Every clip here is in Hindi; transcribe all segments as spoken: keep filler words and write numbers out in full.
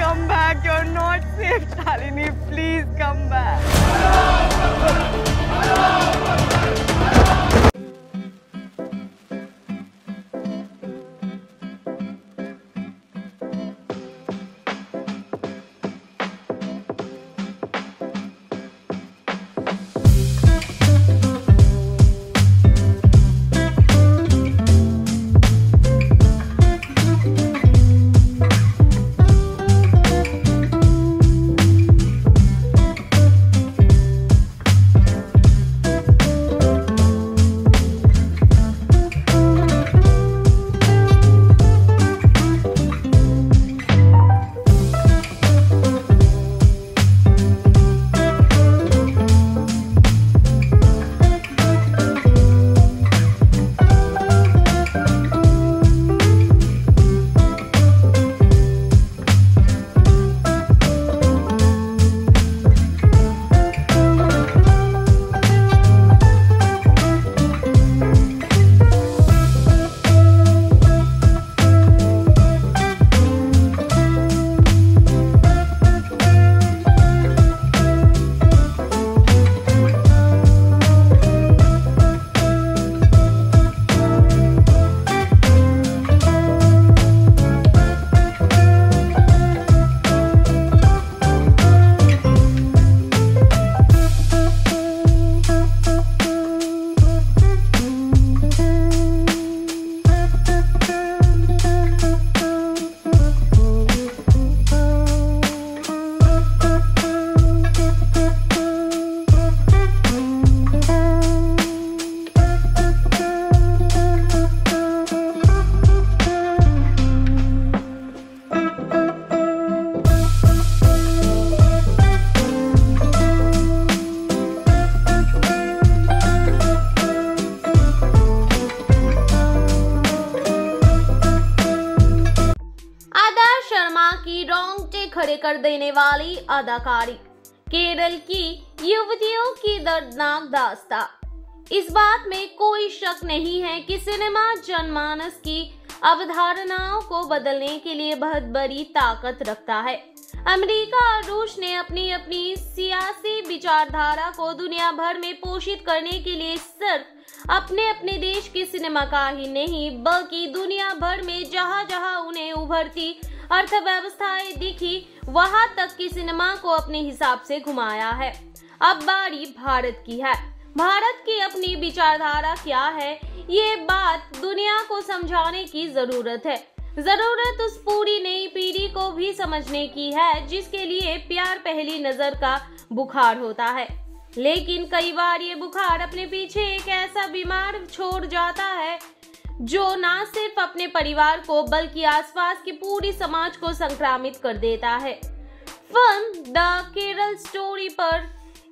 come back. You're not safe, Shalini. Please come back. खड़े कर देने वाली अदाकारी, केरल की युवतियों की दर्दनाक दास्तां। इस बात में कोई शक नहीं है कि सिनेमा जनमानस की अवधारणाओं को बदलने के लिए बहुत बड़ी ताकत रखता है। अमेरिका और रूस ने अपनी अपनी सियासी विचारधारा को दुनिया भर में पोषित करने के लिए सिर्फ अपने अपने देश की सिनेमा का ही नहीं बल्कि दुनिया भर में जहां जहां उन्हें उभरती अर्थव्यवस्थाएं दिखी वहां तक की सिनेमा को अपने हिसाब से घुमाया है। अब बारी भारत की है। भारत की अपनी विचारधारा क्या है, ये बात दुनिया को समझाने की जरूरत है। जरूरत उस पूरी नई पीढ़ी को भी समझने की है जिसके लिए प्यार पहली नजर का बुखार होता है, लेकिन कई बार ये बुखार अपने पीछे एक ऐसा बीमार छोड़ जाता है जो न सिर्फ अपने परिवार को बल्कि आसपास की पूरी समाज को संक्रामित कर देता है। फिल्म द केरल स्टोरी पर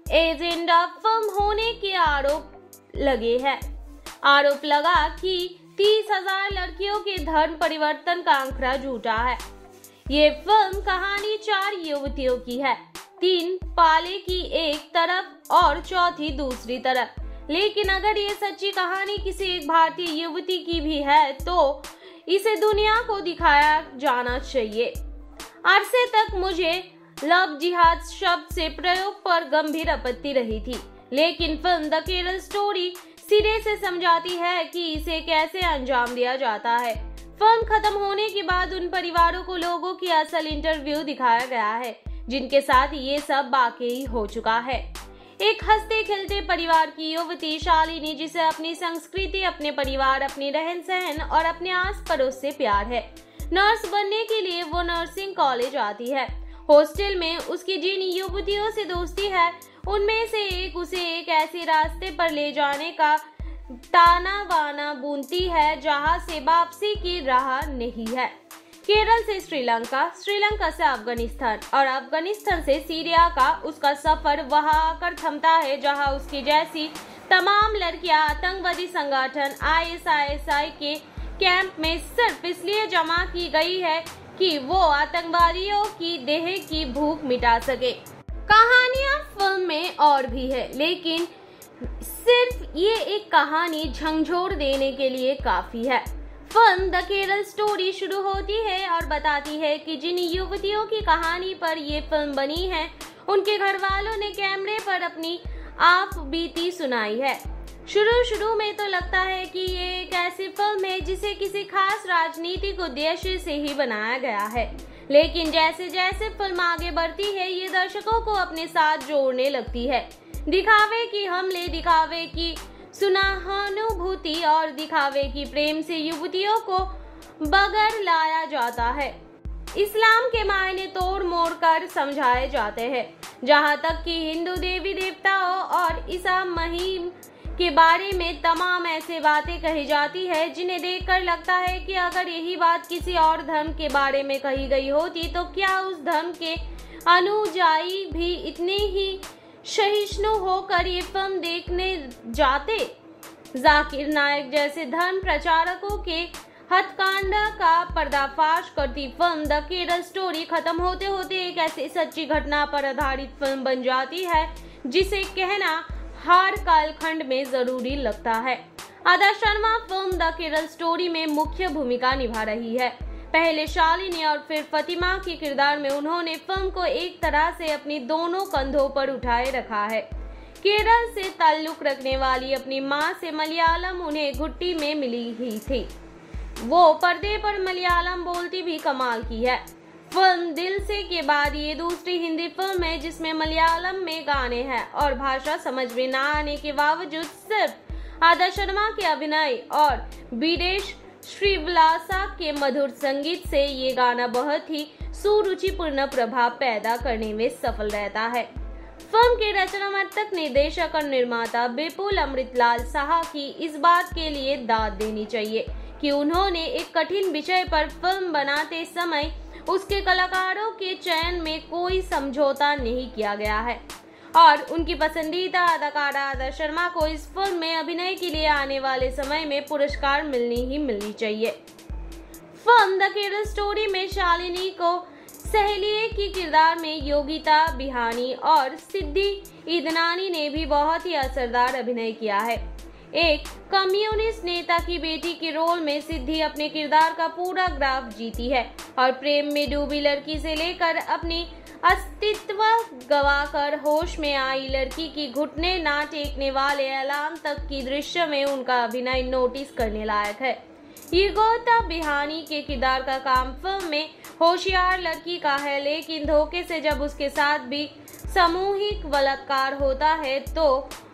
एजेंडा फिल्म होने के आरोप लगे हैं। आरोप लगा कि तीस हजार लड़कियों के धर्म परिवर्तन का आंकड़ा झूठा है। ये फिल्म कहानी चार युवतियों की है, तीन पाले की एक तरफ और चौथी दूसरी तरफ। लेकिन अगर ये सच्ची कहानी किसी एक भारतीय युवती की भी है तो इसे दुनिया को दिखाया जाना चाहिए। अरसे तक मुझे लव जिहाद शब्द से प्रयोग पर गंभीर आपत्ति रही थी, लेकिन फिल्म द केरल स्टोरी सिरे से समझाती है कि इसे कैसे अंजाम दिया जाता है। फिल्म खत्म होने के बाद उन परिवारों को लोगों की असल इंटरव्यू दिखाया गया है जिनके साथ ये सब वाकई हो चुका है। एक हंसते खेलते परिवार की युवती शालिनी, जिसे अपनी संस्कृति, अपने परिवार, अपनी रहन सहन और अपने आस पड़ोस से प्यार है। नर्स बनने के लिए वो नर्सिंग कॉलेज आती है। हॉस्टल में उसकी जिन युवतियों से दोस्ती है उनमें से एक उसे एक ऐसे रास्ते पर ले जाने का ताना बाना बुनती है जहां से वापसी की राह नहीं है। केरल से श्रीलंका, श्रीलंका से अफगानिस्तान और अफगानिस्तान से सीरिया का उसका सफर वहां आकर थमता है जहां उसकी जैसी तमाम लड़कियां आतंकवादी संगठन आई एस आई के कैंप में सिर्फ इसलिए जमा की गई है कि वो आतंकवादियों की देह की भूख मिटा सके। कहानियां फिल्म में और भी है, लेकिन सिर्फ ये एक कहानी झंझोर देने के लिए काफी है। फिल्म द केरल स्टोरी शुरू होती है और बताती है कि जिन युवतियों की कहानी पर ये फिल्म बनी है उनके घर वालों ने कैमरे पर अपनी आप बीती सुनाई है। शुरू शुरू में तो लगता है कि ये एक ऐसी फिल्म है जिसे किसी खास राजनीतिक उद्देश्य से ही बनाया गया है, लेकिन जैसे जैसे फिल्म आगे बढ़ती है ये दर्शकों को अपने साथ जोड़ने लगती है। दिखावे की हमले, दिखावे की सुनाहानुभूति और दिखावे की प्रेम से युवतियों को बगर लाया जाता है। इस्लाम के मायने तोड़ मोड़ कर समझाए जाते हैं, जहाँ तक कि हिंदू देवी देवताओं और ईसा मसीह के बारे में तमाम ऐसे बातें कही जाती है जिन्हें देखकर लगता है कि अगर यही बात किसी और धर्म के बारे में कही गई होती तो क्या उस धर्म के अनुयायी भी इतने ही सहिष्णु होकर ये फिल्म देखने जाते। जाकिर नायक जैसे धर्म प्रचारकों के हत्याकांड का पर्दाफाश करती फिल्म द केरल स्टोरी खत्म होते होते एक ऐसी सच्ची घटना पर आधारित फिल्म बन जाती है जिसे कहना हर कालखंड में जरूरी लगता है। Adah Sharma film the Kerala story में मुख्य भूमिका निभा रही है। पहले शालिनी और फिर फतिमा के किरदार में उन्होंने फिल्म को एक तरह से अपनी दोनों कंधों पर उठाए रखा है। केरल से ताल्लुक रखने वाली अपनी मां से मलयालम उन्हें घुट्टी में मिली ही थी। वो पर्दे पर मलयालम बोलती भी कमाल की है। फिल्म दिल से के बाद ये दूसरी हिंदी फिल्म है जिसमें मलयालम में गाने हैं और भाषा समझ में ना आने के बावजूद सिर्फ आदा शर्मा के अभिनय और विदेश श्रीवलासा के मधुर संगीत से ये गाना बहुत ही सुरुचिपूर्ण प्रभाव पैदा करने में सफल रहता है। फिल्म के रचनात्मक निर्देशक और निर्माता विपुल अमृतलाल साहा की इस बात के लिए दाद देनी चाहिए कि उन्होंने एक कठिन विषय पर फिल्म बनाते समय उसके कलाकारों के चयन में कोई समझौता नहीं किया गया है और उनकी पसंदीदा अदाकारा आदा शर्मा को इस फिल्म में अभिनय के लिए आने वाले समय में पुरस्कार मिलनी ही मिलनी चाहिए। फिल्म द केरल स्टोरी में शालिनी को सहेलिए की किरदार में योगिता बिहानी और सिद्धि ईदनानी ने भी बहुत ही असरदार अभिनय किया है। एक कम्युनिस्ट नेता की बेटी के रोल में सिद्धि अपने किरदार का पूरा ग्राफ जीती है और प्रेम में डूबी लड़की से लेकर अपनी अस्तित्व गवाकर होश में आई लड़की की घुटने ना टेकने वाले ऐलान तक की दृश्य में उनका अभिनय नोटिस करने लायक है। योगिता बिहानी के किरदार का काम फिल्म में होशियार लड़की का है, लेकिन धोखे से जब उसके साथ भी सामूहिक बलात्कार होता है तो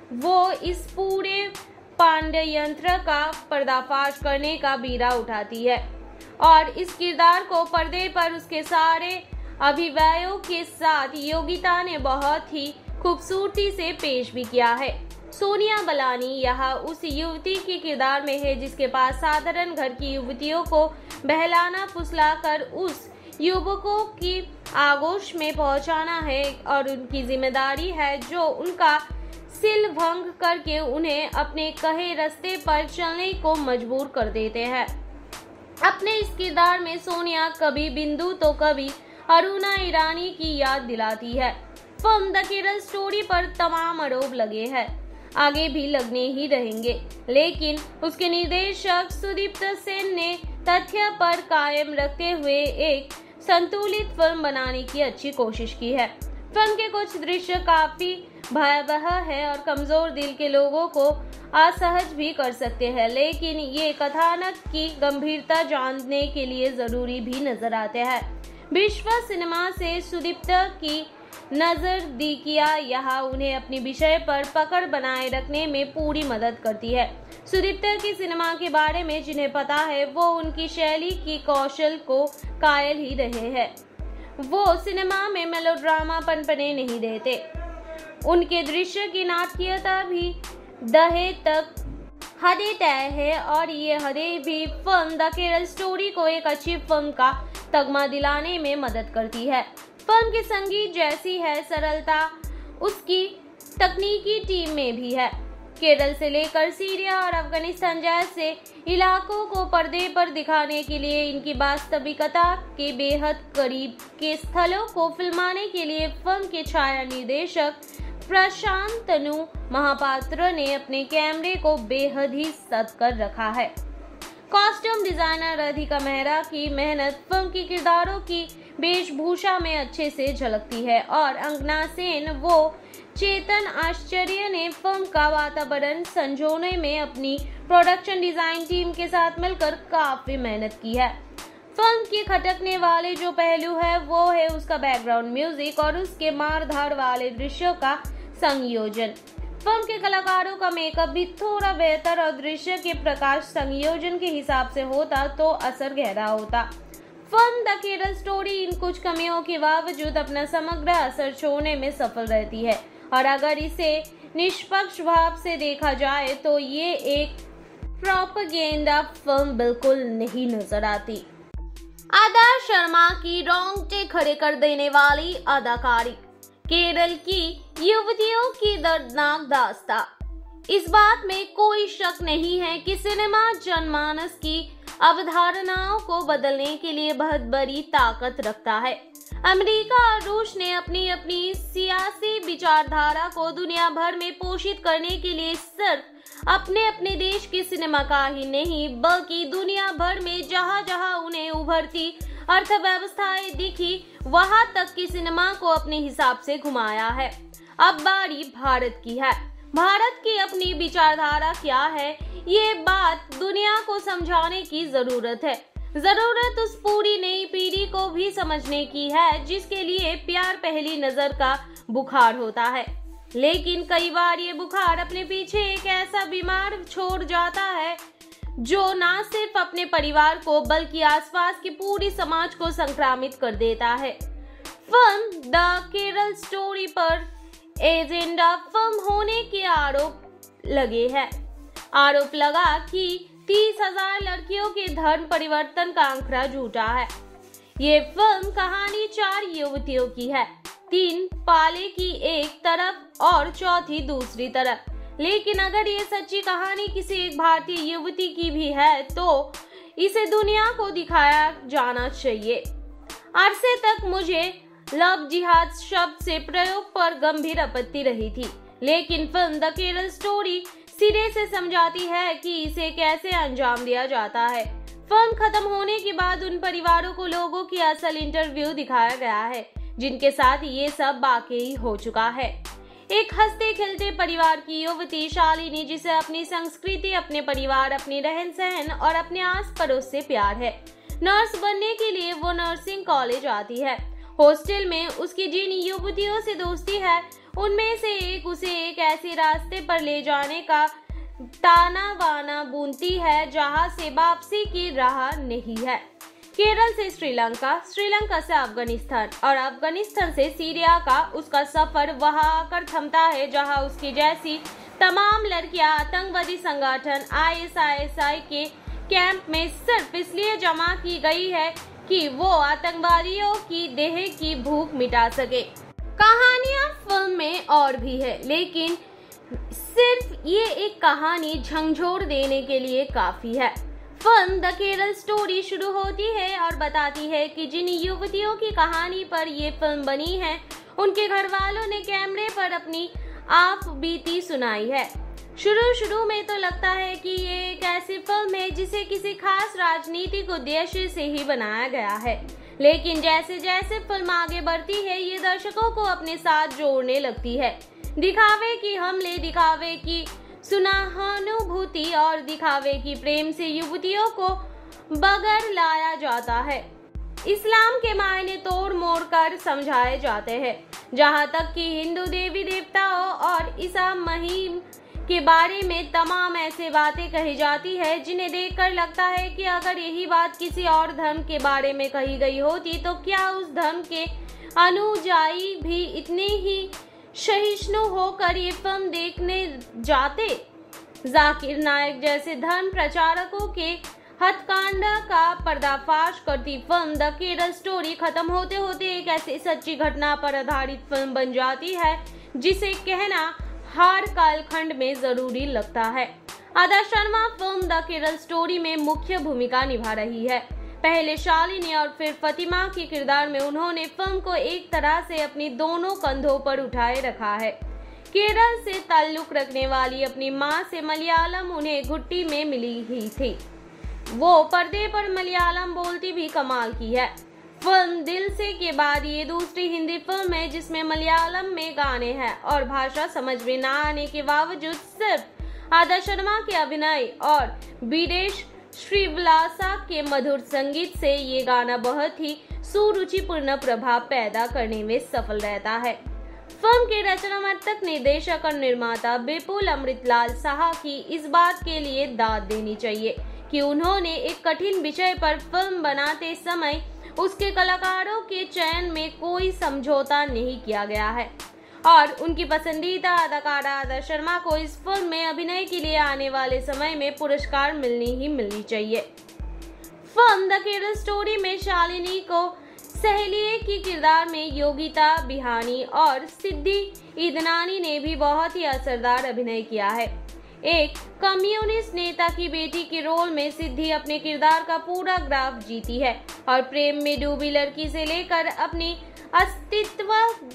वो इस पूरे पांडे यंत्र का पर्दाफाश करने का बीड़ा उठाती है और इस किरदार को पर्दे पर उसके सारे अभिनयों के साथ योगिता ने बहुत ही खूबसूरती से पेश भी किया है। सोनिया बलानी यहाँ उस युवती के किरदार में है जिसके पास साधारण घर की युवतियों को बहलाना फुसलाकर उस युवकों की आगोश में पहुंचाना है और उनकी जिम्मेदारी है जो उनका सिल भंग करके उन्हें अपने कहे रास्ते पर चलने को मजबूर कर देते हैं। अपने इस किरदार में सोनिया कभी बिंदु तो कभी अरुणा ईरानी की याद दिलाती है। फिल्म द केरल स्टोरी पर तमाम आरोप लगे हैं, आगे भी लगने ही रहेंगे, लेकिन उसके निर्देशक सुदीप्त सेन ने तथ्य पर कायम रखते हुए एक संतुलित फिल्म बनाने की अच्छी कोशिश की है। फिल्म के कुछ दृश्य काफी भयावह है और कमजोर दिल के लोगों को असहज भी कर सकते हैं, लेकिन ये कथानक की गंभीरता जानने के लिए जरूरी भी नजर आते हैं। विश्व सिनेमा से सुदीप्त की नजरदीकियां यहाँ उन्हें अपनी विषय पर पकड़ बनाए रखने में पूरी मदद करती है। सुदीप्त की सिनेमा के बारे में जिन्हें पता है वो उनकी शैली की कौशल को कायल ही रहे हैं। वो सिनेमा में मेलोड्रामा पनपने नहीं देते, उनके दृश्य की नाटकीयता भी दहे तक हदें तय है और ये हदें भी फिल्म द केरल स्टोरी को एक अच्छी फिल्म का तगमा दिलाने में मदद करती है। फिल्म के संगीत जैसी है सरलता उसकी तकनीकी टीम में भी है। केरल से लेकर सीरिया और अफगानिस्तान जैसे इलाकों को पर्दे पर दिखाने के लिए इनकी वास्तविकता के बेहद करीब के स्थलों को फिल्माने के लिए फिल्म के छाया निर्देशक प्रशांतनु महापात्र ने अपने कैमरे को बेहद ही सद कर रखा है। कॉस्ट्यूम डिजाइनर राधिका मेहरा की मेहनत फिल्म की किरदारों की वेशभूषा में अच्छे से झलकती है और अंगना सेन वो चेतन आश्चर्य ने फिल्म का वातावरण संजोने में अपनी प्रोडक्शन डिजाइन टीम के साथ मिलकर काफी मेहनत की है। फिल्म के खटकने वाले जो पहलू है वो है उसका बैकग्राउंड म्यूजिक और उसके मारधार वाले दृश्यों का संयोजन। फिल्म के कलाकारों का मेकअप भी थोड़ा बेहतर और दृश्य के प्रकाश संयोजन के हिसाब से होता तो असर गहरा होता। फिल्म द केरल स्टोरी इन कुछ कमियों के बावजूद अपना समग्र असर छोड़ने में सफल रहती है और अगर इसे निष्पक्ष भाव से देखा जाए तो ये एक प्रोपेगेंडा फिल्म बिल्कुल नहीं नजर आती। आदर्श शर्मा की रोंगटे खड़े कर देने वाली अदाकारी, केरल की युवतियों की दर्दनाक दास्तां। इस बात में कोई शक नहीं है कि सिनेमा जनमानस की अवधारणाओं को बदलने के लिए बहुत बड़ी ताकत रखता है। अमेरिका और रूस ने अपनी अपनी सियासी विचारधारा को दुनिया भर में पोषित करने के लिए सिर्फ अपने अपने देश के सिनेमा का ही नहीं बल्कि दुनिया भर में जहां जहां उन्हें उभरती अर्थव्यवस्थाएं दिखी वहां तक की सिनेमा को अपने हिसाब से घुमाया है। अब बारी भारत की है। भारत की अपनी विचारधारा क्या है ये बात दुनिया को समझाने की जरूरत है। जरूरत उस पूरी नई पीढ़ी को भी समझने की है जिसके लिए प्यार पहली नजर का बुखार होता है, लेकिन कई बार ये बुखार अपने पीछे एक ऐसा बीमार छोड़ जाता है जो ना सिर्फ अपने परिवार को बल्कि आसपास की पूरी समाज को संक्रामित कर देता है। फिल्म द केरल स्टोरी पर एजेंडा फिल्म होने के आरोप लगे हैं। आरोप लगा कि तीस हजार लड़कियों के धर्म परिवर्तन का आंकड़ा झूठा है। ये फिल्म कहानी चार युवतियों की है, तीन पाले की एक तरफ और चौथी दूसरी तरफ। लेकिन अगर ये सच्ची कहानी किसी एक भारतीय युवती की भी है तो इसे दुनिया को दिखाया जाना चाहिए। अरसे तक मुझे लव जिहाद शब्द से प्रयोग पर गंभीर आपत्ति रही थी, लेकिन फिल्म द केरल स्टोरी सिरे से समझाती है कि इसे कैसे अंजाम दिया जाता है। फिल्म खत्म होने के बाद उन परिवारों को लोगों की असल इंटरव्यू दिखाया गया है जिनके साथ ये सब वाकई हो चुका है। एक हंसते खेलते परिवार की युवती शालिनी जिसे अपनी संस्कृति, अपने परिवार, अपनी रहन सहन और अपने आस पड़ोस से प्यार है। नर्स बनने के लिए वो नर्सिंग कॉलेज आती है। हॉस्टल में उसकी जिन युवतियों से दोस्ती है उनमें से एक उसे एक ऐसे रास्ते पर ले जाने का ताना बाना बुनती है जहां से वापसी की राह नहीं है। केरल से श्रीलंका, श्रीलंका से अफगानिस्तान और अफगानिस्तान से सीरिया का उसका सफर वहां आकर थमता है जहां उसकी जैसी तमाम लड़कियां आतंकवादी संगठन आई एस आई के कैंप में सिर्फ इसलिए जमा की गई है कि वो आतंकवादियों की देह की भूख मिटा सके। कहानियां फिल्म में और भी है, लेकिन सिर्फ ये एक कहानी झंझोर देने के लिए काफी है। फिल्म द केरल स्टोरी शुरू होती है और बताती है कि जिन युवतियों की कहानी पर ये फिल्म बनी है उनके घर वालों ने कैमरे पर अपनी आप बीती सुनाई है। शुरू शुरू में तो लगता है कि ये एक ऐसी फिल्म है जिसे किसी खास राजनीतिक उद्देश्य से ही बनाया गया है, लेकिन जैसे जैसे फिल्म आगे बढ़ती है ये दर्शकों को अपने साथ जोड़ने लगती है। दिखावे की हमले, दिखावे की सुनाहानुभूति और दिखावे की प्रेम से युवतियों को बगैर लाया जाता है। इस्लाम के मायने तोड़ मोड़ कर समझाए जाते हैं, जहाँ तक कि हिंदू देवी देवताओं और ईसा मसीह के बारे में तमाम ऐसे बातें कही जाती है जिन्हें देखकर लगता है कि अगर यही बात किसी और धर्म के बारे में कही गई होती तो क्या उस धर्म के अनुयायी भी इतने ही सहिष्णु होकर ये फिल्म देखने जाते। जाकिर नायक जैसे धर्म प्रचारकों के हथकांडा का पर्दाफाश करती फिल्म द केरल स्टोरी खत्म होते होते एक ऐसी सच्ची घटना पर आधारित फिल्म बन जाती है जिसे कहना हर कालखंड में जरूरी लगता है। Adarsh Sharma film the Kerala story में मुख्य भूमिका निभा रही है। पहले शालिनी और फिर फतिमा के किरदार में उन्होंने फिल्म को एक तरह से अपनी दोनों कंधों पर उठाए रखा है। केरल से ताल्लुक रखने वाली अपनी मां से मलयालम उन्हें घुट्टी में मिली ही थी। वो पर्दे पर मलयालम बोलती भी कमाल की है। फिल्म दिल से के बाद ये दूसरी हिंदी फिल्म है जिसमें मलयालम में गाने हैं और भाषा समझ में ना आने के बावजूद सिर्फ आदा शर्मा के अभिनय और विदेश श्रीवलासा के मधुर संगीत से ये गाना बहुत ही सुरुचिपूर्ण प्रभाव पैदा करने में सफल रहता है। फिल्म के रचनात्मक निर्देशक और निर्माता विपुल अमृतलाल साहा की इस बात के लिए दाद देनी चाहिए कि उन्होंने एक कठिन विषय पर फिल्म बनाते समय उसके कलाकारों के चयन में कोई समझौता नहीं किया गया है और उनकी पसंदीदा अदाकारा आदा शर्मा को इस फिल्म में अभिनय के लिए आने वाले समय में पुरस्कार मिलनी ही मिलनी चाहिए। फिल्म द केरल स्टोरी में शालिनी को सहेलिए की किरदार में योगिता बिहानी और सिद्धि ईदनानी ने भी बहुत ही असरदार अभिनय किया है। एक कम्युनिस्ट नेता की बेटी के रोल में सिद्धि अपने किरदार का पूरा ग्राफ जीती है और प्रेम में डूबी लड़की से लेकर अपनी अस्तित्व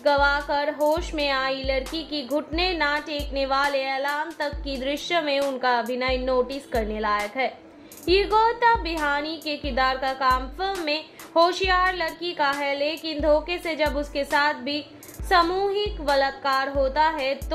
गवाकर होश में आई लड़की की घुटने ना टेकने वाले अलार्म तक की दृश्य में उनका अभिनय नोटिस करने लायक है। योगिता बिहानी के किरदार का काम फिल्म में होशियार लड़की का है, लेकिन धोखे से जब उसके साथ भी सामूहिक बलात्कार होता है तो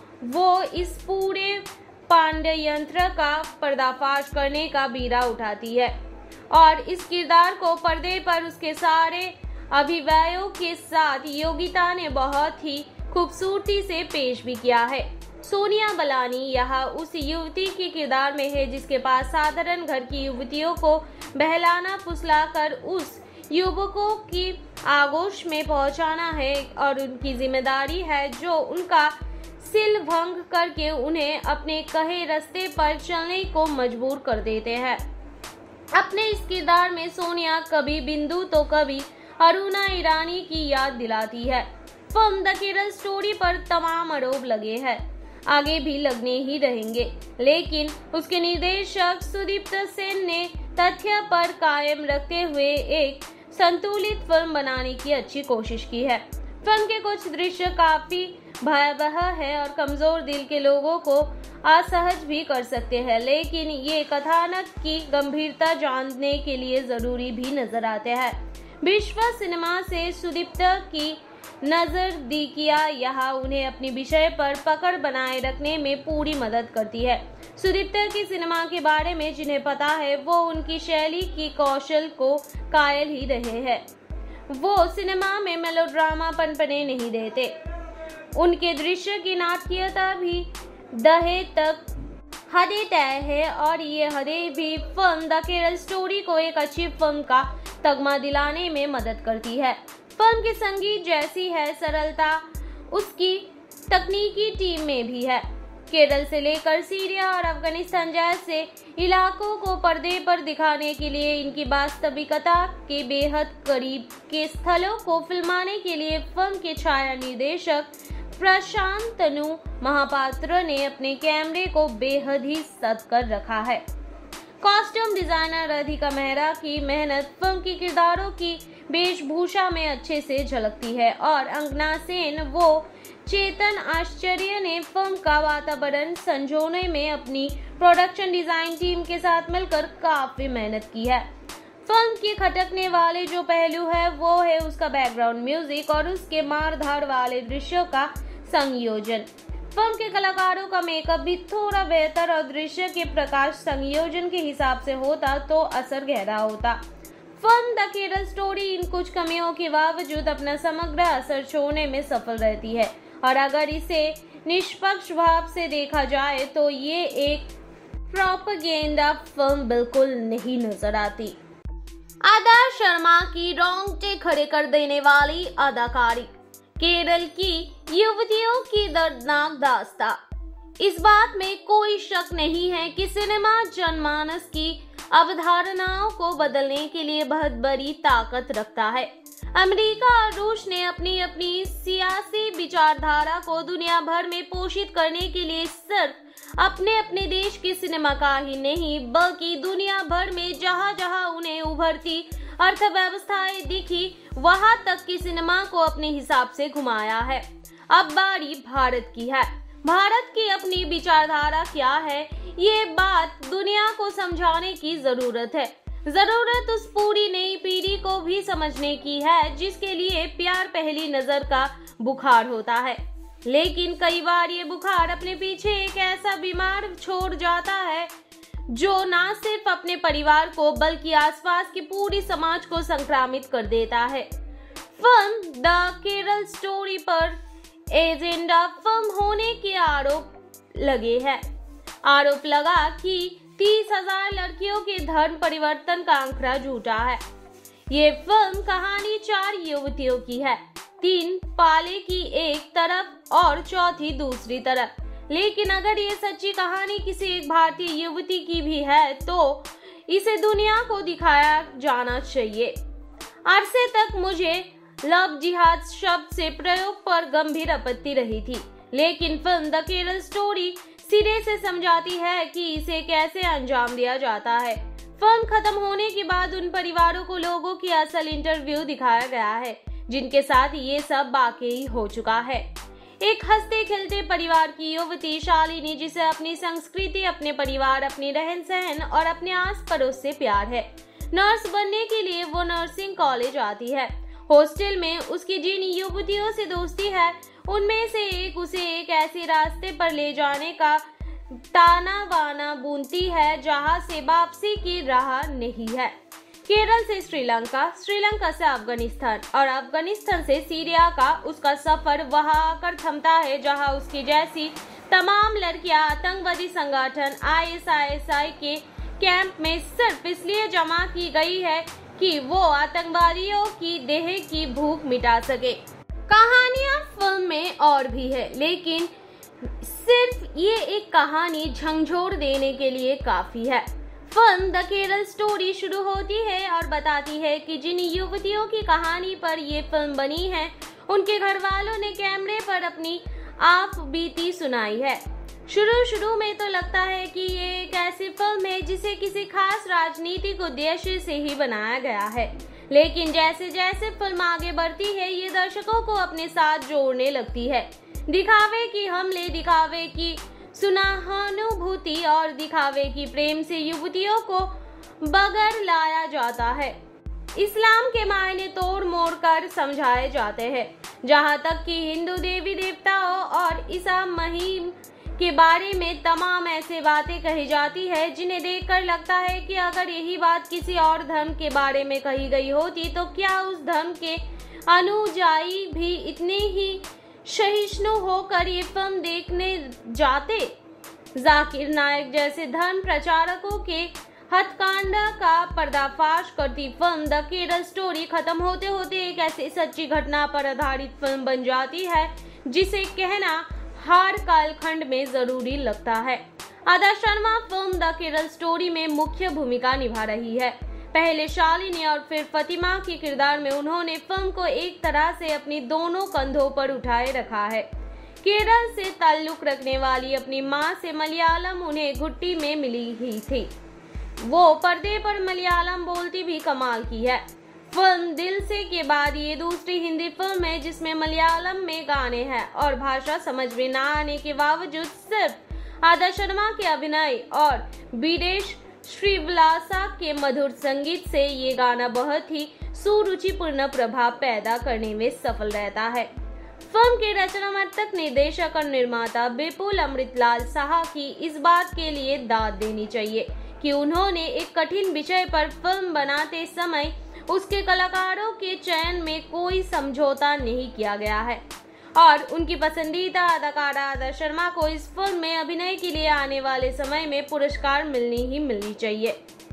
वो इस पूरे पांड्य यंत्र का पर्दाफाश करने का बीड़ा उठाती है और इस किरदार को पर्दे पर उसके सारे अभिनयों के साथ योगिता ने बहुत ही खूबसूरती से पेश भी किया है। सोनिया बलानी यहाँ उस युवती के किरदार में है जिसके पास साधारण घर की युवतियों को बहलाना फुसलाकर उस युवकों की आगोश में पहुंचाना है और उनकी जिम्मेदारी है जो उनका सिल भंग करके उन्हें अपने कहे रास्ते पर चलने को मजबूर कर देते हैं। अपने इस किरदार में सोनिया कभी बिंदु तो कभी अरुणा ईरानी की याद दिलाती है। फिल्म द केरल स्टोरी पर तमाम आरोप लगे हैं, आगे भी लगने ही रहेंगे, लेकिन उसके निर्देशक सुदीप्त सेन ने तथ्य पर कायम रखते हुए एक संतुलित फिल्म बनाने की अच्छी कोशिश की है। फिल्म के कुछ दृश्य काफी भयावह है और कमजोर दिल के लोगों को असहज भी कर सकते हैं, लेकिन ये कथानक की गंभीरता जानने के लिए जरूरी भी नजर आते हैं। विश्व सिनेमा से सुदीप्त की नजरदीकिया यहाँ उन्हें अपनी विषय पर पकड़ बनाए रखने में पूरी मदद करती है। सुदीप्त की सिनेमा के बारे में जिन्हें पता है वो उनकी शैली की कौशल को कायल ही रहे हैं। वो सिनेमा में मेलोड्रामा पनपने नहीं देते, उनके दृश्य की नाटकीयता भी दहे तक हदें तय है और ये हदें भी फिल्म द केरल स्टोरी को एक अच्छी फिल्म का तगमा दिलाने में मदद करती है। फिल्म के संगीत जैसी है सरलता उसकी तकनीकी टीम में भी है। केरल से लेकर सीरिया और अफगानिस्तान जैसे इलाकों को पर्दे पर दिखाने के लिए इनकी वास्तविकता के बेहद करीब के स्थलों को फिल्माने के लिए फिल्म के छाया निर्देशक प्रशांत तनु महापात्र ने अपने कैमरे को बेहद ही सद कर रखा है। कॉस्ट्यूम डिजाइनर राधिका मेहरा की मेहनत फिल्म के किरदारों की वेशभूषा में अच्छे से झलकती है और अंगना सेन वो चेतन आश्चर्य ने फिल्म का वातावरण संजोने में अपनी प्रोडक्शन डिजाइन टीम के साथ मिलकर काफी मेहनत की है। फिल्म के खटकने वाले जो पहलू है वो है उसका बैकग्राउंड म्यूजिक और उसके मारधाड़ वाले दृश्यों का संयोजन। फिल्म के कलाकारों का मेकअप भी थोड़ा बेहतर और दृश्य के प्रकाश संयोजन के हिसाब से होता तो असर गहरा होता। फिल्म द केरल स्टोरी इन कुछ कमियों के बावजूद अपना समग्र असर छोड़ने में सफल रहती है और अगर इसे निष्पक्ष भाव से देखा जाए तो ये एक प्रोपेगेंडा फिल्म बिल्कुल नहीं नजर आती। आदा शर्मा की रोंगटे खड़े कर देने वाली अदाकारी, केरल की युवतियों की दर्दनाक दास्तां। इस बात में कोई शक नहीं है कि सिनेमा जनमानस की अवधारणाओं को बदलने के लिए बहुत बड़ी ताकत रखता है। अमेरिका और रूस ने अपनी अपनी सियासी विचारधारा को दुनिया भर में पोषित करने के लिए सिर्फ अपने अपने देश के सिनेमा का ही नहीं बल्कि दुनिया भर में जहां जहां उन्हें उभरती अर्थव्यवस्थाएं दिखी वहां तक की सिनेमा को अपने हिसाब से घुमाया है। अब बारी भारत की है। भारत की अपनी विचारधारा क्या है, ये बात दुनिया को समझाने की जरूरत है। जरूरत उस पूरी नई पीढ़ी को भी समझने की है जिसके लिए प्यार पहली नजर का बुखार होता है। लेकिन कई बार ये बुखार अपने पीछे एक ऐसा बीमार छोड़ जाता है जो ना सिर्फ अपने परिवार को बल्कि आसपास की पूरी समाज को संक्रामित कर देता है। फिल्म द केरल स्टोरी पर एजेंडा फिल्म होने के आरोप लगे हैं। आरोप लगा कि तीस हजार लड़कियों के धर्म परिवर्तन का आंकड़ा झूठा है। ये फिल्म कहानी चार युवतियों की है, तीन पाले की एक तरफ और चौथी दूसरी तरफ। लेकिन अगर ये सच्ची कहानी किसी एक भारतीय युवती की भी है तो इसे दुनिया को दिखाया जाना चाहिए। अरसे तक मुझे लव जिहाद शब्द से प्रयोग पर गंभीर आपत्ति रही थी, लेकिन फिल्म द केरल स्टोरी सिरे से समझाती है कि इसे कैसे अंजाम दिया जाता है। फिल्म खत्म होने के बाद उन परिवारों को लोगों की असल इंटरव्यू दिखाया गया है जिनके साथ ये सब वाकई हो चुका है। एक हंसते खेलते परिवार की युवती शालिनी, जिसे अपनी संस्कृति, अपने परिवार, अपनी रहन सहन और अपने आस पड़ोस से प्यार है। नर्स बनने के लिए वो नर्सिंग कॉलेज आती है। हॉस्टल में उसकी जिन युवतियों से दोस्ती है उनमें से एक उसे एक ऐसे रास्ते पर ले जाने का ताना बाना बुनती है जहां से वापसी की राह नहीं है। केरल से श्रीलंका, श्रीलंका से अफगानिस्तान और अफगानिस्तान से सीरिया का उसका सफर वहां आकर थमता है जहां उसकी जैसी तमाम लड़कियां आतंकवादी संगठन आई एस आई के कैंप में सिर्फ इसलिए जमा की गई है कि वो आतंकवादियों की देह की भूख मिटा सके। कहानियां फिल्म में और भी है, लेकिन सिर्फ ये एक कहानी झंझोर देने के लिए काफी है। फिल्म द केरल स्टोरी शुरू होती है और बताती है कि जिन युवतियों की कहानी पर ये फिल्म बनी है उनके घर वालों ने कैमरे पर अपनी आप बीती सुनाई है। शुरू शुरू में तो लगता है कि ये एक ऐसी फिल्म है जिसे किसी खास राजनीतिक उद्देश्य से ही बनाया गया है, लेकिन जैसे जैसे फिल्म आगे बढ़ती है ये दर्शकों को अपने साथ जोड़ने लगती है। दिखावे की हमले, दिखावे की सुनाहानुभूति और दिखावे की प्रेम से युवतियों को बगर लाया जाता है। इस्लाम के मायने तोड़ मोड़ कर समझाए जाते हैं, जहाँ तक कि हिंदू देवी देवताओं और ईसा मसीह के बारे में तमाम ऐसे बातें कही जाती है जिन्हें देखकर लगता है कि अगर यही बात किसी और धर्म के बारे में कही गई होती तो क्या उस धर्म के अनुयायी भी इतने ही सहिष्णु होकर ये फिल्म देखने जाते। जाकिर नायक जैसे धर्म प्रचारकों के हत्याकांड का पर्दाफाश करती फिल्म द केरल स्टोरी खत्म होते होते एक ऐसी सच्ची घटना पर आधारित फिल्म बन जाती है जिसे कहना हर कालखंड में जरूरी लगता है। Adah Sharma film the Kerala story में मुख्य भूमिका निभा रही है। पहले शालिनी और फिर फतिमा के किरदार में उन्होंने फिल्म को एक तरह से अपनी दोनों कंधों पर उठाए रखा है। केरल से ताल्लुक रखने वाली अपनी मां से मलयालम उन्हें घुट्टी में मिली ही थी। वो पर्दे पर मलयालम बोलती भी कमाल की है। फिल्म दिल से के बाद ये दूसरी हिंदी फिल्म है जिसमें मलयालम में गाने हैं और भाषा समझ में ना आने के बावजूद सिर्फ आदा शर्मा के अभिनय और विदेश श्रीवलासा के मधुर संगीत से ये गाना बहुत ही सुरुचिपूर्ण प्रभाव पैदा करने में सफल रहता है। फिल्म के रचनात्मक निर्देशक और निर्माता विपुल अमृतलाल साहा की इस बात के लिए दाद देनी चाहिए कि उन्होंने एक कठिन विषय पर फिल्म बनाते समय उसके कलाकारों के चयन में कोई समझौता नहीं किया गया है और उनकी पसंदीदा अदाकारा आदा शर्मा को इस फिल्म में अभिनय के लिए आने वाले समय में पुरस्कार मिलनी ही मिलनी चाहिए।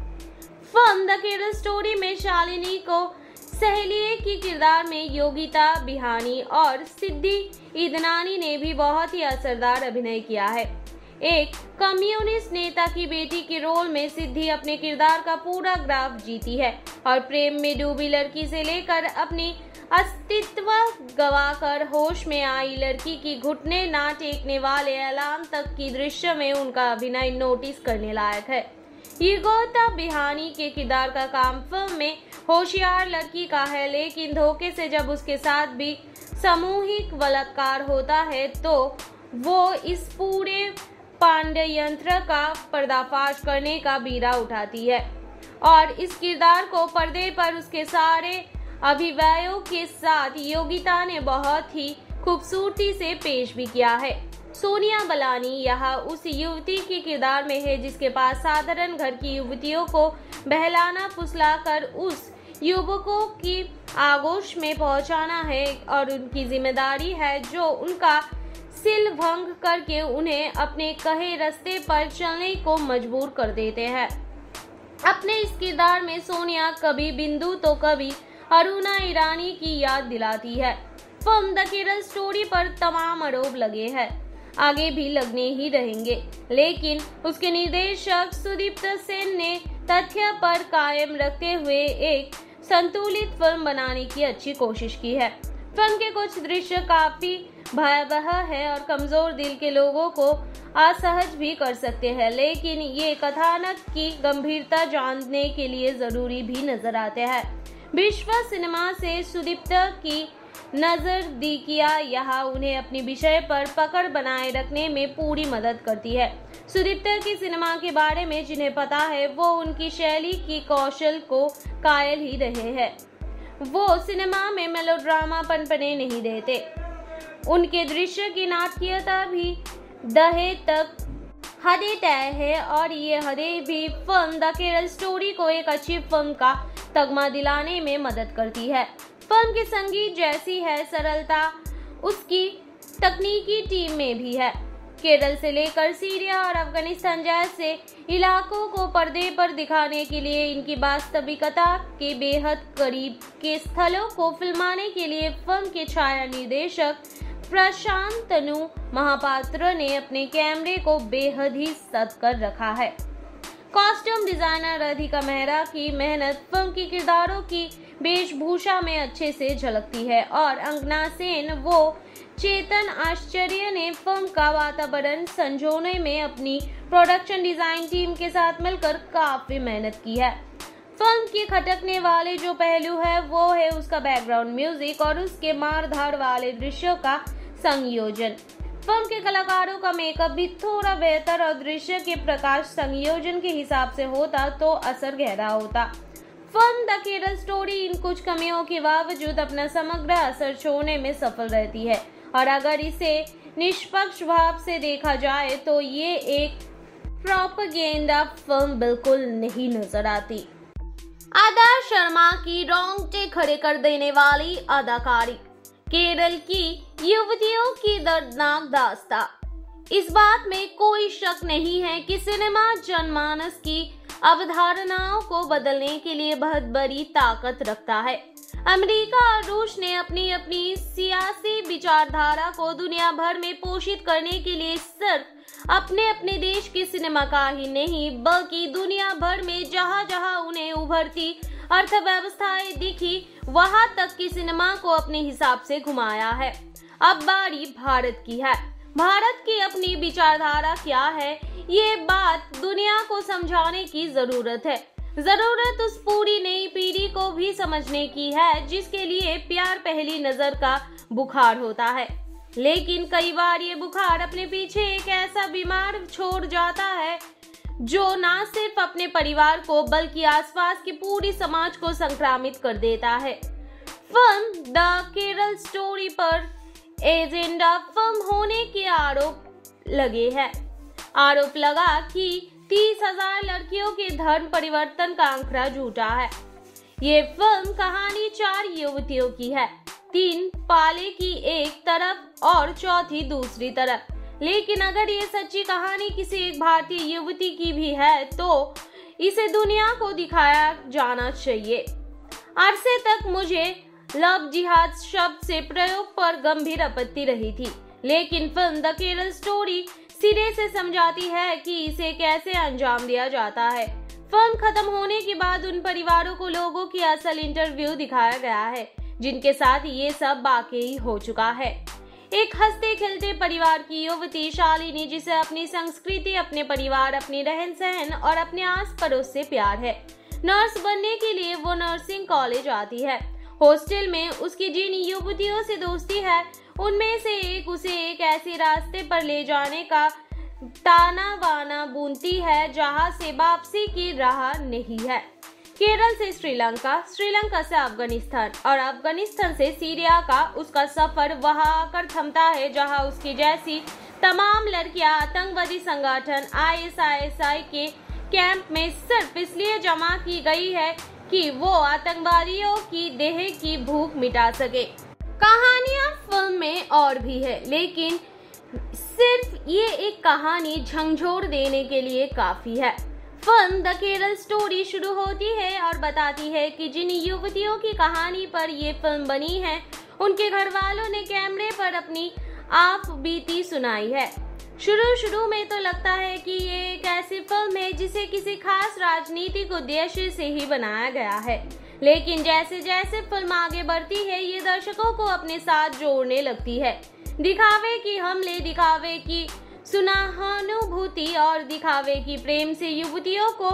फिल्म द केरल स्टोरी में शालिनी को सहेलिए की किरदार में योगिता बिहानी और सिद्धि ईदनानी ने भी बहुत ही असरदार अभिनय किया है। एक कम्युनिस्ट नेता की बेटी के रोल में सिद्धि अपने किरदार का पूरा ग्राफ जीती है और प्रेम में डूबी लड़की से लेकर अपनी अस्तित्व गवाकर होश में आई लड़की की घुटने ना टेकने वाले ऐलान तक की दृश्य में उनका अभिनय नोटिस करने लायक है। योगिता बिहानी के किरदार का काम फिल्म में होशियार लड़की का है, लेकिन धोखे से जब उसके साथ भी सामूहिक बलात्कार होता है तो वो इस पूरे पांड्ययंत्र का पर्दाफाश करने का बीड़ा उठाती है और इस किरदार को पर्दे पर उसके सारे अभिनयों के साथ योगिता ने बहुत ही खूबसूरती से पेश भी किया है। सोनिया बलानी यहाँ उस युवती के किरदार में है जिसके पास साधारण घर की युवतियों को बहलाना फुसलाकर उस युवकों की आगोश में पहुंचाना है और उनकी जिम्मेदारी है जो उनका सिल भंग करके उन्हें अपने कहे रास्ते पर चलने को मजबूर कर देते हैं। अपने इस किरदार में सोनिया कभी बिंदु तो कभी अरुणा ईरानी की याद दिलाती है। फिल्म द केरल स्टोरी पर तमाम आरोप लगे हैं, आगे भी लगने ही रहेंगे, लेकिन उसके निर्देशक सुदीप्त सेन ने तथ्य पर कायम रखते हुए एक संतुलित फिल्म बनाने की अच्छी कोशिश की है। फिल्म के कुछ दृश्य काफी भयावह है और कमजोर दिल के लोगों को असहज भी कर सकते हैं, लेकिन ये कथानक की गंभीरता जानने के लिए जरूरी भी नजर आते हैं। विश्व सिनेमा से सुदीप्त की नजरदीकियां यहाँ उन्हें अपने विषय पर पकड़ बनाए रखने में पूरी मदद करती है। सुदीप्त की सिनेमा के बारे में जिन्हें पता है वो उनकी शैली की कौशल को कायल ही रहे हैं। वो सिनेमा में मेलोड्रामा पनपने नहीं देते। उनके दृश्य की नाटकीयता भी दहे तक हदें तय है और ये हदें भी फिल्म द केरल स्टोरी को एक अच्छी फिल्म का तगमा दिलाने में मदद करती है। फिल्म के संगीत जैसी है सरलता उसकी तकनीकी टीम में भी है। केरल से लेकर सीरिया और अफगानिस्तान जैसे इलाकों को पर्दे पर दिखाने के लिए इनकी वास्तविकता के बेहद करीब के स्थलों को फिल्माने के लिए फिल्म के छाया निर्देशक प्रशांत तनु महापात्र ने अपने कैमरे को बेहद ही सत कर रखा है। कॉस्ट्यूम डिजाइनर राधिका मेहरा की मेहनत फिल्म की किरदारों की वेशभूषा में अच्छे से झलकती है और अंगना सेन वो चेतन आश्चर्य ने फिल्म का वातावरण संजोने में अपनी प्रोडक्शन डिजाइन टीम के साथ मिलकर काफी मेहनत की है। फिल्म के खटकने वाले जो पहलू है वो है उसका बैकग्राउंड म्यूजिक और उसके मारधाड़ वाले दृश्यों का संयोजन। फिल्म के कलाकारों का मेकअप भी थोड़ा बेहतर और दृश्य के प्रकाश संयोजन के हिसाब से होता तो असर गहरा होता। फिल्म द केरल स्टोरी इन कुछ कमियों के बावजूद अपना समग्र असर छोड़ने में सफल रहती है और अगर इसे निष्पक्ष भाव से देखा जाए तो ये एक प्रोपेगेंडा फिल्म बिल्कुल नहीं नजर आती। आदा शर्मा की रोंगटे खड़े कर देने वाली अदाकारी, केरल की युवतियों की दर्दनाक दास्तां। इस बात में कोई शक नहीं है कि सिनेमा जनमानस की अवधारणाओं को बदलने के लिए बहुत बड़ी ताकत रखता है। अमेरिका और रूस ने अपनी अपनी सियासी विचारधारा को दुनिया भर में पोषित करने के लिए सिर्फ अपने अपने देश की सिनेमा का ही नहीं बल्कि दुनिया भर में जहां जहां उन्हें उभरती अर्थव्यवस्थाएं दिखी वहां तक की सिनेमा को अपने हिसाब से घुमाया है। अब बारी भारत की है। भारत की अपनी विचारधारा क्या है ये बात दुनिया को समझाने की जरूरत है। जरूरत उस पूरी नई पीढ़ी को भी समझने की है जिसके लिए प्यार पहली नजर का बुखार होता है, लेकिन कई बार ये बुखार अपने पीछे एक ऐसा बीमार छोड़ जाता है जो ना सिर्फ अपने परिवार को बल्कि आसपास की पूरी समाज को संक्रामित कर देता है। फिल्म द केरल स्टोरी पर एजेंडा फिल्म होने के आरोप लगे हैं। आरोप लगा कि तीस हजार लड़कियों के धर्म परिवर्तन का आंकड़ा झूठा है। ये फिल्म कहानी चार युवतियों की है, तीन पाले की एक तरफ और चौथी दूसरी तरफ। लेकिन अगर ये सच्ची कहानी किसी एक भारतीय युवती की भी है तो इसे दुनिया को दिखाया जाना चाहिए। अरसे तक मुझे लव जिहाद शब्द से प्रयोग पर गंभीर आपत्ति रही थी, लेकिन फिल्म द केरल स्टोरी सिरे से समझाती है कि इसे कैसे अंजाम दिया जाता है। फिल्म खत्म होने के बाद उन परिवारों को लोगों की असल इंटरव्यू दिखाया गया है जिनके साथ ये सब वाकई हो चुका है। एक हंसते खेलते परिवार की युवती शालिनी जिसे अपनी संस्कृति, अपने परिवार, अपनी रहन सहन और अपने आस पड़ोस से प्यार है। नर्स बनने के लिए वो नर्सिंग कॉलेज आती है। हॉस्टल में उसकी जिन युवतियों से दोस्ती है उनमें से एक उसे एक ऐसे रास्ते पर ले जाने का ताना बाना बुनती है जहां से वापसी की राह नहीं है। केरल से श्रीलंका, श्रीलंका से अफगानिस्तान और अफगानिस्तान से सीरिया का उसका सफर वहां आकर थमता है जहां उसकी जैसी तमाम लड़कियां आतंकवादी संगठन आई एस आई के कैंप में सिर्फ इसलिए जमा की गई है कि वो आतंकवादियों की देह की भूख मिटा सके। कहानियां फिल्म में और भी है, लेकिन सिर्फ ये एक कहानी झंझोर देने के लिए काफी है। फिल्म द केरल स्टोरी शुरू होती है और बताती है कि जिन युवतियों की कहानी पर ये फिल्म बनी है उनके घर वालों ने कैमरे पर अपनी आप बीती सुनाई है। शुरू शुरू में तो लगता है कि ये एक ऐसी फिल्म है जिसे किसी खास राजनीतिक उद्देश्य से ही बनाया गया है, लेकिन जैसे जैसे फिल्म आगे बढ़ती है ये दर्शकों को अपने साथ जोड़ने लगती है। दिखावे की हमले, दिखावे की सुनाहानुभूति और दिखावे की प्रेम से युवतियों को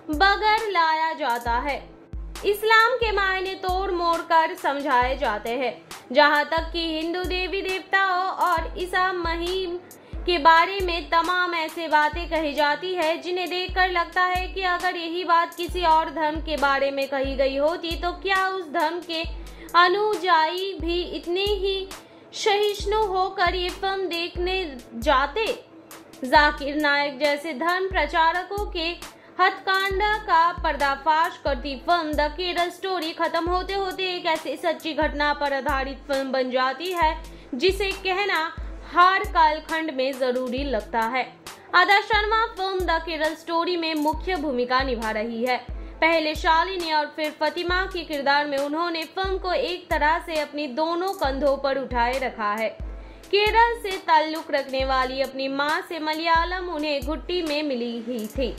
बगैर लाया जाता है। इस्लाम के मायने तोड़ मोड़ कर समझाए जाते हैं, जहाँ तक कि हिंदू देवी देवताओं और ईसा मसीह के बारे में तमाम ऐसे बातें कही जाती है जिन्हें देखकर लगता है कि अगर यही बात किसी और धर्म के बारे में कही गई होती तो क्या उस धर्म के अनुयायी भी इतने ही सहिष्णु होकर ये फिल्म देखने जाते। जाकिर नायक जैसे धर्म प्रचारकों के हत्याकांड का पर्दाफाश करती फिल्म द केरल स्टोरी खत्म होते होते एक ऐसी सच्ची घटना पर आधारित फिल्म बन जाती है जिसे कहना हर कालखंड में जरूरी लगता है। Adah Sharma film the Kerala story में मुख्य भूमिका निभा रही है। पहले शालिनी और फिर फतिमा के किरदार में उन्होंने फिल्म को एक तरह से अपनी दोनों कंधों पर उठाए रखा है। केरल से ताल्लुक रखने वाली अपनी मां से मलयालम उन्हें घुट्टी में मिली ही थी।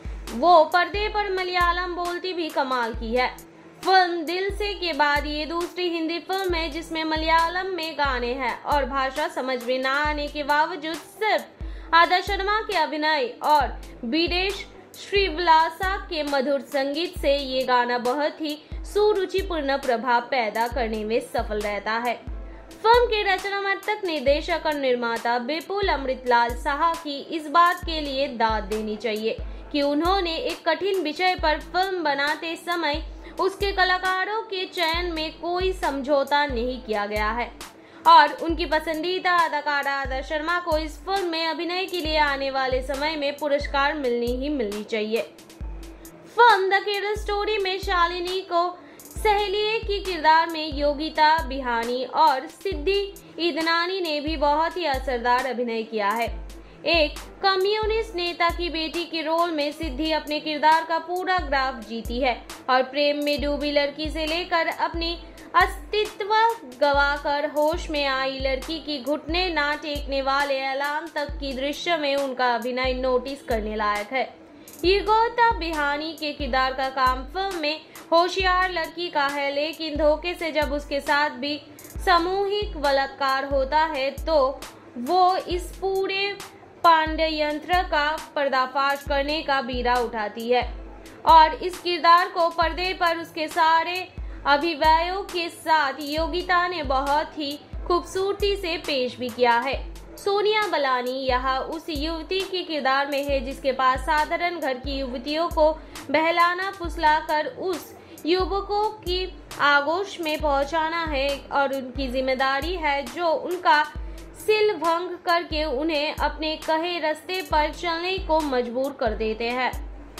वो पर्दे पर मलयालम बोलती भी कमाल की है। फिल्म दिल से के बाद ये दूसरी हिंदी फिल्म है जिसमें मलयालम में गाने हैं और भाषा समझ में ना आने के बावजूद सिर्फ आदा शर्मा के अभिनय और विदेश श्रीविलासा के मधुर संगीत से ये गाना बहुत ही सुरुचिपूर्ण प्रभाव पैदा करने में सफल रहता है। फिल्म के रचनात्मक निर्देशक और निर्माता विपुल अमृतलाल साहा की इस बात के लिए दाद देनी चाहिए कि उन्होंने एक कठिन विषय पर फिल्म बनाते समय उसके कलाकारों के चयन में कोई समझौता नहीं किया गया है और उनकी पसंदीदा अदाकारा आदा शर्मा को इस फिल्म में अभिनय के लिए आने वाले समय में पुरस्कार मिलनी ही मिलनी चाहिए। फिल्म द केरल स्टोरी में शालिनी को सहेलिए के किरदार में योगिता बिहानी और सिद्धि ईदनानी ने भी बहुत ही असरदार अभिनय किया है। एक कम्युनिस्ट नेता की बेटी के रोल में सिद्धि अपने किरदार का पूरा ग्राफ जीती है और प्रेम में डूबी लड़की से लेकर अपनी अस्तित्व गवाकर होश में आई लड़की की घुटने ना टेकने वाले ऐलान तक की दृश्य में उनका अभिनय नोटिस करने लायक है। योगिता बिहानी के किरदार का काम फिल्म में होशियार लड़की का है, लेकिन धोखे से जब उसके साथ भी सामूहिक बलात्कार होता है तो वो इस पूरे पांड्य यंत्र का पर्दाफाश करने का बीड़ा उठाती है और इस किरदार को पर्दे पर उसके सारे अभिनयों के साथ योगिता ने बहुत ही खूबसूरती से पेश भी किया है। सोनिया बलानी यहाँ उस युवती के किरदार में है जिसके पास साधारण घर की युवतियों को बहलाना फुसलाकर उस युवकों की आगोश में पहुंचाना है और उनकी जिम्मेदारी है जो उनका सिल भंग करके उन्हें अपने कहे रास्ते पर चलने को मजबूर कर देते हैं।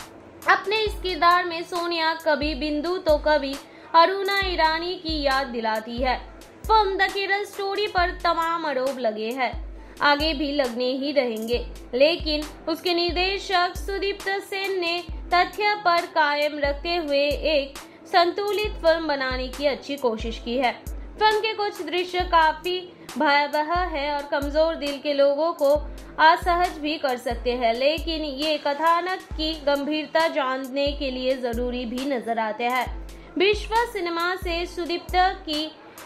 अपने इस किरदार में सोनिया कभी बिंदु तो कभी अरुणा ईरानी की याद दिलाती है। फिल्म द केरल स्टोरी पर तमाम आरोप लगे हैं, आगे भी लगने ही रहेंगे, लेकिन उसके निर्देशक सुदीप्त सेन ने तथ्य पर कायम रखते हुए एक संतुलित फिल्म बनाने की अच्छी कोशिश की है। फिल्म के कुछ दृश्य काफी भयावह है और कमजोर दिल के लोगों को असहज भी कर सकते हैं, लेकिन ये कथानक की गंभीरता जानने के लिए जरूरी भी नजर आते हैं। विश्व सिनेमा से सुदीप्त की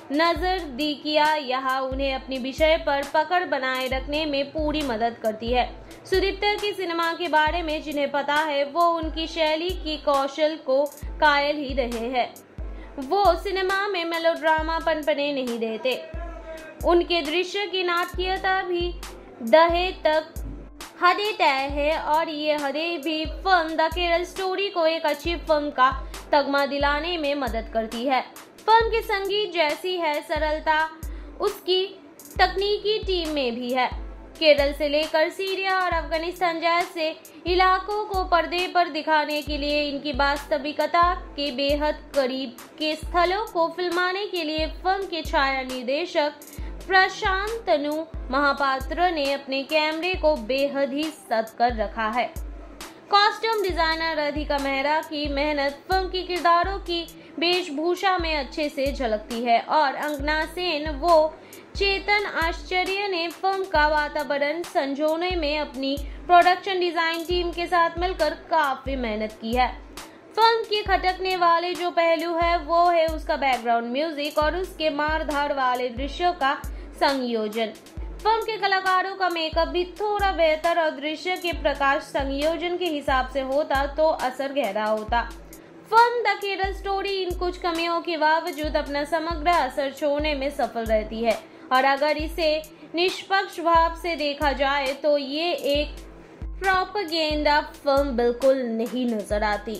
नजरदीकिया यहाँ उन्हें अपनी विषय पर पकड़ बनाए रखने में पूरी मदद करती है। सुदीप्त की सिनेमा के बारे में जिन्हें पता है वो उनकी शैली की कौशल को कायल ही रहे हैं। वो सिनेमा में मेलोड्रामा पनपने नहीं देते। उनके दृश्य की नाटकीयता भी दहेज तक हदें तय है और ये हदें भी फिल्म द केरल स्टोरी को एक अच्छी फिल्म का तगमा दिलाने में मदद करती है। फिल्म के संगीत जैसी है सरलता उसकी तकनीकी टीम में भी है। केरल से लेकर सीरिया और अफगानिस्तान जैसे इलाकों को पर्दे पर दिखाने के लिए इनकी वास्तविकता के बेहद करीब के स्थलों को फिल्माने के लिए फिल्म के छाया निर्देशक प्रशांत तनु महापात्र ने अपने कैमरे को बेहद ही सत कर रखा है। कॉस्ट्यूम डिजाइनर राधिका मेहरा की मेहनत फिल्म के किरदारों की वेशभूषा में अच्छे से झलकती है और अंगना सेन वो चेतन आश्चर्य ने फिल्म का वातावरण संजोने में अपनी प्रोडक्शन डिजाइन टीम के साथ मिलकर काफी मेहनत की है। फिल्म के खटकने वाले जो पहलू है वो है उसका बैकग्राउंड म्यूजिक और उसके मारधार वाले दृश्यों का संयोजन। फिल्म के कलाकारों का मेकअप भी थोड़ा बेहतर और दृश्य के प्रकाश संयोजन के हिसाब से होता तो असर गहरा होता। फिल्म द केरल स्टोरी इन कुछ कमियों के बावजूद अपना समग्र असर छोड़ने में सफल रहती है और अगर इसे निष्पक्ष भाव से देखा जाए तो ये एक प्रोपेगेंडा फिल्म बिल्कुल नहीं नजर आती।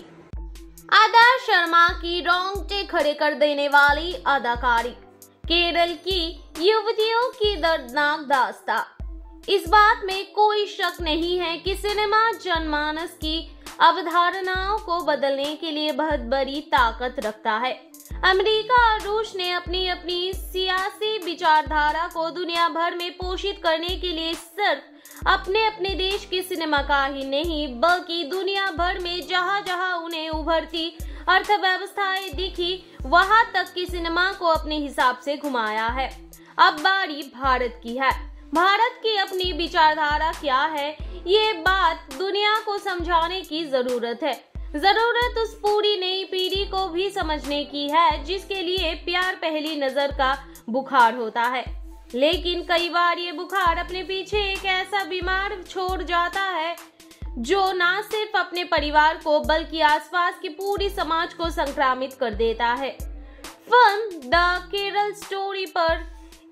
आदर्श शर्मा की रोंगटे खड़े कर देने वाली अदाकारी, केरल की युवतियों की दर्दनाक दास्तां। इस बात में कोई शक नहीं है कि सिनेमा जनमानस की अवधारणाओं को बदलने के लिए बहुत बड़ी ताकत रखता है। अमेरिका और रूस ने अपनी अपनी सियासी विचारधारा को दुनिया भर में पोषित करने के लिए सिर्फ अपने अपने देश की सिनेमा का ही नहीं बल्कि दुनिया भर में जहां जहां उन्हें उभरती अर्थव्यवस्थाएं दिखी वहां तक की सिनेमा को अपने हिसाब से घुमाया है। अब बारी भारत की है। भारत की अपनी विचारधारा क्या है ये बात दुनिया को समझाने की जरूरत है। जरूरत उस पूरी नई पीढ़ी को भी समझने की है जिसके लिए प्यार पहली नजर का बुखार होता है, लेकिन कई बार ये बुखार अपने पीछे एक ऐसा बीमार छोड़ जाता है जो ना सिर्फ अपने परिवार को बल्कि आसपास की पूरी समाज को संक्रामित कर देता है। फिल्म द केरल स्टोरी पर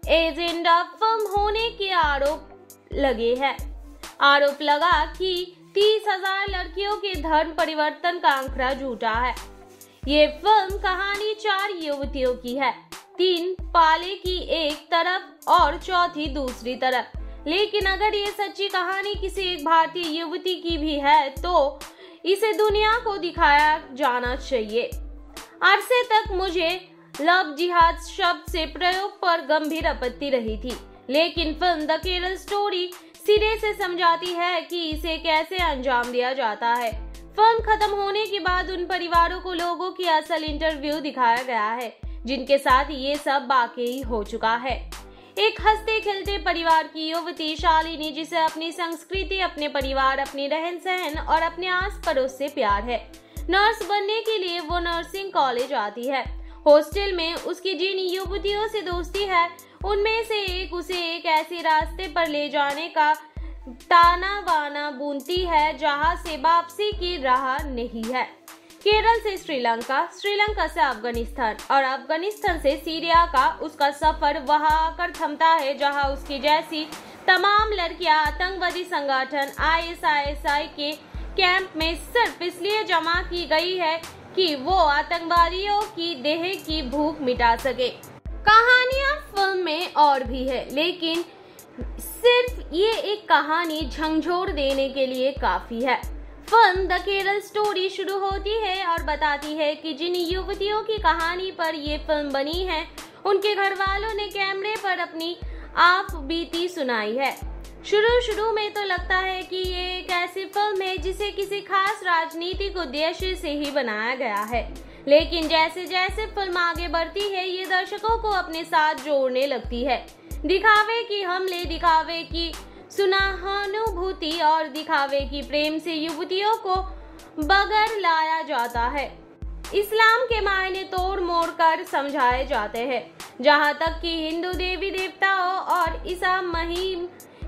एजेंडा फिल्म होने के आरोप लगे हैं। आरोप लगा कि तीस हजार लड़कियों के धर्म परिवर्तन का आंकड़ा झूठा है। ये फिल्म कहानी चार युवतियों की है, तीन पाले की एक तरफ और चौथी दूसरी तरफ। लेकिन अगर ये सच्ची कहानी किसी एक भारतीय युवती की भी है तो इसे दुनिया को दिखाया जाना चाहिए। अरसे तक मुझे लव जिहाद शब्द से प्रयोग पर गंभीर आपत्ति रही थी, लेकिन फिल्म द केरल स्टोरी सिरे से समझाती है कि इसे कैसे अंजाम दिया जाता है। फिल्म खत्म होने के बाद उन परिवारों को लोगों की असल इंटरव्यू दिखाया गया है जिनके साथ ये सब वाकई हो चुका है। एक हंसते खेलते परिवार की युवती शालिनी जिसे अपनी संस्कृति, अपने परिवार, अपनी रहन सहन और अपने आस पड़ोस से प्यार है। नर्स बनने के लिए वो नर्सिंग कॉलेज आती है। हॉस्टल में उसकी जिन युवतियों से दोस्ती है उनमें से एक उसे एक ऐसे रास्ते पर ले जाने का ताना बाना बुनती है जहां से वापसी की राह नहीं है। केरल से श्रीलंका, श्रीलंका से अफगानिस्तान और अफगानिस्तान से सीरिया का उसका सफर वहां आकर थमता है जहां उसकी जैसी तमाम लड़कियां आतंकवादी संगठन आई एस आई के कैंप में सिर्फ इसलिए जमा की गई है कि वो आतंकवादियों की देह की भूख मिटा सके। कहानियां फिल्म में और भी है, लेकिन सिर्फ ये एक कहानी झंझोर देने के लिए काफी है। फिल्म द केरल स्टोरी शुरू होती है और बताती है कि जिन युवतियों की कहानी पर ये फिल्म बनी है उनके घर वालों ने कैमरे पर अपनी आप बीती सुनाई है। शुरू शुरू में तो लगता है कि ये एक ऐसी फिल्म है जिसे किसी खास राजनीतिक उद्देश्य से ही बनाया गया है, लेकिन जैसे जैसे फिल्म आगे बढ़ती है ये दर्शकों को अपने साथ जोड़ने लगती है। दिखावे की हमले, दिखावे की सुनाहानुभूति और दिखावे की प्रेम से युवतियों को बगैर लाया जाता है। इस्लाम के मायने तोड़ मोड़ कर समझाए जाते हैं, जहाँ तक कि हिंदू देवी देवताओं और ईसा मसीह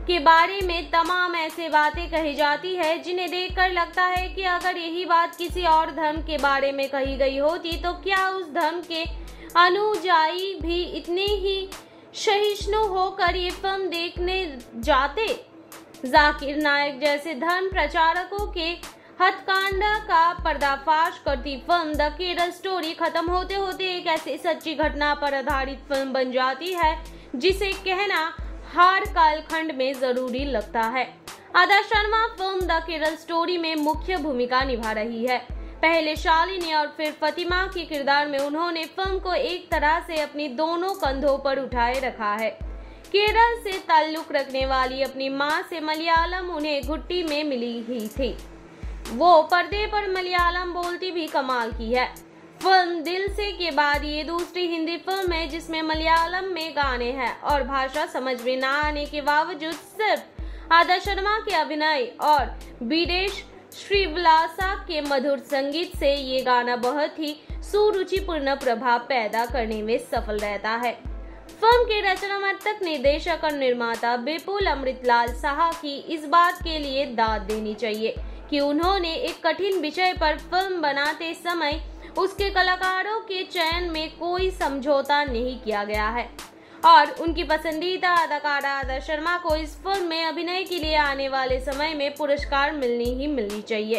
के बारे में तमाम ऐसे बातें कही जाती है जिन्हें देखकर लगता है कि अगर यही बात किसी और धर्म के बारे में कही गई होती तो क्या उस धर्म के अनुयायी भी इतने ही सहिष्णु होकर ये फिल्म देखने जाते। जाकिर नायक जैसे धर्म प्रचारकों के हथकांडा का पर्दाफाश करती फिल्म द केरल स्टोरी खत्म होते होते एक ऐसी सच्ची घटना पर आधारित फिल्म बन जाती है जिसे कहना हर कालखंड में जरूरी लगता है। Adah Sharma film the Kerala story में मुख्य भूमिका निभा रही है। पहले शालिनी और फिर फतिमा के किरदार में उन्होंने फिल्म को एक तरह से अपनी दोनों कंधों पर उठाए रखा है। केरल से ताल्लुक रखने वाली अपनी मां से मलयालम उन्हें घुट्टी में मिली ही थी। वो पर्दे पर मलयालम बोलती भी कमाल की है। फिल्म दिल से के बाद ये दूसरी हिंदी फिल्म है जिसमें मलयालम में गाने हैं और भाषा समझ में ना आने के बावजूद सिर्फ आदा शर्मा के अभिनय और विदेश श्रीविलासा के मधुर संगीत से ये गाना बहुत ही सुरुचिपूर्ण प्रभाव पैदा करने में सफल रहता है। फिल्म के रचनात्मक निर्देशक और निर्माता विपुल अमृतलाल साहा की इस बात के लिए दाद देनी चाहिए कि उन्होंने एक कठिन विषय पर फिल्म बनाते समय उसके कलाकारों के चयन में कोई समझौता नहीं किया गया है और उनकी पसंदीदा अदाकारा आदा शर्मा को इस फिल्म में अभिनय के लिए आने वाले समय में पुरस्कार मिलनी ही मिलनी चाहिए।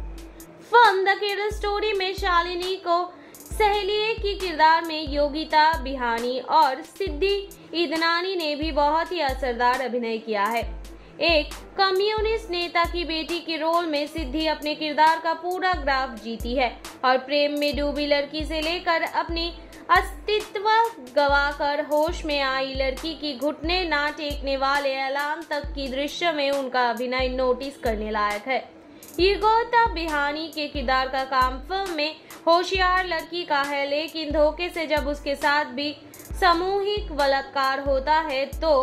फिल्म द केरल स्टोरी में शालिनी को सहेलिए की किरदार में योगिता बिहानी और सिद्धि ईदनानी ने भी बहुत ही असरदार अभिनय किया है। एक कम्युनिस्ट नेता की बेटी के रोल में सिद्धि अपने किरदार का पूरा ग्राफ जीती है और प्रेम में डूबी लड़की से लेकर अपनी अस्तित्व गवाकर होश में आई लड़की की घुटने ना टेकने वाले अलार्म तक की दृश्य में उनका अभिनय नोटिस करने लायक है। योगिता बिहानी के किरदार का काम फिल्म में होशियार लड़की का है, लेकिन धोखे से जब उसके साथ भी सामूहिक बलात्कार होता है तो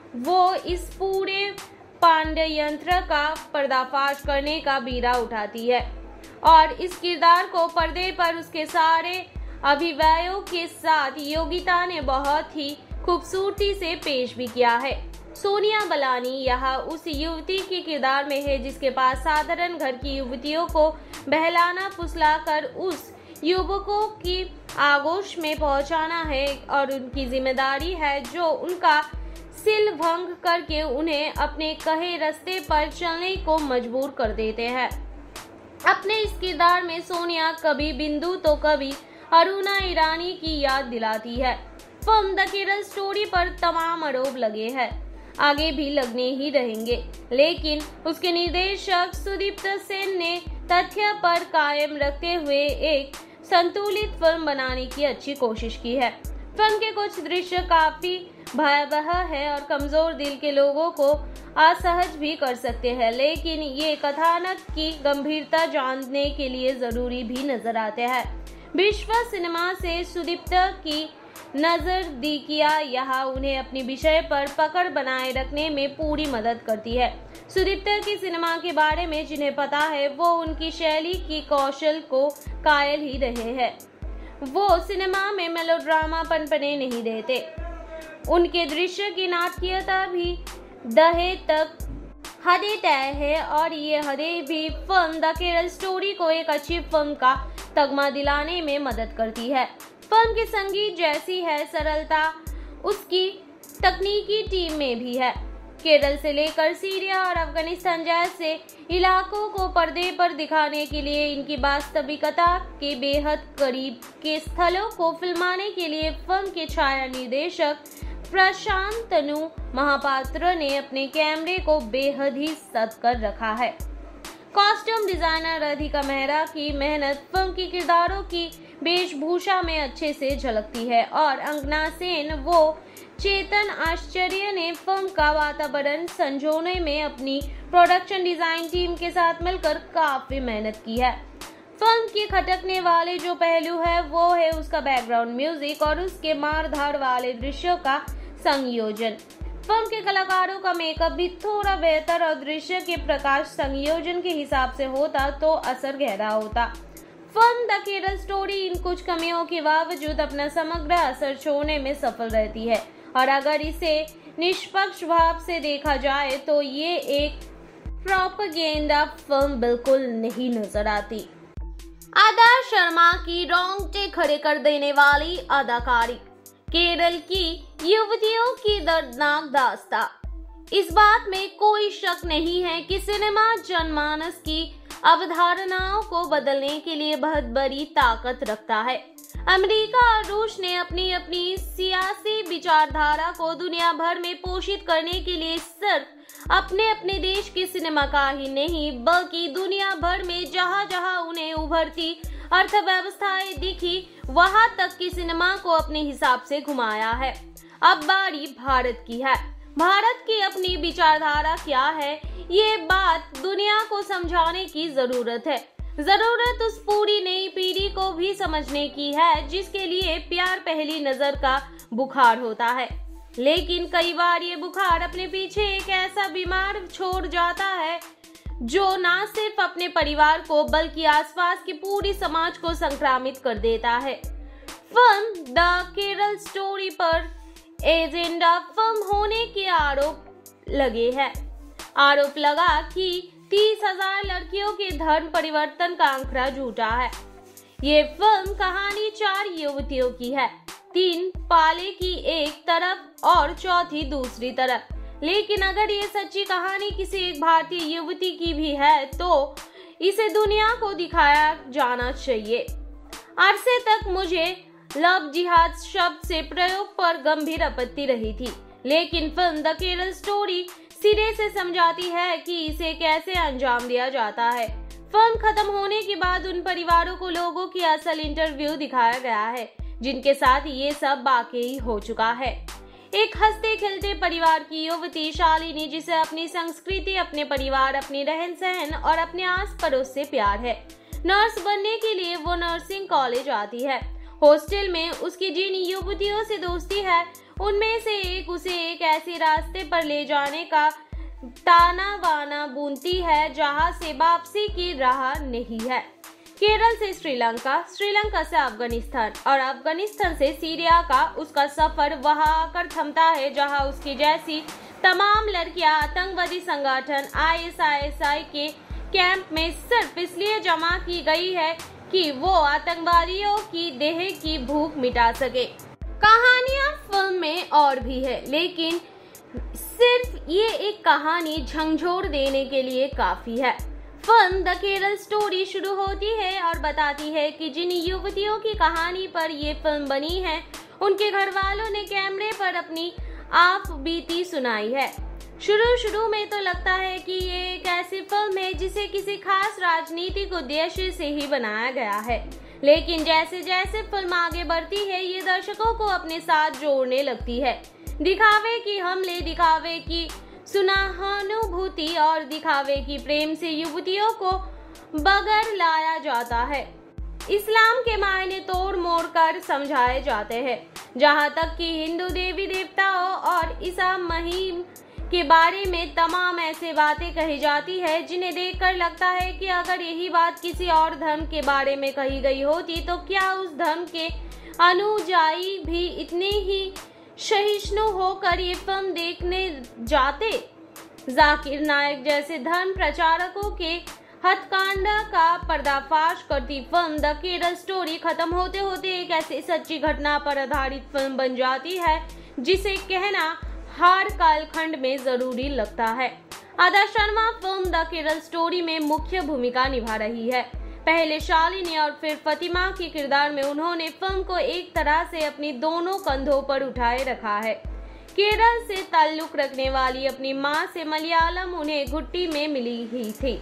वो इस पूरे पांड्य यंत्र का पर्दाफाश करने का बीड़ा उठाती है और इस किरदार को पर्दे पर उसके सारे अभिनयों के साथ योगिता ने बहुत ही खूबसूरती से पेश भी किया है। सोनिया बलानी यहाँ उस युवती के किरदार में है जिसके पास साधारण घर की युवतियों को बहलाना फुसलाकर उस युवकों की आगोश में पहुंचाना है और उनकी जिम्मेदारी है जो उनका सिल भंग करके उन्हें अपने कहे रास्ते पर चलने को मजबूर कर देते हैं। अपने इस किरदार में सोनिया कभी बिंदु तो कभी अरुणा ईरानी की याद दिलाती है। फिल्म द केरल स्टोरी पर तमाम आरोप लगे हैं, आगे भी लगने ही रहेंगे, लेकिन उसके निर्देशक सुदीप्त सेन ने तथ्य पर कायम रखते हुए एक संतुलित फिल्म बनाने की अच्छी कोशिश की है। फिल्म के कुछ दृश्य काफी भयावह है और कमजोर दिल के लोगों को असहज भी कर सकते हैं, लेकिन ये कथानक की गंभीरता जानने के लिए जरूरी भी नजर आते हैं। विश्व सिनेमा से सुदीप्त की नजरदीकिया यहाँ उन्हें अपनी विषय पर पकड़ बनाए रखने में पूरी मदद करती है। सुदीप्त की सिनेमा के बारे में जिन्हें पता है वो उनकी शैली की कौशल को कायल ही रहे हैं। वो सिनेमा में मेलोड्रामा पनपने नहीं देते, उनके दृश्य की नाटकीयता भी दहे तक हदें तय है और ये हदें भी फिल्म द केरल स्टोरी को एक अच्छी फिल्म का तगमा दिलाने में मदद करती है। फिल्म के संगीत जैसी है सरलता उसकी तकनीकी टीम में भी है। केरल से लेकर सीरिया और अफगानिस्तान जैसे इलाकों को पर्दे पर दिखाने के लिए इनकी वास्तविकता के बेहद करीब के स्थलों को फिल्माने के लिए फिल्म के छाया निर्देशक प्रशांत तनु महापात्र ने अपने कैमरे को बेहद ही सद कर रखा है। कॉस्ट्यूम डिजाइनर राधिका मेहरा की मेहनत फिल्म के किरदारों की वेशभूषा में अच्छे से झलकती है और अंगना सेन वो चेतन आश्चर्य ने फिल्म का वातावरण संजोने में अपनी प्रोडक्शन डिजाइन टीम के साथ मिलकर काफी मेहनत की है। फिल्म के खटकने वाले जो पहलू है वो है उसका बैकग्राउंड म्यूजिक और उसके मारधाड़ वाले दृश्यों का संयोजन। फिल्म के कलाकारों का मेकअप भी थोड़ा बेहतर और दृश्य के प्रकाश संयोजन के हिसाब से होता तो असर गहरा होता। फिल्म द केरल स्टोरी इन कुछ कमियों के बावजूद अपना समग्र असर छोड़ने में सफल रहती है और अगर इसे निष्पक्ष भाव से देखा जाए तो ये एक प्रोपेगेंडा फिल्म बिल्कुल नहीं नजर आती। अदा शर्मा की रोंगटे खड़े कर देने वाली अदाकारी, केरल की युवतियों की दर्दनाक दास्तां। इस बात में कोई शक नहीं है कि सिनेमा जनमानस की अवधारणाओं को बदलने के लिए बहुत बड़ी ताकत रखता है। अमेरिका और रूस ने अपनी अपनी सियासी विचारधारा को दुनिया भर में पोषित करने के लिए सिर्फ अपने अपने देश के सिनेमा का ही नहीं बल्कि दुनिया भर में जहां जहां उन्हें उभरती अर्थव्यवस्थाएं दिखी वहां तक की सिनेमा को अपने हिसाब से घुमाया है। अब बारी भारत की है। भारत की अपनी विचारधारा क्या है, ये बात दुनिया को समझाने की जरूरत है। जरूरत उस पूरी नई पीढ़ी को भी समझने की है जिसके लिए प्यार पहली नजर का बुखार होता है, लेकिन कई बार ये बुखार अपने पीछे एक ऐसा बीमार छोड़ जाता है जो न सिर्फ अपने परिवार को बल्कि आसपास की पूरी समाज को संक्रामित कर देता है। फिल्म द केरल स्टोरी पर एजेंडा फिल्म होने के आरोप लगे हैं। आरोप लगा कि तीस हजार लड़कियों के धर्म परिवर्तन का आंकड़ा झूठा है। ये फिल्म कहानी चार युवतियों की है, तीन पाले की एक तरफ और चौथी दूसरी तरफ। लेकिन अगर ये सच्ची कहानी किसी एक भारतीय युवती की भी है तो इसे दुनिया को दिखाया जाना चाहिए। अरसे तक मुझे लव जिहाद शब्द से प्रयोग पर गंभीर आपत्ति रही थी, लेकिन फिल्म द केरल स्टोरी सिरे से समझाती है कि इसे कैसे अंजाम दिया जाता है। फिल्म खत्म होने के बाद उन परिवारों को लोगों की असल इंटरव्यू दिखाया गया है जिनके साथ ये सब वाकई हो चुका है। एक हंसते खेलते परिवार की युवती शालिनी, जिसे अपनी संस्कृति, अपने परिवार, अपनी रहन सहन और अपने आस पड़ोस से प्यार है। नर्स बनने के लिए वो नर्सिंग कॉलेज आती है। हॉस्टल में उसकी जिन युवतियों से दोस्ती है उनमें से एक उसे एक ऐसे रास्ते पर ले जाने का ताना बाना बुनती है जहां से वापसी की राह नहीं है। केरल से श्रीलंका, श्रीलंका से अफगानिस्तान और अफगानिस्तान से सीरिया का उसका सफर वहां आकर थमता है जहां उसकी जैसी तमाम लड़कियां आतंकवादी संगठन आई एस आई के कैंप में सिर्फ इसलिए जमा की गई है कि वो आतंकवादियों की देह की भूख मिटा सके। कहानियां फिल्म में और भी है, लेकिन सिर्फ ये एक कहानी झंझोड़ देने के लिए काफी है। फिल्म द केरल स्टोरी शुरू होती है और बताती है कि जिन युवतियों की कहानी पर ये फिल्म बनी है उनके घर वालों ने कैमरे पर अपनी आप बीती सुनाई है। शुरू शुरू में तो लगता है कि ये एक ऐसी फिल्म है जिसे किसी खास राजनीतिक उद्देश्य से ही बनाया गया है, लेकिन जैसे जैसे फिल्म आगे बढ़ती है ये दर्शकों को अपने साथ जोड़ने लगती है। दिखावे की हमले, दिखावे की सुनाहानुभूति और दिखावे की प्रेम से युवतियों को बगैर लाया जाता है। इस्लाम के मायने तोड़ मोड़ कर समझाए जाते हैं, जहाँ तक कि हिंदू देवी देवताओं और ईसा मसीह के बारे में तमाम ऐसे बातें कही जाती है जिन्हें देखकर लगता है कि अगर यही बात किसी और धर्म के बारे में कही गई होती तो क्या उस धर्म के अनुयायी भी इतने ही सहिष्णु होकर ये फिल्म देखने जाते। जाकिर नायक जैसे धर्म प्रचारकों के हत्याकांड का पर्दाफाश करती फिल्म द केरल स्टोरी खत्म होते होते एक ऐसी सच्ची घटना पर आधारित फिल्म बन जाती है जिसे कहना हर कालखंड में जरूरी लगता है। Adah Sharma film the Kerala story में मुख्य भूमिका निभा रही है। पहले शालिनी और फिर फतिमा के किरदार में उन्होंने फिल्म को एक तरह से अपनी दोनों कंधों पर उठाए रखा है। केरल से ताल्लुक रखने वाली अपनी मां से मलयालम उन्हें घुट्टी में मिली ही थी।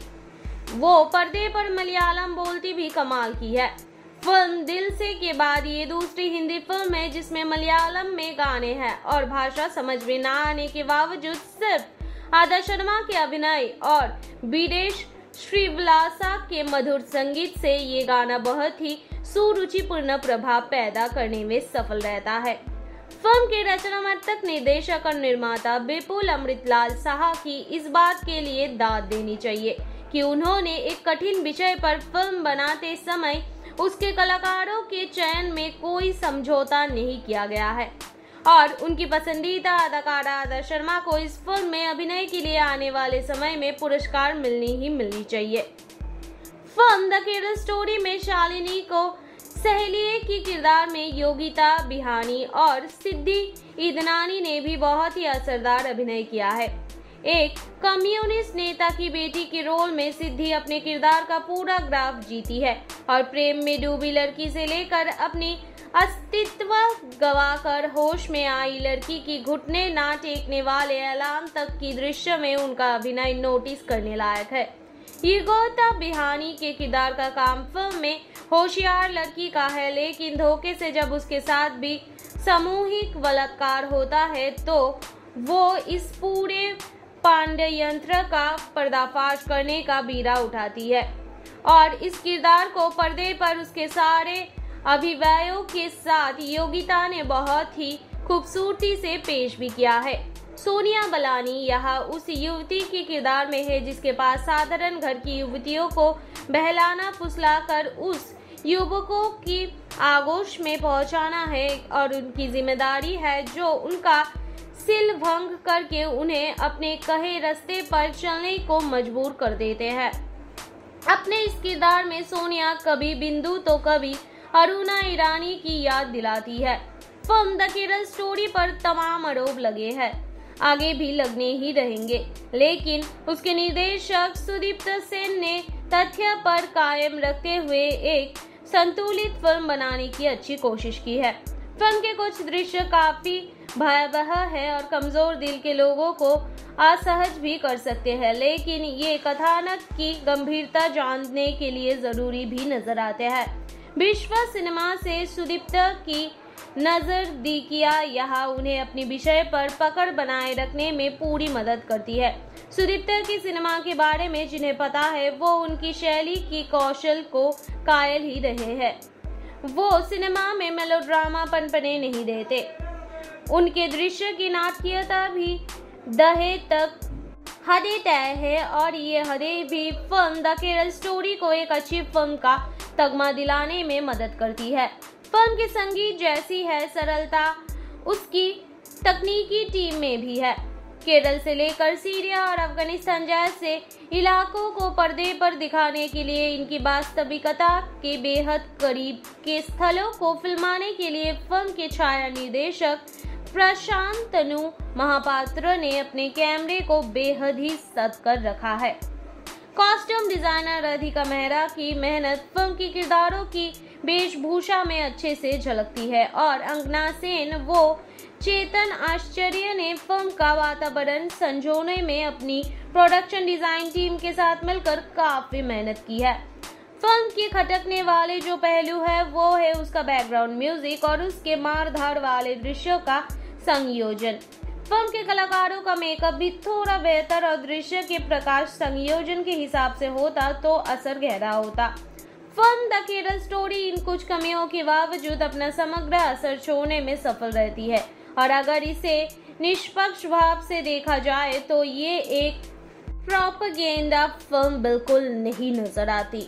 वो पर्दे पर मलयालम बोलती भी कमाल की है। फिल्म दिल से के बाद ये दूसरी हिंदी फिल्म है जिसमें मलयालम में गाने हैं और भाषा समझ में ना आने के बावजूद सिर्फ आदा शर्मा के अभिनय और विदेश श्रीवलासा के मधुर संगीत से ये गाना बहुत ही सुरुचिपूर्ण प्रभाव पैदा करने में सफल रहता है। फिल्म के रचनात्मक निर्देशक और निर्माता विपुल अमृतलाल साहा की इस बात के लिए दाद देनी चाहिए कि उन्होंने एक कठिन विषय पर फिल्म बनाते समय उसके कलाकारों के चयन में कोई समझौता नहीं किया गया है। और उनकी पसंदीदा अदाकारा आदा शर्मा को इस फिल्म में अभिनय के लिए आने वाले समय में पुरस्कार मिलनी ही मिलनी चाहिए। फिल्म द केरल स्टोरी में शालिनी को सहेलिए की किरदार में योगिता बिहानी और सिद्धि ईदनानी ने भी बहुत ही असरदार अभिनय किया है। एक कम्युनिस्ट नेता की बेटी के रोल में सिद्धि अपने किरदार का पूरा ग्राफ जीती है और प्रेम में डूबी लड़की से लेकर अपनी अस्तित्व गवाकर होश में आई लड़की की घुटने ना टेकने वाले ऐलान तक की दृश्य में उनका अभिनय नोटिस करने लायक है। योगिता बिहानी के किरदार का काम फिल्म में होशियार लड़की का है, लेकिन धोखे से जब उसके साथ भी सामूहिक बलात्कार होता है तो वो इस पूरे पांडे यंत्र का पर्दाफाश करने का बीड़ा उठाती है और इस किरदार को पर्दे पर उसके सारे अभिनयों के साथ योगिता ने बहुत ही खूबसूरती से पेश भी किया है। सोनिया बलानी यहाँ उस युवती के किरदार में है जिसके पास साधारण घर की युवतियों को बहलाना फुसलाकर उस युवकों की आगोश में पहुंचाना है और उनकी जिम्मेदारी है जो उनका सिल भंग करके उन्हें अपने कहे रास्ते पर चलने को मजबूर कर देते हैं। अपने इस किरदार में सोनिया कभी बिंदु तो कभी अरुणा ईरानी की याद दिलाती है। फिल्म द केरल स्टोरी पर तमाम आरोप लगे हैं, आगे भी लगने ही रहेंगे, लेकिन उसके निर्देशक सुदीप्त सेन ने तथ्य पर कायम रखते हुए एक संतुलित फिल्म बनाने की अच्छी कोशिश की है। फिल्म के कुछ दृश्य काफी भयावह है और कमजोर दिल के लोगों को असहज भी कर सकते हैं, लेकिन ये कथानक की गंभीरता जानने के लिए जरूरी भी नजर आते हैं। विश्व सिनेमा से सुदीप्त की नजरदीकियां यहाँ उन्हें अपनी विषय पर पकड़ बनाए रखने में पूरी मदद करती है। सुदीप्त की सिनेमा के बारे में जिन्हें पता है वो उनकी शैली की कौशल को कायल ही रहे हैं। वो सिनेमा में मेलोड्रामा पनपने नहीं देते, उनके दृश्य की नाटकीयता भी दहे तक हदें तय है और ये हदें भी फिल्म द केरल स्टोरी को एक अच्छी फिल्म का तगमा दिलाने में मदद करती है। फिल्म की संगीत जैसी है सरलता उसकी तकनीकी टीम में भी है। केरल से लेकर सीरिया और अफगानिस्तान जैसे इलाकों को पर्दे पर दिखाने के लिए इनकी वास्तविकता के बेहद करीब के स्थलों को फिल्माने के लिए फिल्म के छाया निर्देशक प्रशांत तनु महापात्र ने अपने कैमरे को बेहद ही सद कर रखा है। कॉस्ट्यूम डिजाइनर राधिका मेहरा की मेहनत फिल्म की किरदारों की वेशभूषा में अच्छे से झलकती है और अंगना सेन वो चेतन आश्चर्य ने फिल्म का वातावरण संजोने में अपनी प्रोडक्शन डिजाइन टीम के साथ मिलकर काफी मेहनत की है। फिल्म के खटकने वाले जो पहलू है वो है उसका बैकग्राउंड म्यूजिक और उसके मारधार वाले दृश्यों का संयोजन। फिल्म के कलाकारों का मेकअप भी थोड़ा बेहतर और दृश्य के प्रकाश संयोजन के हिसाब से होता तो असर गहरा होता। फिल्म द केरल स्टोरी इन कुछ कमियों के बावजूद अपना समग्र असर छोड़ने में सफल रहती है और अगर इसे निष्पक्ष भाव से देखा जाए तो ये एक प्रोपेगेंडा फिल्म बिल्कुल नहीं नजर आती।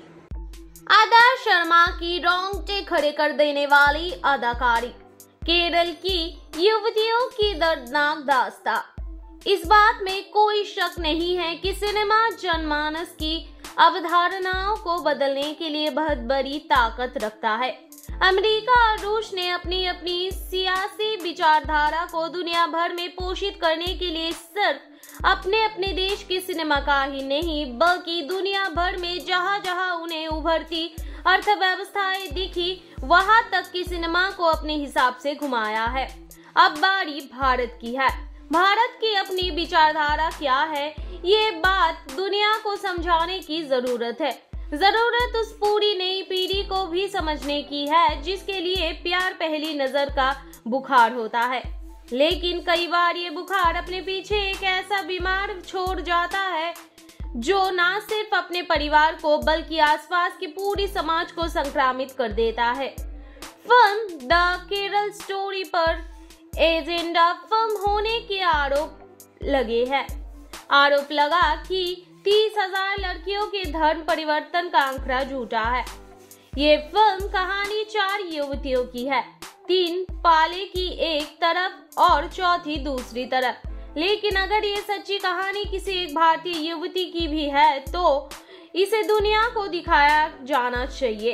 आदा शर्मा की रोंगटे खड़े कर देने वाली अदाकारी, केरल की युवतियों की दर्दनाक दास्तां। इस बात में कोई शक नहीं है कि सिनेमा जनमानस की अवधारणाओं को बदलने के लिए बहुत बड़ी ताकत रखता है। अमेरिका और रूस ने अपनी अपनी सियासी विचारधारा को दुनिया भर में पोषित करने के लिए सिर्फ अपने अपने देश के सिनेमा का ही नहीं बल्कि दुनिया भर में जहां जहां उन्हें उभरती अर्थव्यवस्थाएं दिखी वहां तक की सिनेमा को अपने हिसाब से घुमाया है। अब बारी भारत की है। भारत की अपनी विचारधारा क्या है ये बात दुनिया को समझाने की जरूरत है। जरूरत उस पूरी नई पीढ़ी को भी समझने की है जिसके लिए प्यार पहली नजर का बुखार होता है, लेकिन कई बार ये बुखार अपने पीछे एक ऐसा बीमार छोड़ जाता है जो न सिर्फ अपने परिवार को बल्कि आसपास की पूरी समाज को संक्रामित कर देता है। फिल्म द केरल स्टोरी पर एजेंडा फिल्म होने के आरोप लगे हैं। आरोप लगा कि तीस हजार लड़कियों के धर्म परिवर्तन का आंकड़ा झूठा है। ये फिल्म कहानी चार युवतियों की है तीन पाले की एक तरफ और चौथी दूसरी तरफ। लेकिन अगर ये सच्ची कहानी किसी एक भारतीय युवती की भी है तो इसे दुनिया को दिखाया जाना चाहिए।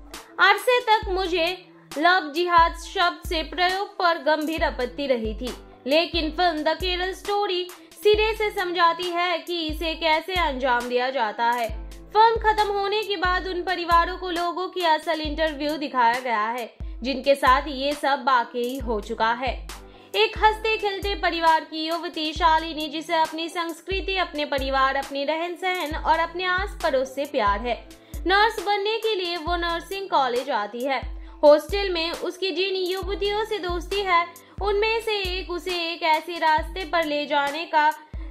अरसे तक मुझे लव जिहाद शब्द से प्रयोग पर गंभीर आपत्ति रही थी, लेकिन फिल्म द केरल स्टोरी सिरे से समझाती है कि इसे कैसे अंजाम दिया जाता है। फिल्म खत्म होने के बाद उन परिवारों को लोगों की असल इंटरव्यू दिखाया गया है जिनके साथ ये सब वाकई हो चुका है। एक हंसते खेलते परिवार की युवती शालिनी, जिसे अपनी संस्कृति, अपने परिवार, अपनी रहन सहन और अपने आस पड़ोस से प्यार है। नर्स बनने के लिए वो नर्सिंग कॉलेज आती है। हॉस्टल में उसकी जिन युवतियों से दोस्ती है उनमें से एक उसे एक ऐसे रास्ते पर ले जाने का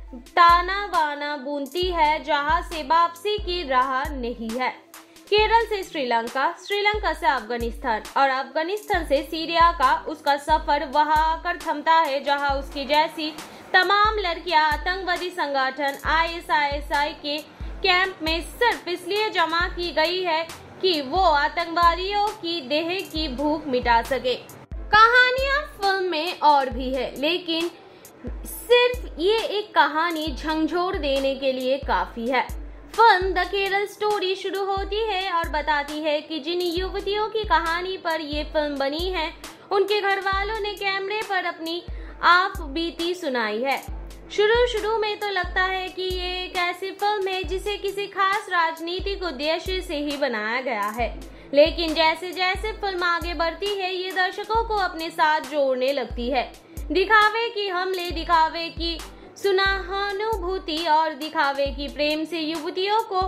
ताना बाना बुनती है जहां से वापसी की राह नहीं है। केरल से श्रीलंका, श्रीलंका से अफगानिस्तान और अफगानिस्तान से सीरिया का उसका सफर वहां आकर थमता है जहां उसकी जैसी तमाम लड़कियां आतंकवादी संगठन आई एस आई के कैंप में सिर्फ इसलिए जमा की गई है कि वो आतंकवादियों की देह की भूख मिटा सके। कहानियां फिल्म में और भी है, लेकिन सिर्फ ये एक कहानी झंझोर देने के लिए काफी है। फिल्म द केरल स्टोरी शुरू होती है और बताती है कि जिन युवतियों की कहानी पर ये फिल्म बनी है उनके घर वालों ने कैमरे पर अपनी आप बीती सुनाई है। शुरू शुरू में तो लगता है कि ये एक ऐसी फिल्म है जिसे किसी खास राजनीतिक उद्देश्य से ही बनाया गया है, लेकिन जैसे जैसे फिल्म आगे बढ़ती है ये दर्शकों को अपने साथ जोड़ने लगती है। दिखावे की हमले, दिखावे की सुनाहानुभूति और दिखावे की प्रेम से युवतियों को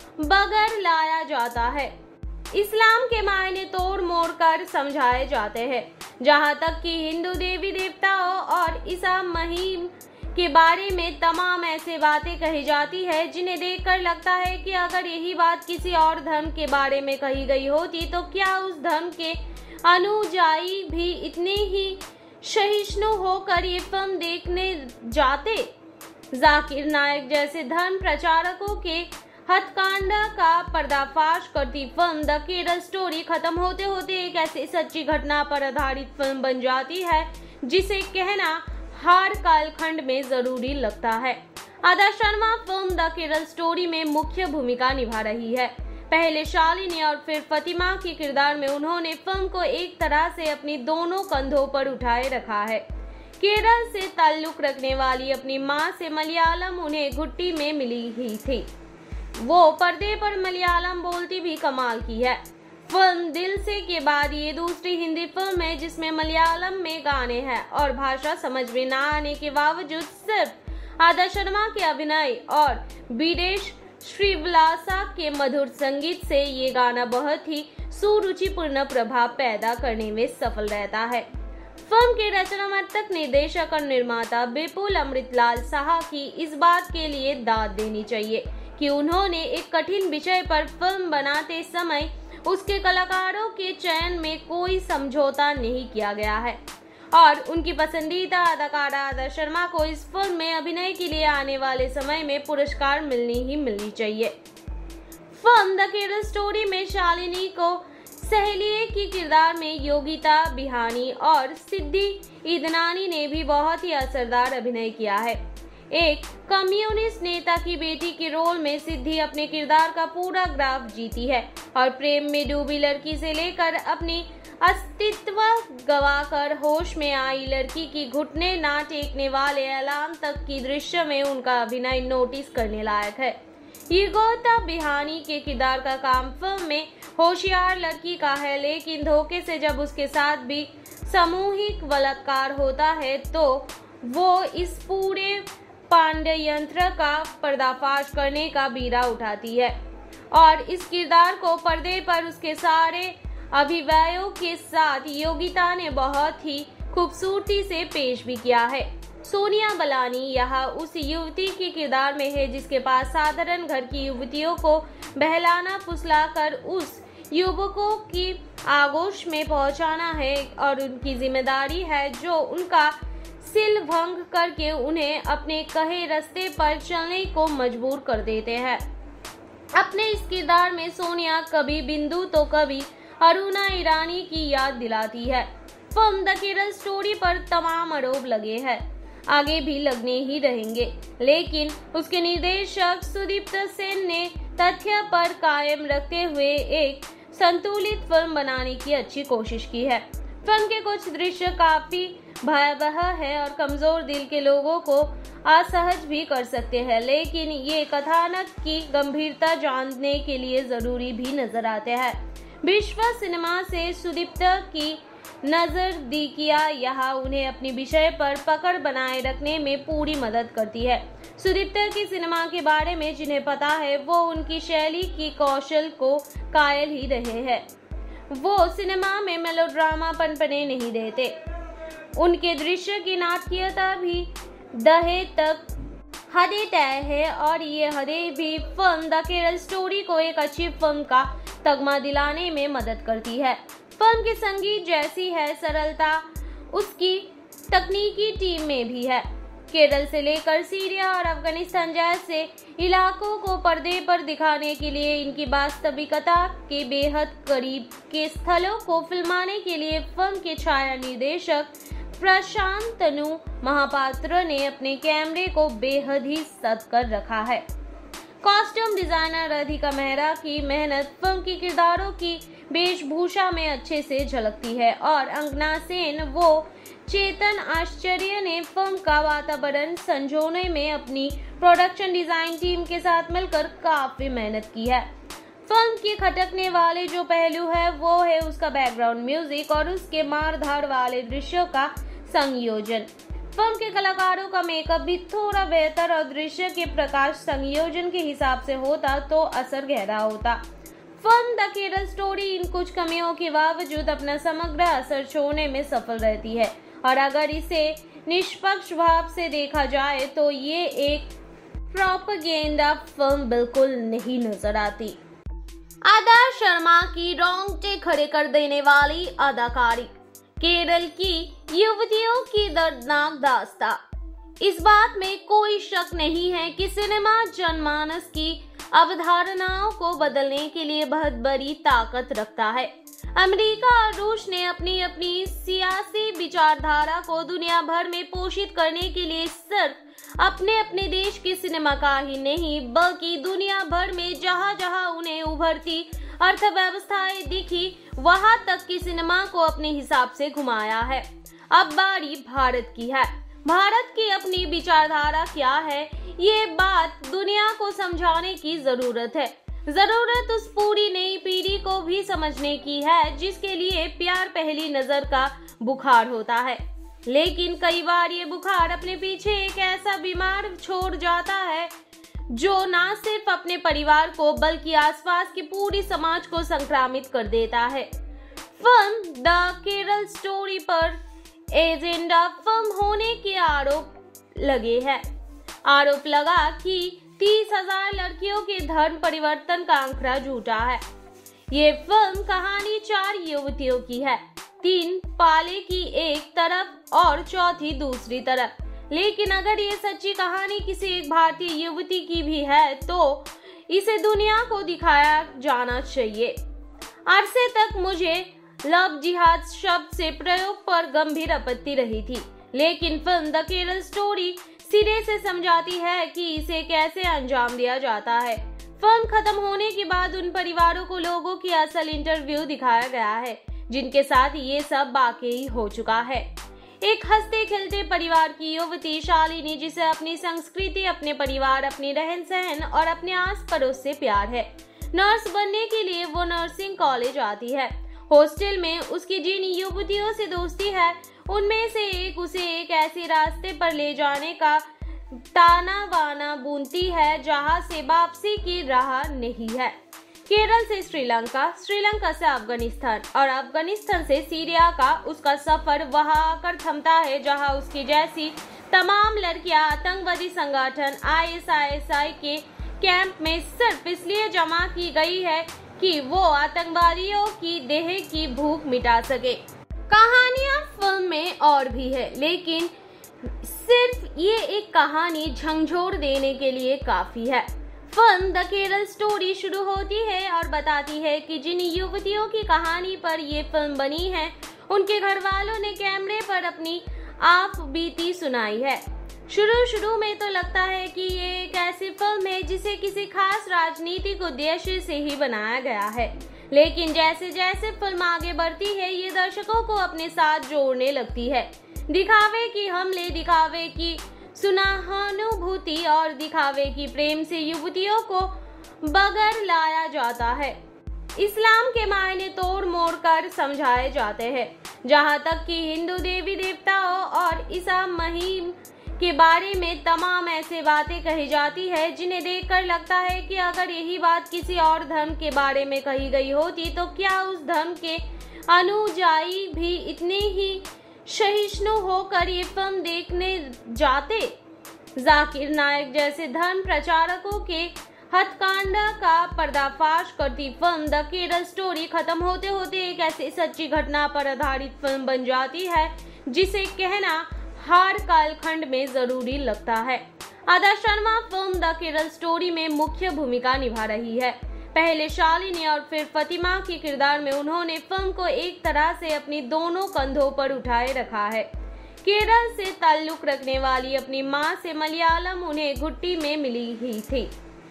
बगैर लाया जाता है। इस्लाम के मायने तोड़ मोड़ कर समझाए जाते हैं, जहां तक कि हिंदू देवी देवताओं और ईसा मसीह के बारे में तमाम ऐसे बातें कही जाती है जिन्हें देखकर लगता है कि अगर यही बात किसी और धर्म के बारे में कही गई होती तो क्या उस धर्म के अनुयायी भी इतने ही सहिष्णु होकर ये फिल्म देखने जाते। जाकिर नायक जैसे धर्म प्रचारकों के हथकांडा का पर्दाफाश करती फिल्म द केरल स्टोरी खत्म होते होते एक ऐसी सच्ची घटना पर आधारित फिल्म बन जाती है जिसे कहना हर कालखंड में जरूरी लगता है। Adah Sharma film the Kerala story में मुख्य भूमिका निभा रही है। पहले शालिनी और फिर फतिमा के किरदार में उन्होंने फिल्म को एक तरह से अपनी दोनों कंधों पर उठाए रखा है। केरल से ताल्लुक रखने वाली अपनी मां से मलयालम उन्हें घुट्टी में मिली ही थी। वो पर्दे पर मलयालम बोलती भी कमाल की है। फिल्म दिल से के बाद ये दूसरी हिंदी फिल्म है जिसमें मलयालम में गाने हैं और भाषा समझ में ना आने के बावजूद सिर्फ आदा शर्मा के अभिनय और विदेश श्रीवलासा के मधुर संगीत से ये गाना बहुत ही सुरुचिपूर्ण प्रभाव पैदा करने में सफल रहता है। फिल्म के रचनात्मक निर्देशक और निर्माता विपुल अमृतलाल साहा की इस बात के लिए दाद देनी चाहिए कि उन्होंने एक कठिन विषय पर फिल्म बनाते समय उसके कलाकारों के चयन में कोई समझौता नहीं किया गया है और उनकी पसंदीदा अदाकारा आदा शर्मा को इस फिल्म में अभिनय के लिए आने वाले समय में पुरस्कार मिलनी ही मिलनी चाहिए। फिल्म द केरल स्टोरी में शालिनी को सहेलिए की किरदार में योगिता बिहानी और सिद्धि ईदनानी ने भी बहुत ही असरदार अभिनय किया है। एक कम्युनिस्ट नेता की बेटी के रोल में सिद्धि अपने किरदार का पूरा ग्राफ जीती है और प्रेम में डूबी लड़की से लेकर अपनी अस्तित्व गवाकर होश में आई लड़की की घुटने ना टेकने वाले अलार्म तक की दृश्य में उनका अभिनय नोटिस करने लायक है। योगिता बिहानी के किरदार का काम फिल्म में होशियार लड़की का है, लेकिन धोखे से जब उसके साथ भी सामूहिक बलात्कार होता है तो वो इस पूरे पांड्य यंत्र का पर्दाफाश करने का बीड़ा उठाती है और इस किरदार को पर्दे पर उसके सारे अभिव्ययों के साथ योगिता ने बहुत ही खूबसूरती से पेश भी किया है। सोनिया बलानी यहाँ उस युवती के किरदार में है जिसके पास साधारण घर की युवतियों को बहलाना फुसलाकर उस युवकों की आगोश में पहुंचाना है और उनकी जिम्मेदारी है जो उनका सिल भंग करके उन्हें अपने कहे रास्ते पर चलने को मजबूर कर देते हैं। अपने इस किरदार में सोनिया कभी बिंदु तो कभी अरुणा ईरानी की याद दिलाती है। फिल्म द केरल स्टोरी पर तमाम आरोप लगे हैं, आगे भी लगने ही रहेंगे, लेकिन उसके निर्देशक सुदीप्त सेन ने तथ्य पर कायम रखते हुए एक संतुलित फिल्म बनाने की अच्छी कोशिश की है। फिल्म के कुछ दृश्य काफी भयावह है और कमजोर दिल के लोगों को असहज भी कर सकते हैं, लेकिन ये कथानक की गंभीरता जानने के लिए जरूरी भी नजर आते हैं। विश्व सिनेमा से सुदीप्त की नजरदीकियां यहाँ उन्हें अपनी विषय पर पकड़ बनाए रखने में पूरी मदद करती है। सुदीप्त की सिनेमा के बारे में जिन्हें पता है वो उनकी शैली की कौशल को कायल ही रहे हैं। वो सिनेमा में मेलोड्रामा पनपने नहीं देते, उनके दृश्य की नाटकीयता भी दहे तक हदें तय है और ये हदें भी फिल्म द केरल स्टोरी को एक अच्छी फिल्म का तगमा दिलाने में मदद करती है। फिल्म के संगीत जैसी है सरलता उसकी तकनीकी टीम में भी है। केरल से लेकर सीरिया और अफगानिस्तान जैसे इलाकों को पर्दे पर दिखाने के लिए इनकी वास्तविकता के बेहद करीब के स्थलों को फिल्माने के लिए फिल्म के छाया निर्देशक प्रशांत तनु महापात्र ने अपने कैमरे को बेहद ही सद कर रखा है। कॉस्ट्यूम डिजाइनर राधिका मेहरा की मेहनत फिल्म के किरदारों की वेशभूषा में अच्छे से झलकती है और अंगना सेन वो चेतन आश्चर्य ने फिल्म का वातावरण संजोने में अपनी प्रोडक्शन डिजाइन टीम के साथ मिलकर काफी मेहनत की है। फिल्म के खटकने वाले जो पहलू है वो है उसका बैकग्राउंड म्यूजिक और उसके मारधाड़ वाले दृश्यों का संयोजन। फिल्म के कलाकारों का मेकअप भी थोड़ा बेहतर और दृश्य के प्रकाश संयोजन के हिसाब से होता तो असर गहरा होता। फिल्म द केरल स्टोरी इन कुछ कमियों के बावजूद अपना समग्र असर छोड़ने में सफल रहती है और अगर इसे निष्पक्ष भाव से देखा जाए तो ये एक प्रोपेगेंडा फिल्म बिल्कुल नहीं नजर आती। आदा शर्मा की रोंगटे खड़े कर देने वाली अदाकारी, केरल की युवतियों की दर्दनाक दास्तां। इस बात में कोई शक नहीं है कि सिनेमा जनमानस की अवधारणाओं को बदलने के लिए बहुत बड़ी ताकत रखता है। अमेरिका और रूस ने अपनी अपनी सियासी विचारधारा को दुनिया भर में पोषित करने के लिए सिर्फ अपने अपने देश के सिनेमा का ही नहीं बल्कि दुनिया भर में जहां जहां उन्हें उभरती अर्थव्यवस्थाएं दिखी वहां तक की सिनेमा को अपने हिसाब से घुमाया है। अब बारी भारत की है। भारत की अपनी विचारधारा क्या है, ये बात दुनिया को समझाने की जरूरत है। जरूरत उस पूरी नई पीढ़ी को भी समझने की है जिसके लिए प्यार पहली नजर का बुखार होता है, लेकिन कई बार ये बुखार अपने पीछे एक ऐसा बीमार छोड़ जाता है जो ना सिर्फ अपने परिवार को बल्कि आसपास की पूरी समाज को संक्रामित कर देता है। फिल्म द केरल स्टोरी पर एजेंडा फिल्म होने के आरोप लगे हैं। आरोप लगा कि तीस हजार लड़कियों के धर्म परिवर्तन का आंकड़ा झूठा है। ये फिल्म कहानी चार युवतियों की है, तीन पाले की एक तरफ और चौथी दूसरी तरफ। लेकिन अगर ये सच्ची कहानी किसी एक भारतीय युवती की भी है तो इसे दुनिया को दिखाया जाना चाहिए। अरसे तक मुझे लव जिहाद शब्द से प्रयोग पर गंभीर आपत्ति रही थी, लेकिन फिल्म द केरल स्टोरी सिरे से समझाती है कि इसे कैसे अंजाम दिया जाता है। फिल्म खत्म होने के बाद उन परिवारों को लोगों की असल इंटरव्यू दिखाया गया है जिनके साथ ये सब वाकई हो चुका है। एक हंसते खेलते परिवार की युवती शालिनी, जिसे अपनी संस्कृति, अपने परिवार, अपनी रहन सहन और अपने आस पड़ोस से प्यार है। नर्स बनने के लिए वो नर्सिंग कॉलेज आती है। हॉस्टल में उसकी जिन युवतियों से दोस्ती है उनमें से एक उसे एक ऐसे रास्ते पर ले जाने का ताना बाना बुनती है जहां से वापसी की राह नहीं है। केरल से श्रीलंका, श्रीलंका से अफगानिस्तान और अफगानिस्तान से सीरिया का उसका सफर वहां आकर थमता है जहां उसकी जैसी तमाम लड़कियां आतंकवादी संगठन आई एस आई के कैंप में सिर्फ इसलिए जमा की गई है कि वो आतंकवादियों की देह की भूख मिटा सके। कहानियां फिल्म में और भी है, लेकिन सिर्फ ये एक कहानी झंझोर देने के लिए काफी है। फिल्म द केरल स्टोरी शुरू होती है और बताती है कि जिन युवतियों की कहानी पर ये फिल्म बनी है उनके घर वालों ने कैमरे पर अपनी आप बीती सुनाई है। शुरू शुरू में तो लगता है कि ये एक ऐसी फिल्म है जिसे किसी खास राजनीतिक उद्देश्य से ही बनाया गया है, लेकिन जैसे जैसे फिल्म आगे बढ़ती है ये दर्शकों को अपने साथ जोड़ने लगती है। दिखावे की हमले, दिखावे की सुनाहानुभूति और दिखावे की प्रेम से युवतियों को बगैर लाया जाता है। इस्लाम के मायने तोड़ मोड़ कर समझाए जाते हैं, जहाँ तक कि हिंदू देवी देवताओं और ईसा मसीह के बारे में तमाम ऐसे बातें कही जाती है जिन्हें देखकर लगता है कि अगर यही बात किसी और धर्म के बारे में कही गई होती तो क्या उस धर्म के अनुयायी भी इतने ही सहिष्णु होकर ये फिल्म देखने जाते। जाकिर नायक जैसे धर्म प्रचारकों के हत्याकांड का पर्दाफाश करती फिल्म द केरल स्टोरी खत्म होते होते एक ऐसी सच्ची घटना पर आधारित फिल्म बन जाती है जिसे कहना हर कालखंड में जरूरी लगता है। Adah Sharma film the Kerala story में मुख्य भूमिका निभा रही है। पहले शालिनी और फिर फतिमा के किरदार में उन्होंने फिल्म को एक तरह से अपनी दोनों कंधों पर उठाए रखा है। केरल से ताल्लुक रखने वाली अपनी मां से मलयालम उन्हें घुट्टी में मिली ही थी।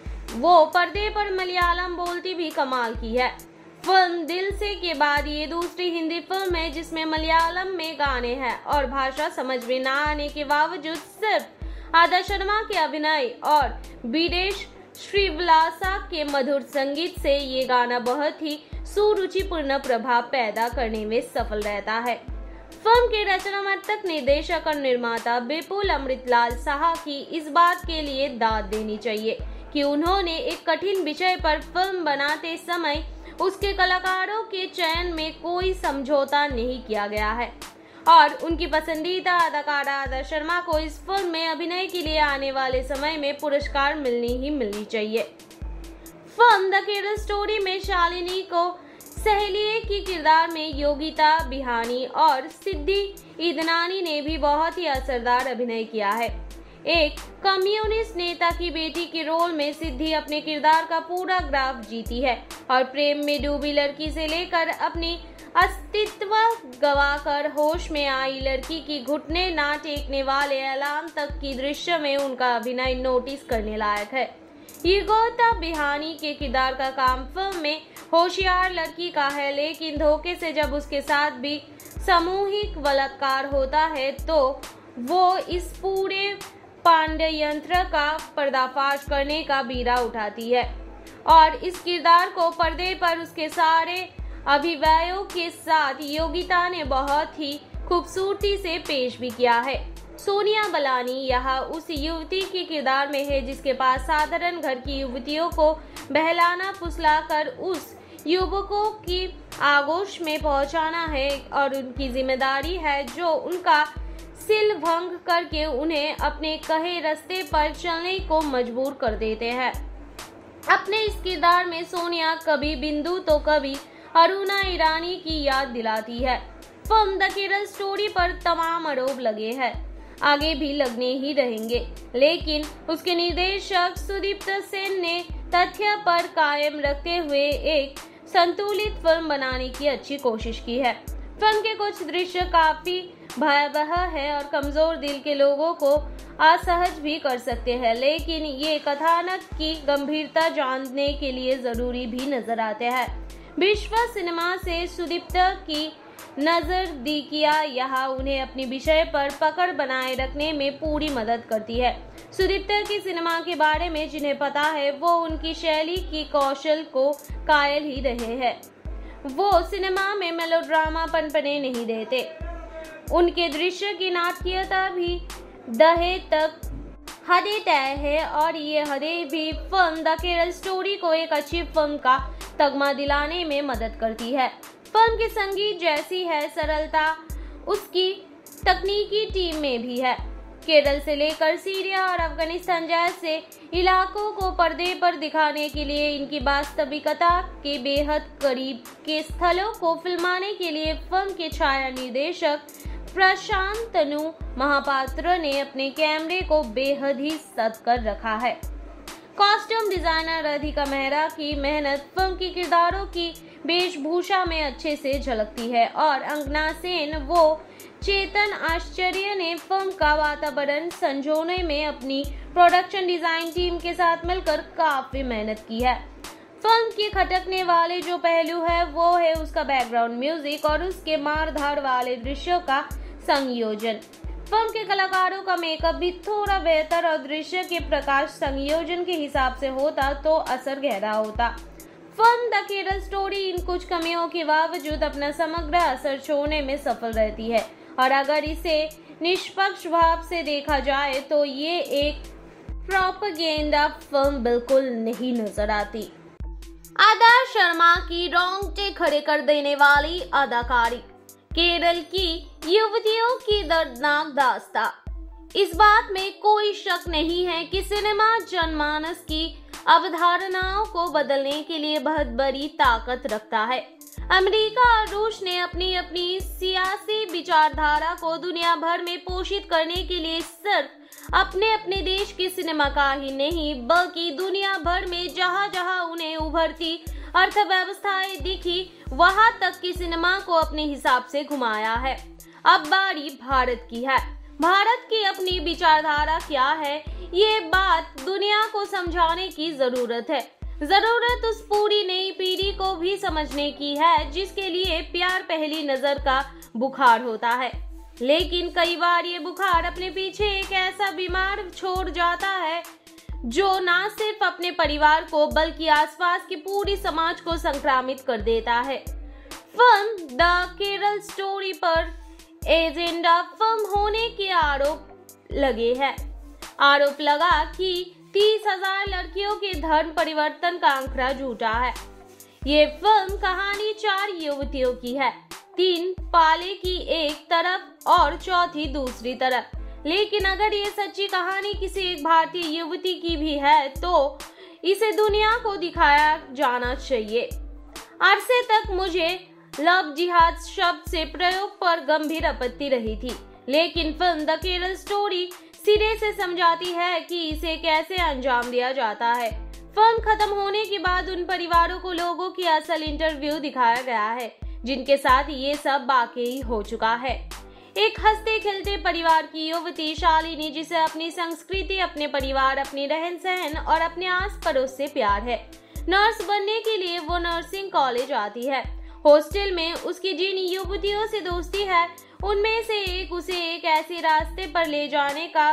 वो पर्दे पर मलयालम बोलती भी कमाल की है। फिल्म दिल से के बाद ये दूसरी हिंदी फिल्म है जिसमें मलयालम में गाने हैं और भाषा समझ में ना आने के बावजूद सिर्फ आदा शर्मा के अभिनय और विदेश श्रीवलासा के मधुर संगीत से ये गाना बहुत ही सुरुचिपूर्ण प्रभाव पैदा करने में सफल रहता है। फिल्म के रचनात्मक निर्देशक और निर्माता विपुल अमृतलाल साहा की इस बात के लिए दाद देनी चाहिए कि उन्होंने एक कठिन विषय पर फिल्म बनाते समय उसके कलाकारों के चयन में कोई समझौता नहीं किया गया है और उनकी पसंदीदा अदाकारा आदा शर्मा को इस फिल्म में अभिनय के लिए आने वाले समय में पुरस्कार मिलनी ही मिलनी चाहिए। फिल्म द केरल स्टोरी में शालिनी को सहेलिए की किरदार में योगिता बिहानी और सिद्धि ईदनानी ने भी बहुत ही असरदार अभिनय किया है। एक कम्युनिस्ट नेता की बेटी के रोल में सिद्धि अपने किरदार का पूरा ग्राफ जीती है और प्रेम में डूबी लड़की से लेकर अपनी अस्तित्व गवाकर होश में आई लड़की की घुटने ना टेकने वाले ऐलान तक की दृश्य में उनका अभिनय नोटिस करने लायक है। योगिता बिहानी के किरदार का काम फिल्म में होशियार लड़की का है, लेकिन धोखे से जब उसके साथ भी सामूहिक बलात्कार होता है तो वो इस पूरे पांडे यंत्र का पर्दाफाश करने का बीड़ा उठाती है और इस किरदार को पर्दे पर उसके सारे अभिनयों के साथ योगिता ने बहुत ही खूबसूरती से पेश भी किया है। सोनिया बलानी यहाँ उस युवती के किरदार में है जिसके पास साधारण घर की युवतियों को बहलाना फुसलाकर उस युवकों की आगोश में पहुंचाना है और उनकी जिम्मेदारी है जो उनका सिल भंग करके उन्हें अपने कहे रास्ते पर चलने को मजबूर कर देते हैं। अपने इस किरदार में सोनिया कभी बिंदु तो कभी अरुणा ईरानी की याद दिलाती है। फिल्म द केरल स्टोरी पर तमाम आरोप लगे हैं, आगे भी लगने ही रहेंगे, लेकिन उसके निर्देशक सुदीप्त सेन ने तथ्य पर कायम रखते हुए एक संतुलित फिल्म बनाने की अच्छी कोशिश की है। फिल्म के कुछ दृश्य काफी भयावह है और कमजोर दिल के लोगों को असहज भी कर सकते हैं, लेकिन ये कथानक की गंभीरता जानने के लिए जरूरी भी नजर आते हैं। विश्व सिनेमा से सुदीप्त की नजरदीकियां यहाँ उन्हें अपनी विषय पर पकड़ बनाए रखने में पूरी मदद करती है। सुदीप्त की सिनेमा के बारे में जिन्हें पता है वो उनकी शैली की कौशल को कायल ही रहे हैं। वो सिनेमा में मेलोड्रामा पनपने नहीं देते। उनके दृश्य की नाटकीयता भी दहे तक हदें तय है और ये हदें भी फिल्म द केरल स्टोरी को एक अच्छी फिल्म का तगमा दिलाने में मदद करती है। फिल्म के संगीत जैसी है सरलता उसकी तकनीकी टीम में भी है। केरल से लेकर सीरिया और अफगानिस्तान जैसे इलाकों को पर्दे पर दिखाने के लिए इनकी वास्तविकता के बेहद करीब के स्थलों को फिल्माने के लिए फिल्म के छाया निर्देशक प्रशांतनु महापात्र ने अपने कैमरे को बेहद ही सत कर रखा है। कॉस्ट्यूम डिजाइनर राधिका मेहरा की मेहनत फिल्म की किरदारों की वेशभूषा में अच्छे से झलकती है और अंगना सेन वो चेतन आश्चर्य ने फिल्म का वातावरण संजोने में अपनी प्रोडक्शन डिजाइन टीम के साथ मिलकर काफी मेहनत की है। फिल्म के खटकने वाले जो पहलू है वो है उसका बैकग्राउंड म्यूजिक और उसके मारधाड़ वाले दृश्यों का संयोजन। फिल्म के कलाकारों का मेकअप भी थोड़ा बेहतर और दृश्य के प्रकाश संयोजन के हिसाब से होता तो असर गहरा होता। फिल्म द केरल स्टोरी इन कुछ कमियों के बावजूद अपना समग्र असर छोड़ने में सफल रहती है और अगर इसे निष्पक्ष भाव से देखा जाए तो ये एक प्रोपेगेंडा फिल्म बिल्कुल नहीं नजर आती। आदर्श शर्मा की रोंगटे खड़े कर देने वाली अदाकारी, केरल की युवतियों की दर्दनाक दास्तां। इस बात में कोई शक नहीं है कि सिनेमा जनमानस की अवधारणाओं को बदलने के लिए बहुत बड़ी ताकत रखता है। अमेरिका और रूस ने अपनी अपनी सियासी विचारधारा को दुनिया भर में पोषित करने के लिए सिर्फ अपने अपने देश के सिनेमा का ही नहीं बल्कि दुनिया भर में जहां जहां उन्हें उभरती अर्थव्यवस्थाएं दिखी वहां तक की सिनेमा को अपने हिसाब से घुमाया है। अब बारी भारत की है। भारत की अपनी विचारधारा क्या है ये बात दुनिया को समझाने की जरूरत है। जरूरत उस पूरी नई पीढ़ी को भी समझने की है जिसके लिए प्यार पहली नजर का बुखार होता है, लेकिन कई बार ये बुखार अपने पीछे एक ऐसा बीमार छोड़ जाता है जो ना सिर्फ अपने परिवार को बल्कि आसपास की पूरी समाज को संक्रामित कर देता है। फिल्म द केरल स्टोरी पर एजेंडा फिल्म होने के आरोप लगे हैं। आरोप लगा कि तीस हजार लड़कियों के धर्म परिवर्तन का आंकड़ा झूठा है। ये फिल्म कहानी चार युवतियों की है, तीन पाले की एक तरफ और चौथी दूसरी तरफ। लेकिन अगर ये सच्ची कहानी किसी एक भारतीय युवती की भी है तो इसे दुनिया को दिखाया जाना चाहिए। अरसे तक मुझे लव जिहाद शब्द से प्रयोग पर गंभीर आपत्ति रही थी, लेकिन फिल्म द केरल स्टोरी सिरे से समझाती है कि इसे कैसे अंजाम दिया जाता है। फिल्म खत्म होने के बाद उन परिवारों को लोगों की असल इंटरव्यू दिखाया गया है जिनके साथ ये सब वाकई हो चुका है। एक हंसते खेलते परिवार की युवती शालिनी जिसे अपनी संस्कृति, अपने परिवार, अपनी रहन सहन और अपने आस पड़ोस से प्यार है। नर्स बनने के लिए वो नर्सिंग कॉलेज आती है। हॉस्टल में उसकी जिन युवतियों से दोस्ती है उनमें से एक उसे एक ऐसे रास्ते पर ले जाने का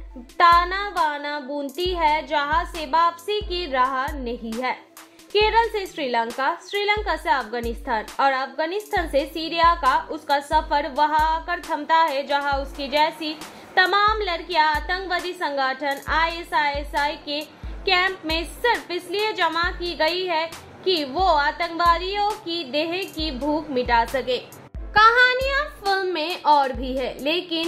ताना बाना बुनती है जहां से वापसी की राह नहीं है। केरल से श्रीलंका, श्रीलंका से अफगानिस्तान और अफगानिस्तान से सीरिया का उसका सफर वहां आकर थमता है जहां उसकी जैसी तमाम लड़कियां आतंकवादी संगठन आई एस आई के कैंप में सिर्फ इसलिए जमा की गई है कि वो आतंकवादियों की देह की भूख मिटा सके। कहानियां फिल्म में और भी है, लेकिन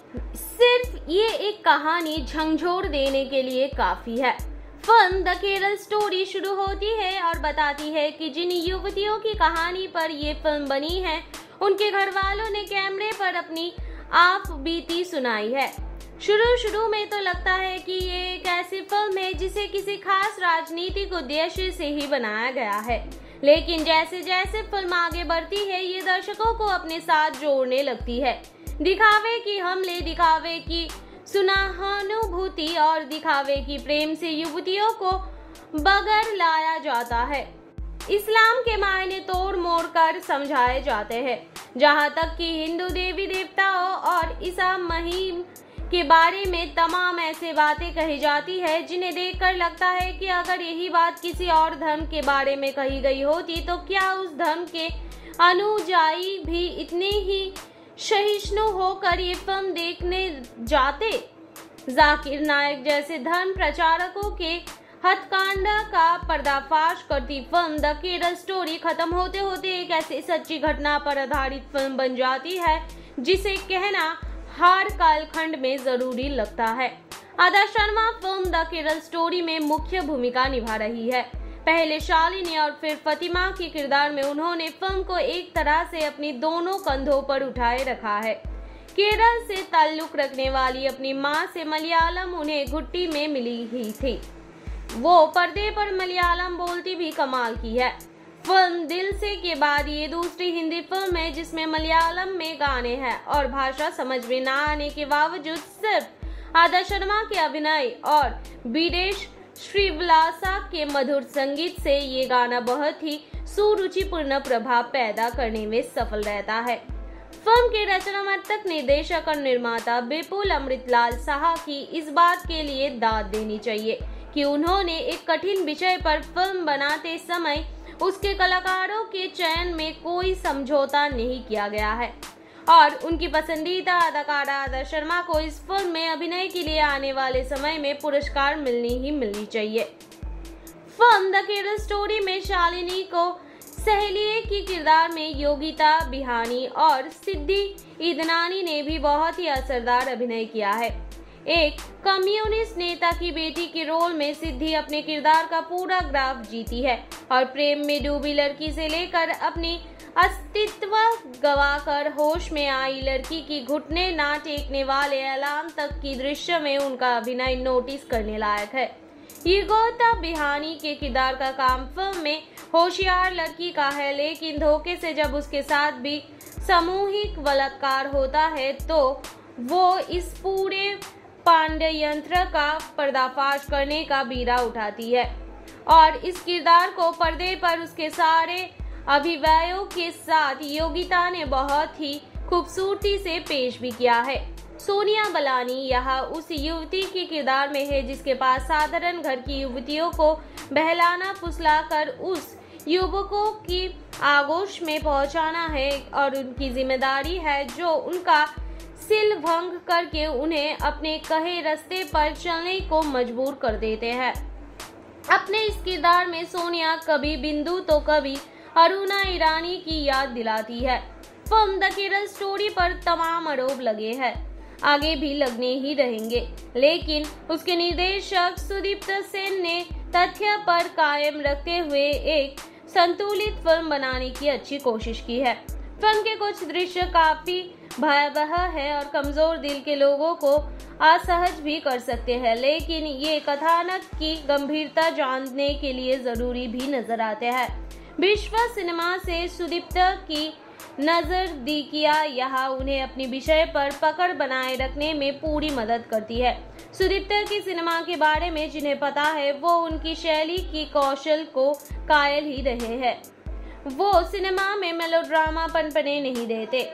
सिर्फ ये एक कहानी झंझोर देने के लिए काफी है। फिल्म द केरल स्टोरी शुरू होती है और बताती है कि जिन युवतियों की कहानी पर ये फिल्म बनी है उनके घर वालों ने कैमरे पर अपनी आप बीती सुनाई है। शुरू शुरू में तो लगता है कि ये एक ऐसी फिल्म है जिसे किसी खास राजनीतिक उद्देश्य से ही बनाया गया है, लेकिन जैसे जैसे फिल्म आगे बढ़ती है ये दर्शकों को अपने साथ जोड़ने लगती है। दिखावे की हमले, दिखावे की सुनाहानुभूति और दिखावे की प्रेम से युवतियों को बगर लाया जाता है। इस्लाम के मायने तोड़ मोड़ कर समझाए जाते हैं, जहाँ तक कि हिंदू देवी देवताओं और ईसा मसीह के बारे में तमाम ऐसे बातें कही जाती है जिन्हें देखकर लगता है कि अगर यही बात किसी और धर्म के बारे में कही गई होती तो क्या उस धर्म के अनुयायी भी इतने ही सहिष्णु होकर ये फिल्म देखने जाते। जाकिर नायक जैसे धर्म प्रचारकों के हत्याकांड का पर्दाफाश करती फिल्म द केरल स्टोरी खत्म होते होते एक ऐसी सच्ची घटना पर आधारित फिल्म बन जाती है जिसे कहना हर कालखंड में जरूरी लगता है। Adarsh Sharma film the Kerala story में मुख्य भूमिका निभा रही है। पहले शालिनी और फिर फतिमा के किरदार में उन्होंने फिल्म को एक तरह से अपनी दोनों कंधों पर उठाए रखा है। केरल से ताल्लुक रखने वाली अपनी मां से मलयालम उन्हें घुट्टी में मिली ही थी। वो पर्दे पर मलयालम बोलती भी कमाल की है। फिल्म दिल से के बाद ये दूसरी हिंदी फिल्म है जिसमें मलयालम में गाने हैं और भाषा समझ में ना आने के बावजूद सिर्फ आदा शर्मा के अभिनय और विदेश श्रीवलासा के मधुर संगीत से ये गाना बहुत ही सुरुचिपूर्ण प्रभाव पैदा करने में सफल रहता है। फिल्म के रचनात्मक निर्देशक और निर्माता विपुल अमृतलाल साहा की इस बात के लिए दाद देनी चाहिए कि उन्होंने एक कठिन विषय पर फिल्म बनाते समय उसके कलाकारों के चयन में कोई समझौता नहीं किया गया है और उनकी पसंदीदा अदाकारा आदा शर्मा को इस फिल्म में अभिनय के लिए आने वाले समय में पुरस्कार मिलनी ही मिलनी चाहिए। फिल्म द केरल स्टोरी में शालिनी को सहेलिए की किरदार में योगिता बिहानी और सिद्धि ईदनानी ने भी बहुत ही असरदार अभिनय किया है। एक कम्युनिस्ट नेता की बेटी के रोल में सिद्धि अपने किरदार का पूरा ग्राफ जीती है और प्रेम में डूबी लड़की से लेकर अपनी अस्तित्व गवाकर होश में आई लड़की की घुटने ना टेकने वाले अलार्म तक की दृश्य में उनका अभिनय नोटिस करने लायक है। योगिता बिहानी के किरदार का काम फिल्म में होशियार लड़की का है, लेकिन धोखे से जब उसके साथ भी सामूहिक बलात्कार होता है तो वो इस पूरे पांड्य यंत्र का पर्दाफाश करने का बीड़ा उठाती है और इस किरदार को पर्दे पर उसके सारे अभिव्ययों के साथ योगिता ने बहुत ही खूबसूरती से पेश भी किया है। सोनिया बलानी यहाँ उस युवती के किरदार में है जिसके पास साधारण घर की युवतियों को बहलाना फुसलाकर उस युवकों की आगोश में पहुंचाना है और उनकी जिम्मेदारी है जो उनका सिल भंग करके उन्हें अपने कहे रास्ते पर चलने को मजबूर कर देते हैं। अपने इस किरदार में सोनिया कभी बिंदु तो कभी अरुणा ईरानी की याद दिलाती है। फिल्म द केरल स्टोरी पर तमाम आरोप लगे हैं, आगे भी लगने ही रहेंगे, लेकिन उसके निर्देशक सुदीप्त सेन ने तथ्य पर कायम रखते हुए एक संतुलित फिल्म बनाने की अच्छी कोशिश की है। फिल्म के कुछ दृश्य काफी भयावह है और कमजोर दिल के लोगों को असहज भी कर सकते हैं, लेकिन ये कथानक की गंभीरता जानने के लिए जरूरी भी नजर आते हैं। विश्व सिनेमा से सुदीप्त की नजरदीकिया यहाँ उन्हें अपनी विषय पर पकड़ बनाए रखने में पूरी मदद करती है। सुदीप्त की सिनेमा के बारे में जिन्हें पता है वो उनकी शैली की कौशल को कायल ही रहे हैं। वो सिनेमा में मेलोड्रामा पनपने नहीं देते,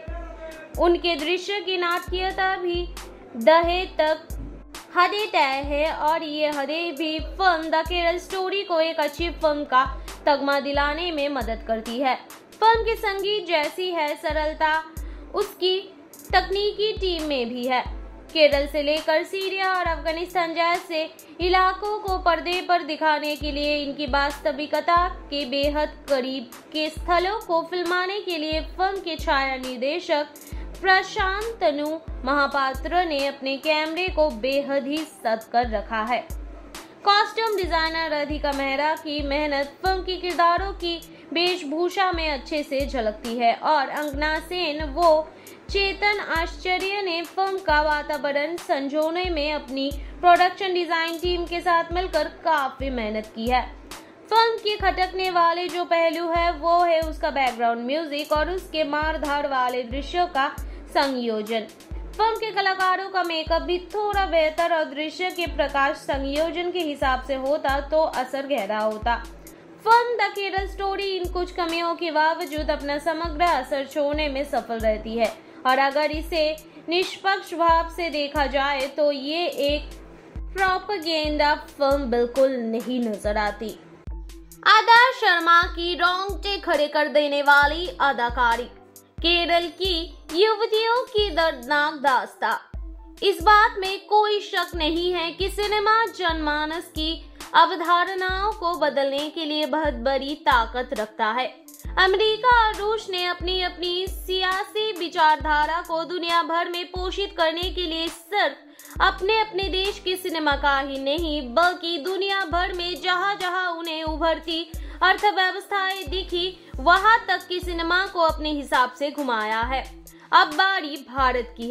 उनके दृश्य की नाटकीयता भी दहे तक हदें तय है और ये हदें भी फिल्म द केरल स्टोरी को एक अच्छी फिल्म का तगमा दिलाने में मदद करती है। फिल्म के संगीत जैसी है सरलता उसकी तकनीकी टीम में भी है। केरल से लेकर सीरिया और अफगानिस्तान जैसे इलाकों को पर्दे पर दिखाने के लिए इनकी वास्तविकता के बेहद करीब के स्थलों को फिल्माने के लिए फिल्म के छाया निर्देशक प्रशांतनु महापात्र ने अपने कैमरे को बेहद ही सत कर रखा है। कॉस्ट्यूम डिजाइनर राधिका मेहरा की मेहनत फिल्म के किरदारों की वेशभूषा में अच्छे से झलकती है और अंगना सेन वो चेतन आश्चर्य ने फिल्म का वातावरण संजोने में अपनी प्रोडक्शन डिजाइन टीम के साथ मिलकर काफी मेहनत की है। फिल्म के खटकने वाले जो पहलू है वो है उसका बैकग्राउंड म्यूजिक और उसके मारधार वाले दृश्यों का संयोजन। फिल्म के कलाकारों का मेकअप भी थोड़ा बेहतर और दृश्य के प्रकाश संयोजन के हिसाब से होता तो असर गहरा होता। फिल्म द केरल स्टोरी इन कुछ कमियों के बावजूद अपना समग्र असर छोड़ने में सफल रहती है और अगर इसे निष्पक्ष भाव से देखा जाए तो ये एक प्रोपेगेंडा फिल्म बिल्कुल नहीं नजर आती। आदा शर्मा की रोंगटे खड़े कर देने वाली अदाकारी, केरल की युवतियों की दर्दनाक दास्तां। इस बात में कोई शक नहीं है कि सिनेमा जनमानस की अवधारणाओं को बदलने के लिए बहुत बड़ी ताकत रखता है। अमेरिका और रूस ने अपनी अपनी सियासी विचारधारा को दुनिया भर में पोषित करने के लिए सिर्फ अपने अपने देश की सिनेमा का ही नहीं बल्कि दुनिया भर में जहां जहां उन्हें उभरती अर्थव्यवस्थाएं दिखी वहां तक की सिनेमा को अपने हिसाब से घुमाया है। अब बारी भारत की है।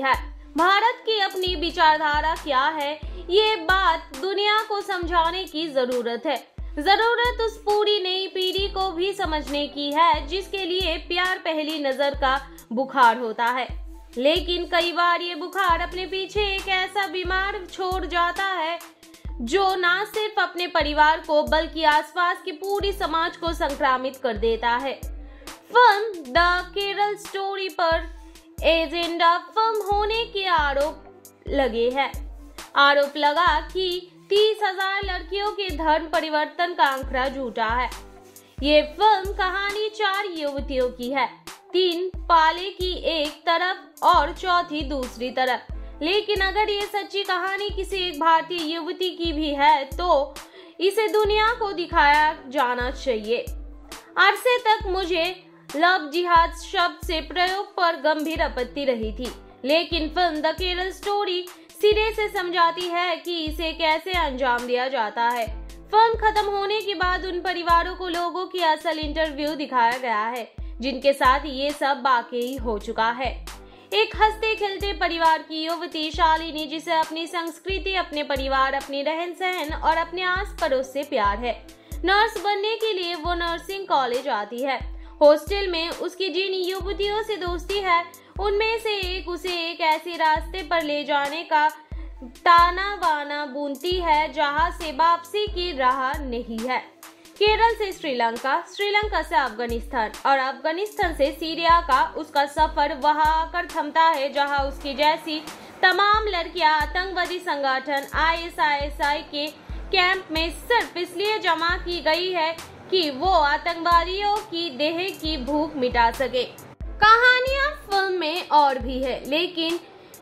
भारत की अपनी विचारधारा क्या है, ये बात दुनिया को समझाने की जरूरत है। जरूरत उस पूरी नई पीढ़ी को भी समझने की है जिसके लिए प्यार पहली नजर का बुखार होता है। लेकिन कई बार ये बुखार अपने पीछे एक ऐसा बीमार छोड़ जाता है जो ना सिर्फ अपने परिवार को बल्कि आसपास की पूरी समाज को संक्रामित कर देता है। फिल्म द केरल स्टोरी पर एजेंडा फिल्म होने के आरोप लगे हैं। आरोप लगा कि तीस हजार लड़कियों के धर्म परिवर्तन का आंकड़ा झूठा है। ये फिल्म कहानी चार युवतियों की है, तीन पाले की एक तरफ और चौथी दूसरी तरफ। लेकिन अगर ये सच्ची कहानी किसी एक भारतीय युवती की भी है तो इसे दुनिया को दिखाया जाना चाहिए। अरसे तक मुझे लव जिहाद शब्द से प्रयोग पर गंभीर आपत्ति रही थी, लेकिन फिल्म द केरल स्टोरी सिरे से समझाती है कि इसे कैसे अंजाम दिया जाता है। फिल्म खत्म होने के बाद उन परिवारों को लोगों की असल इंटरव्यू दिखाया गया है जिनके साथ ये सब वाकई हो चुका है। एक हंसते खेलते परिवार की युवती शालिनी, जिसे अपनी संस्कृति, अपने परिवार, अपनी रहन सहन और अपने आस पड़ोस से प्यार है। नर्स बनने के लिए वो नर्सिंग कॉलेज आती है। हॉस्टल में उसकी जिन युवतियों से दोस्ती है उनमें से एक उसे एक ऐसे रास्ते पर ले जाने का ताना बाना बुनती है जहां से वापसी की राह नहीं है। केरल से श्रीलंका, श्रीलंका से अफगानिस्तान और अफगानिस्तान से सीरिया का उसका सफर वहां आकर थमता है जहां उसकी जैसी तमाम लड़कियां आतंकवादी संगठन आई एस आई के कैंप में सिर्फ इसलिए जमा की गई है कि वो आतंकवादियों की देह की भूख मिटा सके। कहानियां फिल्म में और भी है, लेकिन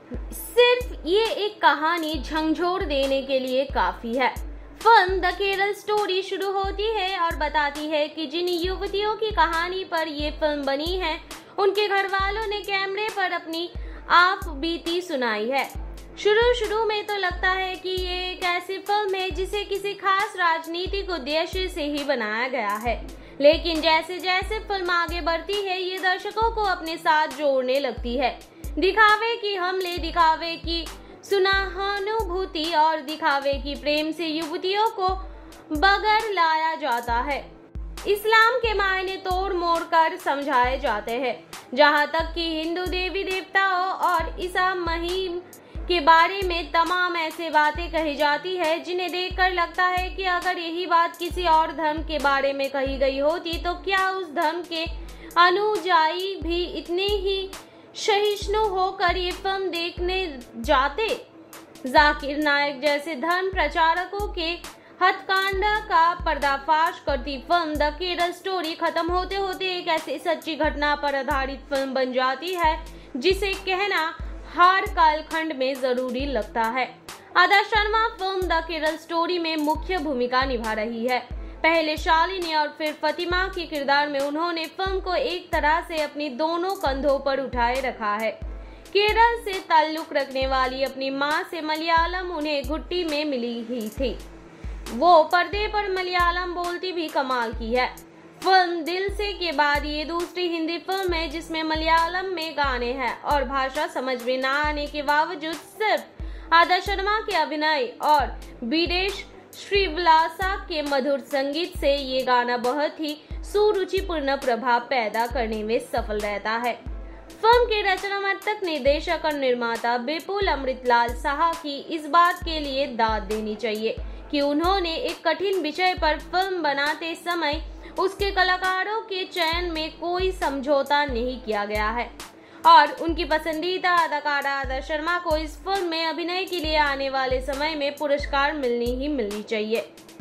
सिर्फ ये एक कहानी झंझोर देने के लिए काफी है। फिल्म द केरल स्टोरी शुरू होती है और बताती है कि जिन युवतियों की कहानी पर ये फिल्म बनी है उनके घर वालों ने कैमरे पर अपनी आप बीती सुनाई है। शुरू शुरू में तो लगता है कि ये एक ऐसी फिल्म है जिसे किसी खास राजनीतिक उद्देश्य से ही बनाया गया है, लेकिन जैसे जैसे फिल्म आगे बढ़ती है ये दर्शकों को अपने साथ जोड़ने लगती है। दिखावे की हमले, दिखावे की सुनाहानुभूति और दिखावे की प्रेम से युवतियों को बगैर लाया जाता है। इस्लाम के मायने तोड़ मोड़ कर समझाए जाते हैं, जहाँ तक कि हिंदू देवी देवताओं और ईसा मसीह के बारे में तमाम ऐसे बातें कही जाती है जिन्हें देखकर लगता है कि अगर यही बात किसी और धर्म के बारे में कही गई होती तो क्या उस धर्म के अनुयायी भी इतने ही सहिष्णु होकर ये फिल्म देखने जाते। जाकिर नायक जैसे धर्म प्रचारकों के हत्याकांड का पर्दाफाश करती फिल्म द केरल स्टोरी खत्म होते होते एक ऐसी सच्ची घटना पर आधारित फिल्म बन जाती है जिसे कहना हर कालखंड में जरूरी लगता है। Adah Sharma film the Kerala story में मुख्य भूमिका निभा रही है। पहले शालिनी और फिर फतिमा के किरदार में उन्होंने फिल्म को एक तरह से अपनी दोनों कंधों पर उठाए रखा है। केरल से ताल्लुक रखने वाली अपनी मां से मलयालम उन्हें घुट्टी में मिली ही थी। वो पर्दे पर मलयालम बोलती भी कमाल की है। फिल्म दिल से के बाद ये दूसरी हिंदी फिल्म है जिसमें मलयालम में गाने हैं और भाषा समझ में ना आने के बावजूद सिर्फ आदा शर्मा के अभिनय और विदेश श्रीविलासा के मधुर संगीत से ये गाना बहुत ही सुरुचिपूर्ण प्रभाव पैदा करने में सफल रहता है। फिल्म के रचनात्मक निर्देशक और निर्माता विपुल अमृतलाल साहा की इस बात के लिए दाद देनी चाहिए कि उन्होंने एक कठिन विषय पर फिल्म बनाते समय उसके कलाकारों के चयन में कोई समझौता नहीं किया गया है और उनकी पसंदीदा अदाकारा आदा शर्मा को इस फिल्म में अभिनय के लिए आने वाले समय में पुरस्कार मिलनी ही मिलनी चाहिए।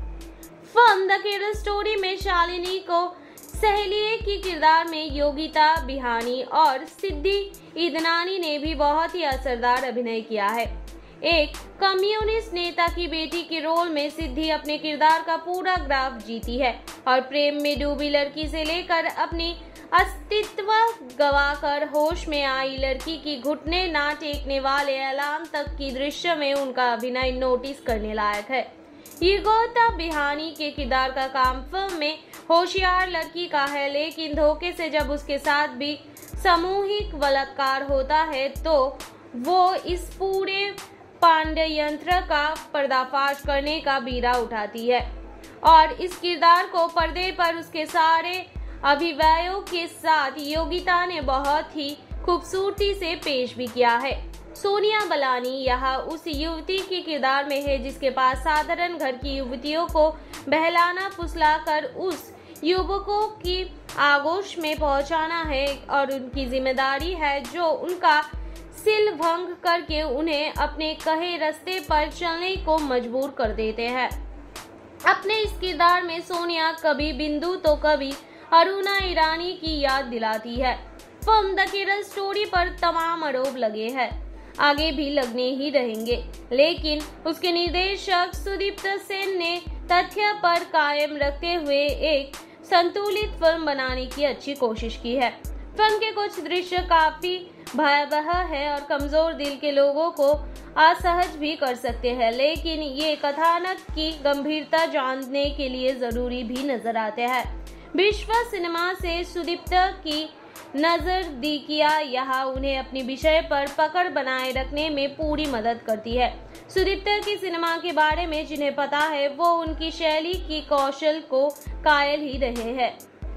फिल्म द केरल स्टोरी में शालिनी को सहेलिए की किरदार में योगिता बिहानी और सिद्धि ईदनानी ने भी बहुत ही असरदार अभिनय किया है। एक कम्युनिस्ट नेता की बेटी के रोल में सिद्धि अपने किरदार का पूरा ग्राफ जीती है और प्रेम में डूबी लड़की से लेकर अपनी अस्तित्व गवाकर होश में आई लड़की की घुटने ना टेकने वाले अलार्म तक की दृश्य में उनका अभिनय नोटिस करने लायक है। योगिता बिहानी के किरदार का काम फिल्म में होशियार लड़की का है, लेकिन धोखे से जब उसके साथ भी सामूहिक बलात्कार होता है तो वो इस पूरे पांड्य यंत्र का पर्दाफाश करने का बीड़ा उठाती है और इस किरदार को पर्दे पर उसके सारे अभिनयों के साथ योगिता ने बहुत ही खूबसूरती से पेश भी किया है। सोनिया बलानी यहाँ उस युवती के किरदार में है जिसके पास साधारण घर की युवतियों को बहलाना फुसलाकर उस युवकों की आगोश में पहुंचाना है और उनकी जिम्मेदारी है जो उनका सिल भंग करके उन्हें अपने कहे रास्ते पर चलने को मजबूर कर देते हैं। अपने इस किरदार में सोनिया कभी बिंदु तो कभी अरुणा ईरानी की याद दिलाती है। फिल्म द केरल स्टोरी पर तमाम आरोप लगे हैं, आगे भी लगने ही रहेंगे, लेकिन उसके निर्देशक सुदीप्त सेन ने तथ्य पर कायम रखते हुए एक संतुलित फिल्म बनाने की अच्छी कोशिश की है। फिल्म के कुछ दृश्य काफी भयावह है और कमजोर दिल के लोगों को असहज भी कर सकते हैं, लेकिन ये कथानक की गंभीरता जानने के लिए जरूरी भी नजर आते हैं। विश्व सिनेमा से सुदीप्त की नजरदीकियां यहाँ उन्हें अपने विषय पर पकड़ बनाए रखने में पूरी मदद करती है। सुदीप्त की सिनेमा के बारे में जिन्हें पता है वो उनकी शैली की कौशल को कायल ही रहे हैं।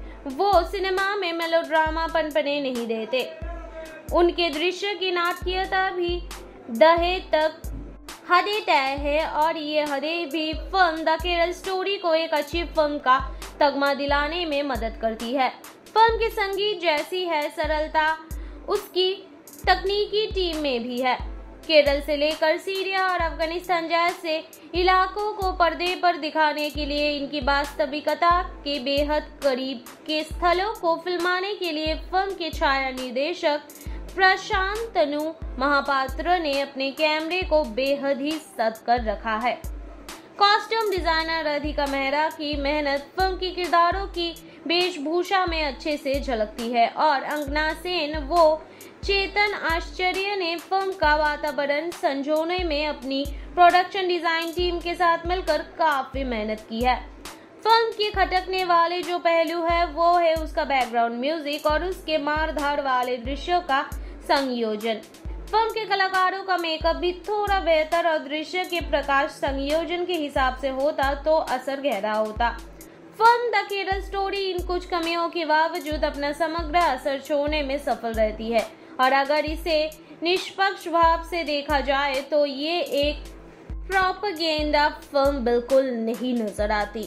वो सिनेमा में मेलोड्रामा पनपने नहीं देते, उनके दृश्य की नाटकीयता भी दहे तक हदें तय है और ये हदें भी फिल्म द केरल स्टोरी को एक अच्छी फिल्म का तगमा दिलाने में मदद करती है। फिल्म के संगीत जैसी है सरलता उसकी तकनीकी टीम में भी है। केरल से लेकर सीरिया और अफगानिस्तान जैसे इलाकों को पर्दे पर दिखाने के लिए इनकी वास्तविकता के बेहद करीब के स्थलों को फिल्माने के लिए फिल्म के छाया निर्देशक प्रशांत तनु महापात्र ने अपने कैमरे को बेहद ही सद कर रखा है। कॉस्ट्यूम डिजाइनर राधिका मेहरा की मेहनत फिल्म के किरदारों की वेशभूषा में अच्छे से झलकती है और अंगना सेन वो चेतन आश्चर्य ने फिल्म का वातावरण संजोने में अपनी प्रोडक्शन डिजाइन टीम के साथ मिलकर काफी मेहनत की है। फिल्म के खटकने वाले जो पहलू है वो है उसका बैकग्राउंड म्यूजिक और उसके मारधाड़ वाले दृश्यों का संयोजन। फिल्म के कलाकारों का मेकअप भी थोड़ा बेहतर और दृश्य के प्रकाश संयोजन के हिसाब से होता तो असर गहरा होता। फिल्म द केरल स्टोरी इन कुछ कमियों के बावजूद अपना समग्र असर छोड़ने में सफल रहती है और अगर इसे निष्पक्ष भाव से देखा जाए तो ये एक प्रोपेगेंडा फिल्म बिल्कुल नहीं नजर आती।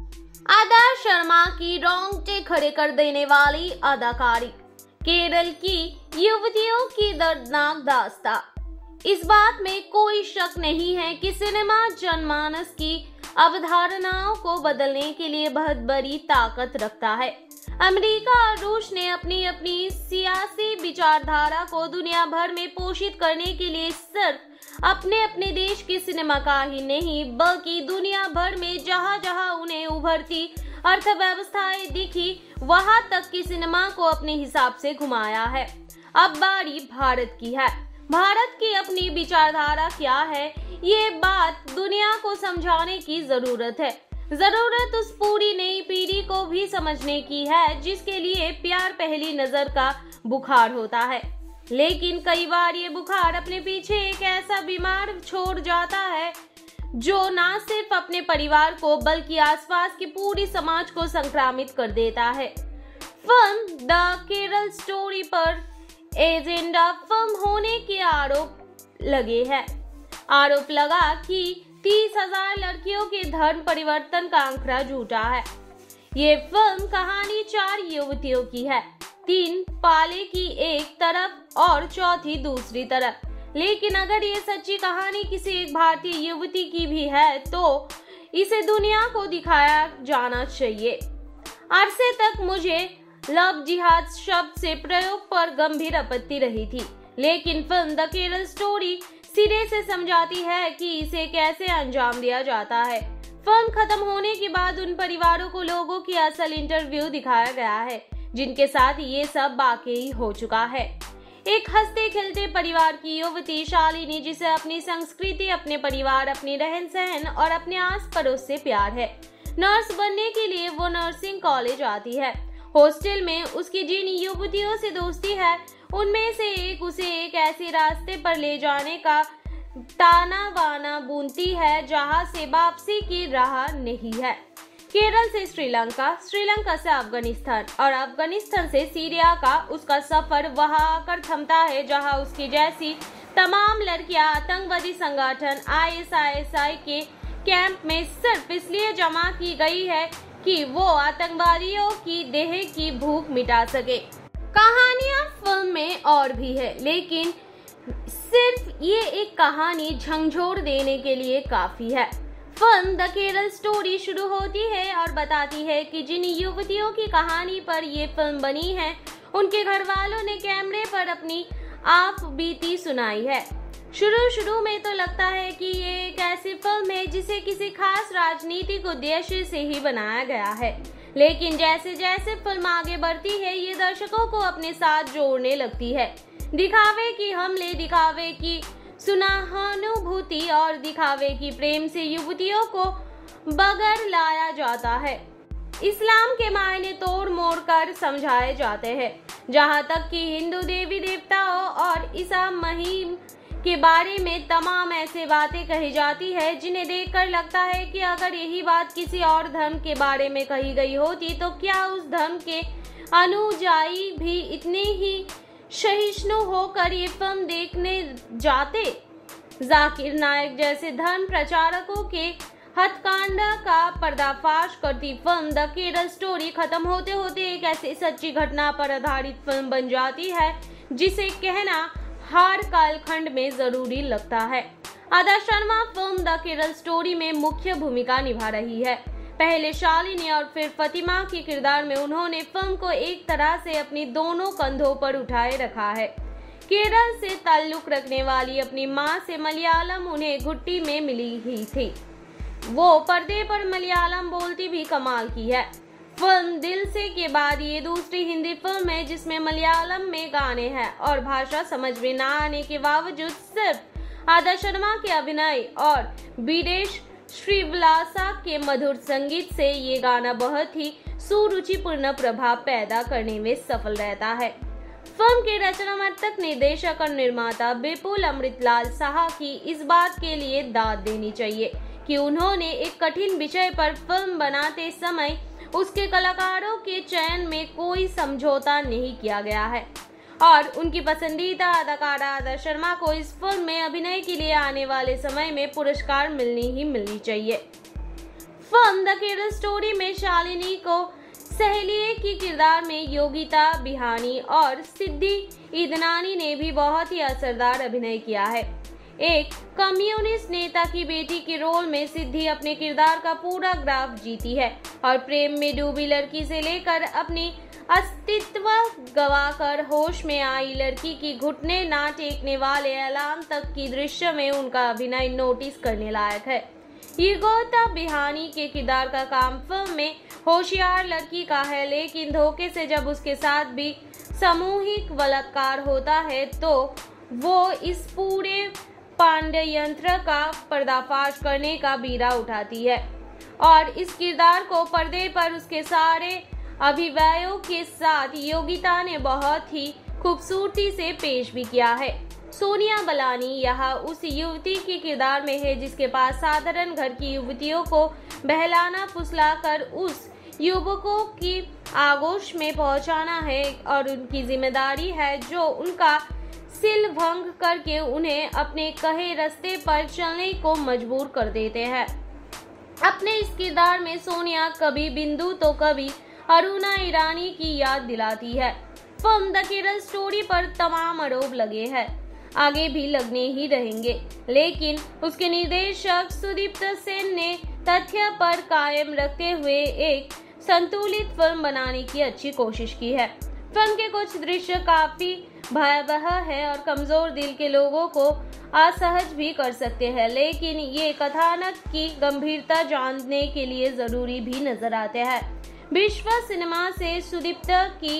अदा शर्मा की रोंगटे खड़े कर देने वाली अदाकारी, केरल की युवतियों की दर्दनाक दास्तां। इस बात में कोई शक नहीं है कि सिनेमा जनमानस की अवधारणाओं को बदलने के लिए बहुत बड़ी ताकत रखता है। अमेरिका और रूस ने अपनी अपनी सियासी विचारधारा को दुनिया भर में पोषित करने के लिए सिर्फ अपने अपने देश की सिनेमा का ही नहीं बल्कि दुनिया भर में जहां जहां उन्हें उभरती अर्थव्यवस्थाएं दिखी वहां तक की सिनेमा को अपने हिसाब से घुमाया है। अब बारी भारत की है। भारत की अपनी विचारधारा क्या है ये बात दुनिया को समझाने की जरूरत है। जरूरत उस पूरी नई पीढ़ी को भी समझने की है जिसके लिए प्यार पहली नजर का बुखार होता है, लेकिन कई बार ये बुखार अपने पीछे एक ऐसा बीमार छोड़ जाता है जो न सिर्फ अपने परिवार को बल्कि आसपास की पूरी समाज को संक्रामित कर देता है। फिल्म द केरल स्टोरी पर एजेंडा फिल्म होने के आरोप लगे हैं। आरोप लगा कि तीस हजार लड़कियों के धर्म परिवर्तन का आंकड़ा झूठा है। ये फिल्म कहानी चार युवतियों की है, तीन पाले की एक तरफ और चौथी दूसरी तरफ। लेकिन अगर ये सच्ची कहानी किसी एक भारतीय युवती की भी है तो इसे दुनिया को दिखाया जाना चाहिए। अरसे तक मुझे लव जिहाद शब्द से प्रयोग पर गंभीर आपत्ति रही थी, लेकिन फिल्म द केरल स्टोरी सिरे से समझाती है कि इसे कैसे अंजाम दिया जाता है। फिल्म खत्म होने के बाद उन परिवारों को लोगों की असल इंटरव्यू दिखाया गया है जिनके साथ ये सब वाकई हो चुका है। एक हंसते खेलते परिवार की युवती शालिनी जिसे अपनी संस्कृति, अपने परिवार, अपनी रहन सहन और अपने आस पड़ोस से प्यार है। नर्स बनने के लिए वो नर्सिंग कॉलेज आती है। हॉस्टल में उसकी जिन युवतियों से दोस्ती है उनमें से एक उसे एक ऐसे रास्ते पर ले जाने का ताना बाना बुनती है जहां से वापसी की राह नहीं है। केरल से श्रीलंका, श्रीलंका से अफगानिस्तान और अफगानिस्तान से सीरिया का उसका सफर वहां आकर थमता है जहां उसकी जैसी तमाम लड़कियां आतंकवादी संगठन आई एस आई के कैंप में सिर्फ इसलिए जमा की गई है कि वो आतंकवादियों की देह की भूख मिटा सके। कहानियां फिल्म में और भी है, लेकिन सिर्फ ये एक कहानी झंझोड़ देने के लिए काफी है। फिल्म द केरल स्टोरी शुरू होती है और बताती है कि जिन युवतियों की कहानी पर ये फिल्म बनी है उनके घर वालों ने कैमरे पर अपनी आप बीती सुनाई है। शुरू शुरू में तो लगता है कि ये एक ऐसी फिल्म है जिसे किसी खास राजनीतिक उद्देश्य से ही बनाया गया है, लेकिन जैसे जैसे फिल्म आगे बढ़ती है ये दर्शकों को अपने साथ जोड़ने लगती है। दिखावे की हमले, दिखावे की सुनाहानुभूति और दिखावे की प्रेम से युवतियों को बगर लाया जाता है। इस्लाम के मायने तोड़ मोड़ कर समझाए जाते हैं, जहां तक कि हिंदू देवी देवताओं और ईसा मसीह के बारे में तमाम ऐसे बातें कही जाती है जिन्हें देखकर लगता है कि अगर यही बात किसी और धर्म के बारे में कही गई होती तो क्या उस धर्म के अनुयायी भी इतने ही सहिष्णु होकर ये फिल्म देखने जाते। जाकिर नायक जैसे धर्म प्रचारकों के हत्याकांड का पर्दाफाश करती फिल्म द केरल स्टोरी खत्म होते होते एक ऐसी सच्ची घटना पर आधारित फिल्म बन जाती है जिसे कहना हर कालखंड में जरूरी लगता है। Adah Sharma film the Kerala story में मुख्य भूमिका निभा रही है। पहले शालिनी और फिर फतिमा के किरदार में उन्होंने फिल्म को एक तरह से अपनी दोनों कंधों पर उठाए रखा है। केरल से ताल्लुक रखने वाली अपनी मां से मलयालम उन्हें घुट्टी में मिली ही थी। वो पर्दे पर मलयालम बोलती भी कमाल की है। फिल्म दिल से के बाद ये दूसरी हिंदी फिल्म है जिसमें मलयालम में गाने हैं और भाषा समझ में ना आने के बावजूद सिर्फ आदा शर्मा के अभिनय और विदेश श्रीविलासा के मधुर संगीत से ये गाना बहुत ही सुरुचिपूर्ण प्रभाव पैदा करने में सफल रहता है। फिल्म के रचनात्मक निर्देशक और निर्माता विपुल अमृतलाल साहा की इस बात के लिए दाद देनी चाहिए कि उन्होंने एक कठिन विषय पर फिल्म बनाते समय उसके कलाकारों के चयन में कोई समझौता नहीं किया गया है और उनकी पसंदीदा अदाकारा आदा शर्मा को इस फिल्म में अभिनय के लिए आने वाले समय में पुरस्कार मिलनी ही मिलनी चाहिए। फिल्म द केरल स्टोरी में शालिनी को सहेलिए की किरदार में योगिता बिहानी और सिद्धि ईदनानी ने भी बहुत ही असरदार अभिनय किया है। एक कम्युनिस्ट नेता की बेटी के रोल में सिद्धि अपने किरदार का पूरा ग्राफ जीती है और प्रेम में डूबी लड़की से लेकर अपनी अस्तित्व गवाकर होश में आई लड़की की घुटने ना टेकने वाले ऐलान तक की दृश्य में उनका अभिनय नोटिस करने लायक है। योगिता बिहानी के किरदार का काम फिल्म में होशियार लड़की का है, लेकिन धोखे से जब उसके साथ भी सामूहिक बलात्कार होता है तो वो इस पूरे पांडे यंत्र का पर्दाफाश करने का बीड़ा उठाती है और इस किरदार को पर्दे पर उसके सारे अभिनयों के साथ योगिता ने बहुत ही खूबसूरती से पेश भी किया है। सोनिया बलानी यहाँ उस युवती के किरदार में है जिसके पास साधारण घर की युवतियों को बहलाना फुसलाकर उस युवकों की आगोश में पहुंचाना है और उनकी जिम्मेदारी है जो उनका सिल भंग करके उन्हें अपने कहे रास्ते पर चलने को मजबूर कर देते हैं। अपने इस किरदार में सोनिया कभी बिंदु तो कभी अरुणा ईरानी की याद दिलाती है। फिल्म द केरल स्टोरी पर तमाम आरोप लगे हैं, आगे भी लगने ही रहेंगे, लेकिन उसके निर्देशक सुदीप्त सेन ने तथ्य पर कायम रखते हुए एक संतुलित फिल्म बनाने की अच्छी कोशिश की है। फिल्म के कुछ दृश्य काफी भयावह है और कमजोर दिल के लोगों को असहज भी कर सकते हैं, लेकिन ये कथानक की गंभीरता जानने के लिए जरूरी भी नजर आते हैं। विश्व सिनेमा से सुदीप्त की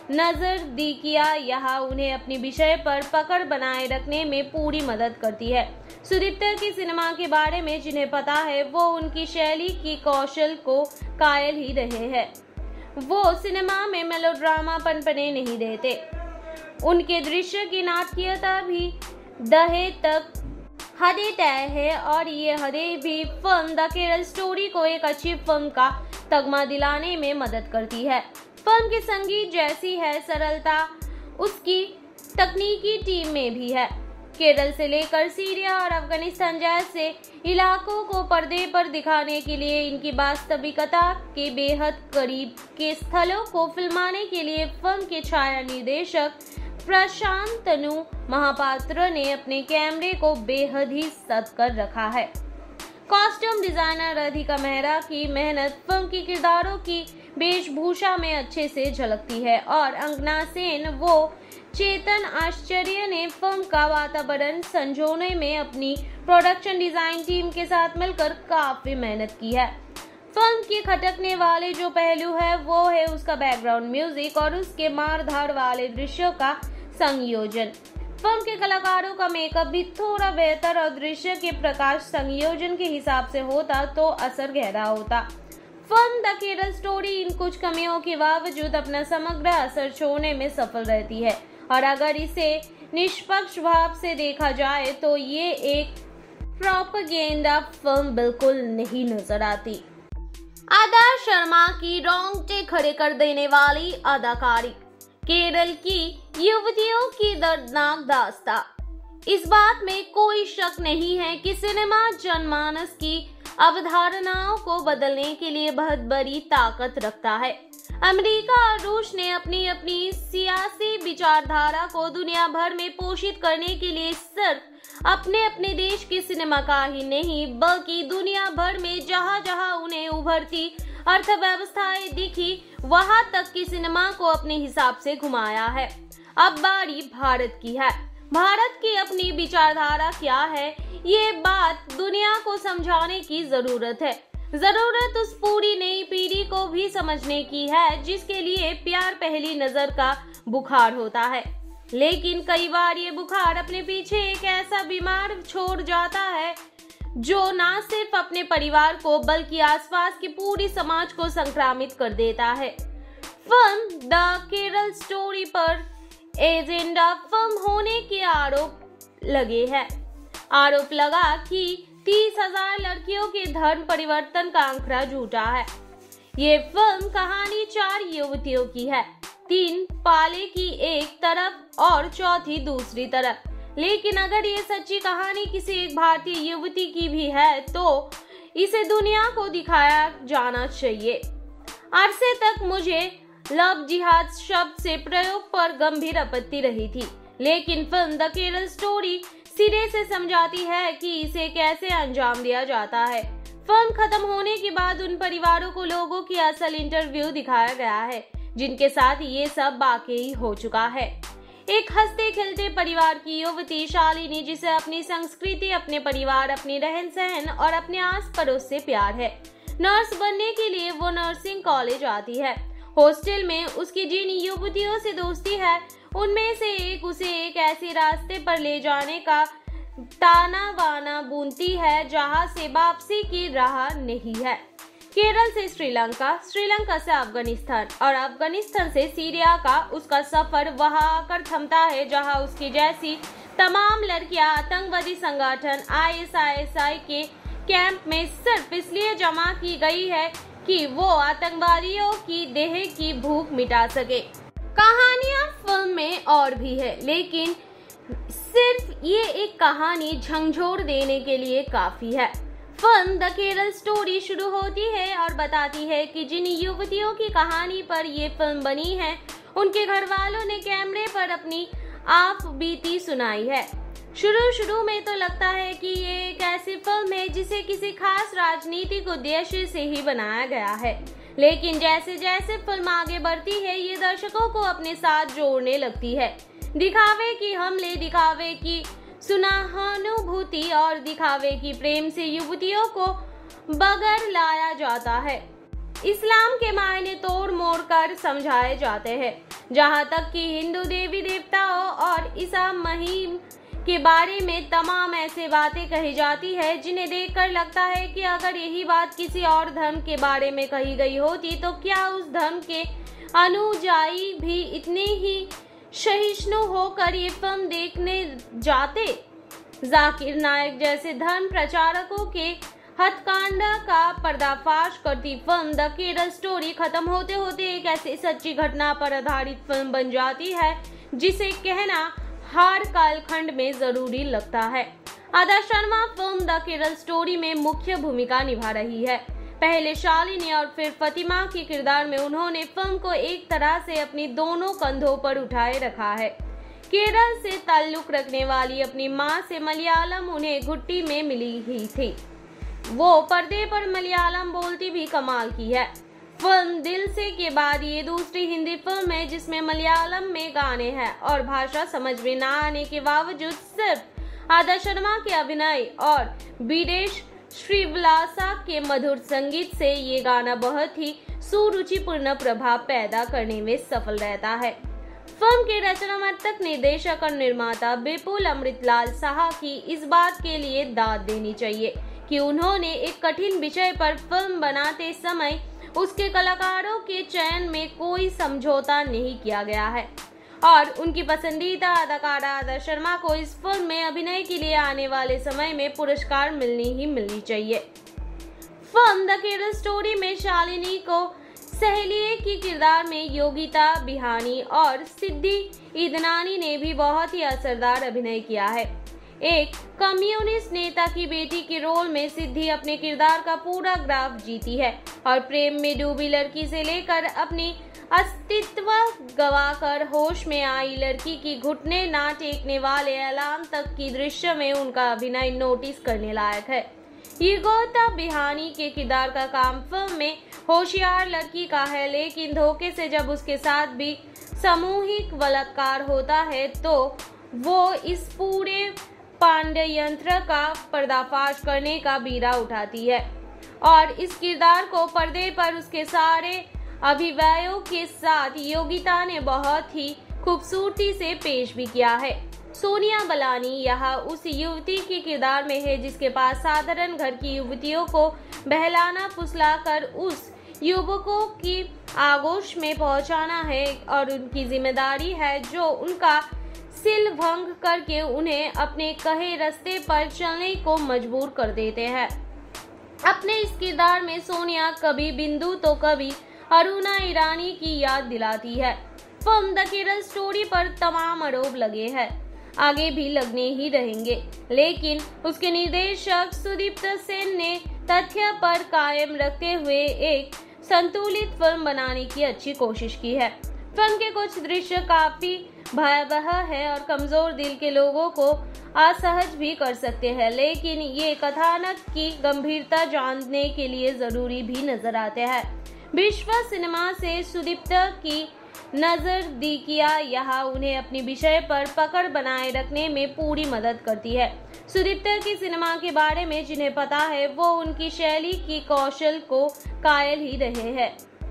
नजरदीकियां यहाँ उन्हें अपनी विषय पर पकड़ बनाए रखने में पूरी मदद करती है। सुदीप्त की सिनेमा के बारे में जिन्हें पता है वो उनकी शैली की कौशल को कायल ही रहे हैं। वो सिनेमा में मेलोड्रामा पनपने नहीं देते। उनके दृश्य की नाटकीयता भी दहे तक हदें तय है और ये हदें भी फिल्म द केरल स्टोरी को एक अच्छी फिल्म का तगमा दिलाने में मदद करती है। फिल्म की संगीत जैसी है सरलता उसकी तकनीकी टीम में भी है। केरल से लेकर सीरिया और अफगानिस्तान जैसे इलाकों को पर्दे पर दिखाने के लिए इनकी वास्तविकता के बेहद करीब के स्थलों को फिल्माने के लिए फिल्म के छाया निर्देशक प्रशांत तनु महापात्र ने अपने कैमरे को बेहद ही सद कर रखा है। कॉस्ट्यूम डिजाइनर राधिका मेहरा की मेहनत फिल्म की किरदारों की वेशभूषा में अच्छे से झलकती है और अंगना सेन वो चेतन आश्चर्य ने फिल्म का वातावरण संजोने में अपनी प्रोडक्शन डिजाइन टीम के साथ मिलकर काफी मेहनत की है। फिल्म की खटकने वाले जो पहलू है वो है उसका बैकग्राउंड म्यूजिक और उसके मारधार वाले दृश्यों का संयोजन। फिल्म के कलाकारों का मेकअप भी थोड़ा बेहतर और दृश्य के प्रकाश संयोजन के हिसाब से होता तो असर गहरा होता। फिल्म द केरल स्टोरी इन कुछ कमियों के बावजूद अपना समग्र असर छोड़ने में सफल रहती है और अगर इसे निष्पक्ष भाव से देखा जाए तो ये एक प्रोपेगेंडा फिल्म बिल्कुल नहीं नजर आती। आदर्श शर्मा की रोंगटे खड़े कर देने वाली अदाकारी, केरल की युवतियों की दर्दनाक दास्तां। इस बात में कोई शक नहीं है कि सिनेमा जनमानस की अवधारणाओं को बदलने के लिए बहुत बड़ी ताकत रखता है। अमेरिका और रूस ने अपनी अपनी सियासी विचारधारा को दुनिया भर में पोषित करने के लिए सिर्फ अपने अपने देश के सिनेमा का ही नहीं बल्कि दुनिया भर में जहां जहां उन्हें उभरती अर्थव्यवस्थाएं दिखी वहां तक की सिनेमा को अपने हिसाब से घुमाया है। अब बारी भारत की है। भारत की अपनी विचारधारा क्या है ये बात दुनिया को समझाने की जरूरत है। जरूरत उस पूरी नई पीढ़ी को भी समझने की है जिसके लिए प्यार पहली नजर का बुखार होता है, लेकिन कई बार ये बुखार अपने पीछे एक ऐसा बीमार छोड़ जाता है जो न सिर्फ अपने परिवार को बल्कि आसपास की पूरी समाज को संक्रामित कर देता है। फिल्म द केरल स्टोरी पर एजेंडा फिल्म होने के आरोप लगे हैं। आरोप लगा कि तीस हजार लड़कियों के धर्म परिवर्तन का आंकड़ा झूठा है। ये फिल्म कहानी चार युवतियों की है, तीन पाले की एक तरफ और चौथी दूसरी तरफ। लेकिन अगर ये सच्ची कहानी किसी एक भारतीय युवती की भी है तो इसे दुनिया को दिखाया जाना चाहिए। अरसे तक मुझे लव जिहाद शब्द से प्रयोग पर गंभीर आपत्ति रही थी, लेकिन फिल्म द केरल स्टोरी सिरे से समझाती है कि इसे कैसे अंजाम दिया जाता है। फिल्म खत्म होने के बाद उन परिवारों को लोगों की असल इंटरव्यू दिखाया गया है जिनके साथ ये सब वाकई हो चुका है। एक हंसते खेलते परिवार की युवती शालिनी जिसे अपनी संस्कृति, अपने परिवार, अपनी रहन सहन और अपने आस पड़ोस से प्यार है। नर्स बनने के लिए वो नर्सिंग कॉलेज आती है। हॉस्टल में उसकी जिन युवतियों से दोस्ती है उनमें से एक उसे एक ऐसे रास्ते पर ले जाने का ताना बाना बुनती है जहां से वापसी की राह नहीं है। केरल से श्रीलंका, श्रीलंका से अफगानिस्तान और अफगानिस्तान से सीरिया का उसका सफर वहां आकर थमता है जहां उसकी जैसी तमाम लड़कियां आतंकवादी संगठन आई एस आई के कैंप में सिर्फ इसलिए जमा की गई है कि वो आतंकवादियों की देह की भूख मिटा सके। कहानियां फिल्म में और भी है, लेकिन सिर्फ ये एक कहानी झंझोर देने के लिए काफी है। फिल्म द केरल स्टोरी शुरू होती है और बताती है कि जिन युवतियों की कहानी पर ये फिल्म बनी है उनके घर वालों ने कैमरे पर अपनी आप बीती सुनाई है। शुरू शुरू में तो लगता है कि ये एक ऐसी फिल्म है जिसे किसी खास राजनीतिक उद्देश्य से ही बनाया गया है, लेकिन जैसे जैसे फिल्म आगे बढ़ती है ये दर्शकों को अपने साथ जोड़ने लगती है। दिखावे की हमले, दिखावे की सुनाहानुभूति और दिखावे की प्रेम से युवतियों को बगैर लाया जाता है। इस्लाम के मायने तोड़ मोड़ कर समझाए जाते हैं, जहाँ तक कि हिंदू देवी देवताओं और ईसा मसीह के बारे में तमाम ऐसे बातें कही जाती है जिन्हें देखकर लगता है कि अगर यही बात किसी और धर्म के बारे में कही गई होती तो क्या उस धर्म के अनुयायी भी इतने ही सहिष्णु होकर ये फिल्म देखने जाते। जाकिर नायक जैसे धर्म प्रचारकों के हत्याकांड का पर्दाफाश करती फिल्म द केरल स्टोरी खत्म होते होते एक ऐसी सच्ची घटना पर आधारित फिल्म बन जाती है जिसे कहना हर कालखंड में जरूरी लगता है। Adah Sharma film the Kerala story में मुख्य भूमिका निभा रही है। पहले शालिनी और फिर फतिमा के किरदार में उन्होंने फिल्म को एक तरह से अपनी दोनों कंधों पर उठाए रखा है। केरल से ताल्लुक रखने वाली अपनी मां से मलयालम उन्हें घुट्टी में मिली ही थी। वो पर्दे पर मलयालम बोलती भी कमाल की है। फिल्म दिल से के बाद ये दूसरी हिंदी फिल्म है जिसमें मलयालम में गाने हैं और भाषा समझ में ना आने के बावजूद सिर्फ आदा शर्मा के अभिनय और विदेश श्रीविलासा के मधुर संगीत से ये गाना बहुत ही सुरुचिपूर्ण प्रभाव पैदा करने में सफल रहता है। फिल्म के रचनात्मक निर्देशक और निर्माता विपुल अमृतलाल साहा की इस बात के लिए दाद देनी चाहिए कि उन्होंने एक कठिन विषय पर फिल्म बनाते समय उसके कलाकारों के चयन में कोई समझौता नहीं किया गया है और उनकी पसंदीदा अदाकारा आदा शर्मा को इस फिल्म में अभिनय के लिए आने वाले समय में पुरस्कार मिलनी ही मिलनी चाहिए। फिल्म द केरल स्टोरी में शालिनी को सहेलिए की किरदार में योगिता बिहानी और सिद्धि ईदनानी ने भी बहुत ही असरदार अभिनय किया है। एक कम्युनिस्ट नेता की बेटी के रोल में सिद्धि अपने किरदार का पूरा ग्राफ जीती है और प्रेम में डूबी लड़की से लेकर अपनी अस्तित्व गवाकर होश में आई लड़की की घुटने ना टेकने वाले अलार्म तक की दृश्य में उनका अभिनय नोटिस करने लायक है। योगिता बिहानी के किरदार का काम फिल्म में होशियार लड़की का है, लेकिन धोखे से जब उसके साथ भी सामूहिक बलात्कार होता है तो वो इस पूरे पांड्य यंत्र का पर्दाफाश करने का बीड़ा उठाती है और इस किरदार को पर्दे पर उसके सारे अभिनयों के साथ योगिता ने बहुत ही खूबसूरती से पेश भी किया है। सोनिया बलानी यहाँ उस युवती के किरदार में है जिसके पास साधारण घर की युवतियों को बहलाना फुसलाकर उस युवकों की आगोश में पहुंचाना है और उनकी जिम्मेदारी है जो उनका सिल भंग करके उन्हें अपने कहे रास्ते पर चलने को मजबूर कर देते हैं। अपने इस किरदार में सोनिया कभी बिंदु तो कभी अरुणा ईरानी की याद दिलाती है। फिल्म द केरल स्टोरी पर तमाम आरोप लगे हैं, आगे भी लगने ही रहेंगे, लेकिन उसके निर्देशक सुदीप्त सेन ने तथ्य पर कायम रखते हुए एक संतुलित फिल्म बनाने की अच्छी कोशिश की है। फिल्म के कुछ दृश्य काफी भयावह है और कमजोर दिल के लोगों को असहज भी कर सकते हैं, लेकिन ये कथानक की गंभीरता जानने के लिए जरूरी भी नजर आते हैं। विश्व सिनेमा से सुदीप्त की नजरदीकिया यहाँ उन्हें अपनी विषय पर पकड़ बनाए रखने में पूरी मदद करती है। सुदीप्त की सिनेमा के बारे में जिन्हें पता है वो उनकी शैली की कौशल को कायल ही रहे हैं।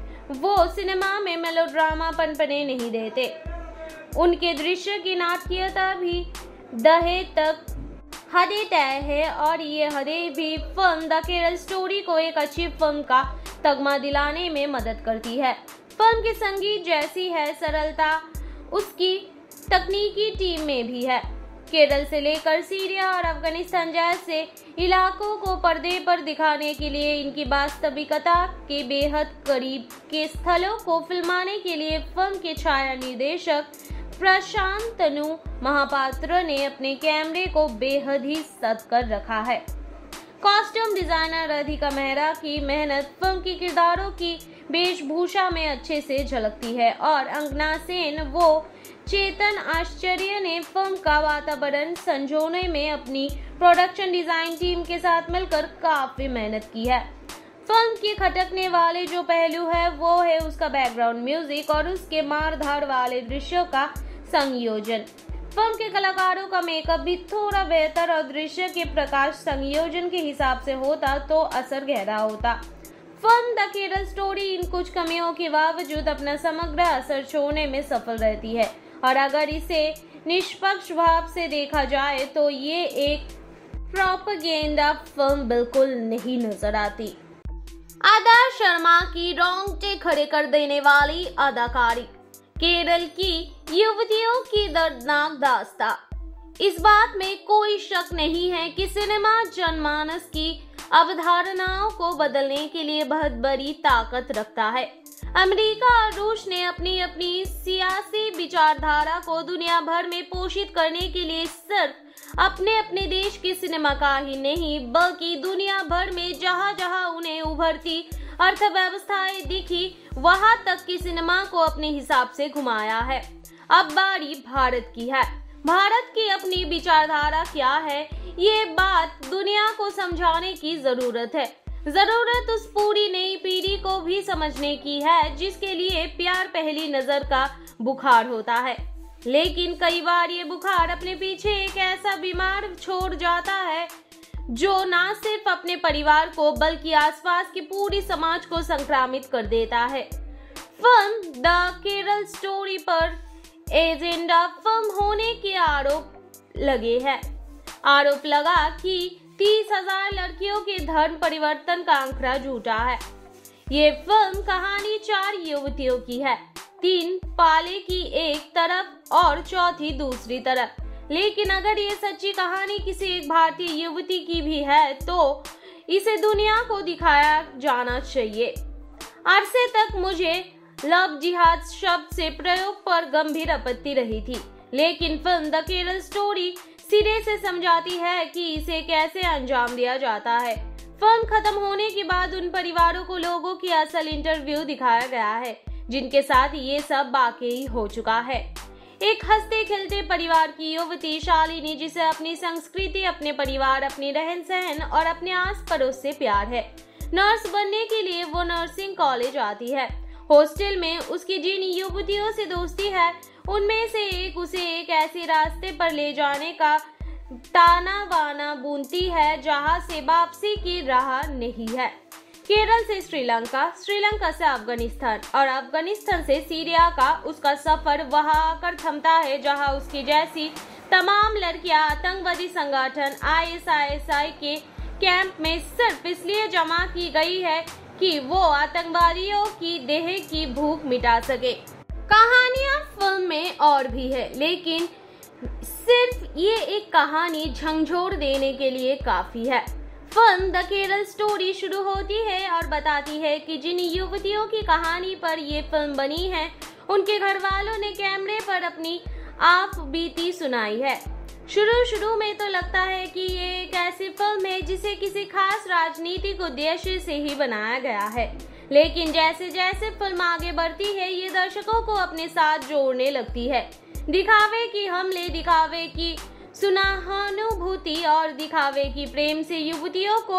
वो सिनेमा में मेलोड्रामा पनपने नहीं देते, उनके दृश्य की नाटकीयता भी दहे तक हदें तय है और ये हदें भी फिल्म द केरल स्टोरी को एक अच्छी फिल्म का तगमा दिलाने में मदद करती है। फिल्म के संगीत जैसी है सरलता उसकी तकनीकी टीम में भी है। केरल से लेकर सीरिया और अफगानिस्तान जैसे इलाकों को पर्दे पर दिखाने के लिए इनकी वास्तविकता के बेहद करीब के स्थलों को फिल्माने के लिए फिल्म के छाया निर्देशक प्रशांत तनु महापात्र ने अपने कैमरे को बेहद ही सद कर रखा है। कॉस्ट्यूम डिजाइनर राधिका मेहरा की मेहनत फिल्म के किरदारों की वेशभूषा में अच्छे से झलकती है और अंगना सेन वो चेतन आश्चर्य ने फिल्म का वातावरण संजोने में अपनी प्रोडक्शन डिजाइन टीम के साथ मिलकर काफी मेहनत की है। फिल्म के खटकने वाले जो पहलू है वो है उसका बैकग्राउंड म्यूजिक और उसके मारधाड़ वाले दृश्यों का संयोजन। फिल्म के कलाकारों का मेकअप भी थोड़ा बेहतर और दृश्य के प्रकाश संयोजन के हिसाब से होता तो असर गहरा होता। फिल्म द केरल स्टोरी इन कुछ कमियों के बावजूद अपना समग्र असर छोड़ने में सफल रहती है और अगर इसे निष्पक्ष भाव से देखा जाए तो ये एक प्रोपेगेंडा फिल्म बिल्कुल नहीं नजर आती। आदा शर्मा की रोंगटे खड़े कर देने वाली अदाकारी। केरल की युवतियों की दर्दनाक दास्तां। इस बात में कोई शक नहीं है कि सिनेमा जनमानस की अवधारणाओं को बदलने के लिए बहुत बड़ी ताकत रखता है। अमेरिका और रूस ने अपनी अपनी सियासी विचारधारा को दुनिया भर में पोषित करने के लिए सिर्फ अपने अपने देश के सिनेमा का ही नहीं बल्कि दुनिया भर में जहां जहां उन्हें उभरती अर्थव्यवस्थाएं दिखी वहां तक की सिनेमा को अपने हिसाब से घुमाया है। अब बारी भारत की है। भारत की अपनी विचारधारा क्या है, ये बात दुनिया को समझाने की जरूरत है। जरूरत उस पूरी नई पीढ़ी को भी समझने की है जिसके लिए प्यार पहली नजर का बुखार होता है। लेकिन कई बार ये बुखार अपने पीछे एक ऐसा बीमार छोड़ जाता है जो ना सिर्फ अपने परिवार को बल्कि आसपास की पूरी समाज को संक्रामित कर देता है। फिल्म द केरल स्टोरी पर एजेंडा फिल्म होने के आरोप लगे हैं। आरोप लगा कि तीस हजार लड़कियों के धर्म परिवर्तन का आंकड़ा झूठा है। ये फिल्म कहानी चार युवतियों की है, तीन पाले की एक तरफ और चौथी दूसरी तरफ। लेकिन अगर ये सच्ची कहानी किसी एक भारतीय युवती की भी है तो इसे दुनिया को दिखाया जाना चाहिए। अरसे तक मुझे लव जिहाद शब्द से प्रयोग पर गंभीर आपत्ति रही थी, लेकिन फिल्म द केरल स्टोरी सिरे से समझाती है कि इसे कैसे अंजाम दिया जाता है। फिल्म खत्म होने के बाद उन परिवारों को लोगों की असल इंटरव्यू दिखाया गया है जिनके साथ ये सब वाकई हो चुका है। एक हंसते खेलते परिवार की युवती शालिनी, जिसे अपनी संस्कृति, अपने परिवार, अपनी रहन सहन और अपने आस पड़ोस से प्यार है। नर्स बनने के लिए वो नर्सिंग कॉलेज आती है। हॉस्टल में उसकी जिन युवतियों से दोस्ती है उनमें से एक उसे एक ऐसे रास्ते पर ले जाने का ताना बाना बुनती है जहां से वापसी की राह नहीं है। केरल से श्रीलंका, श्रीलंका से अफगानिस्तान और अफगानिस्तान से सीरिया का उसका सफर वहां आकर थमता है जहां उसकी जैसी तमाम लड़कियां आतंकवादी संगठन आई एस आई के कैंप में सिर्फ इसलिए जमा की गई है कि वो आतंकवादियों की देह की भूख मिटा सके। कहानियां फिल्म में और भी है, लेकिन सिर्फ ये एक कहानी झंझोर देने के लिए काफी है। फिल्म द केरल स्टोरी शुरू होती है और बताती है कि जिन युवतियों की कहानी पर ये फिल्म बनी है उनके घर वालों ने कैमरे पर अपनी आप बीती सुनाई है। शुरू शुरू में तो लगता है कि ये एक ऐसी फिल्म है जिसे किसी खास राजनीतिक उद्देश्य से ही बनाया गया है, लेकिन जैसे जैसे फिल्म आगे बढ़ती है ये दर्शकों को अपने साथ जोड़ने लगती है। दिखावे की हमले, दिखावे की सुनाहानुभूति और दिखावे की प्रेम से युवतियों को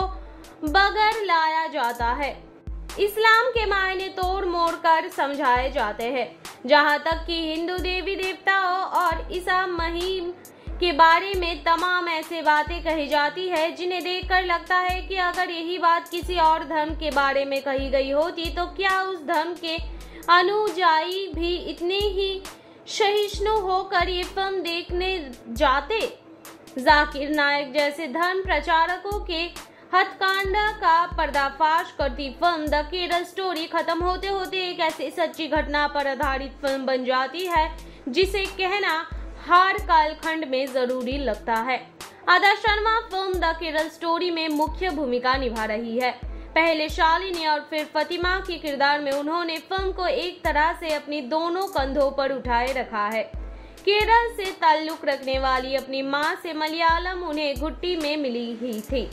बगर लाया जाता है। इस्लाम के मायने तोड़ मोड़ कर समझाए जाते हैं, जहाँ तक कि हिंदू देवी देवताओं और ईसा मसीह के बारे में तमाम ऐसे बातें कही जाती है जिन्हें देखकर लगता है कि अगर यही बात किसी और धर्म के बारे में कही गई होती तो क्या उस धर्म के अनुयायी भी इतने ही सहिष्णु होकर ये फिल्म देखने जाते। जाकिर नायक जैसे धर्म प्रचारकों के हत्याकांड का पर्दाफाश करती फिल्म द केरल स्टोरी खत्म होते होते एक ऐसी सच्ची घटना पर आधारित फिल्म बन जाती है जिसे कहना हर कालखंड में जरूरी लगता है। Adah Sharma film the Kerala story में मुख्य भूमिका निभा रही है। पहले शालिनी और फिर फतिमा के किरदार में उन्होंने फिल्म को एक तरह से अपनी दोनों कंधों पर उठाए रखा है। केरल से ताल्लुक रखने वाली अपनी मां से मलयालम उन्हें घुट्टी में मिली ही थी।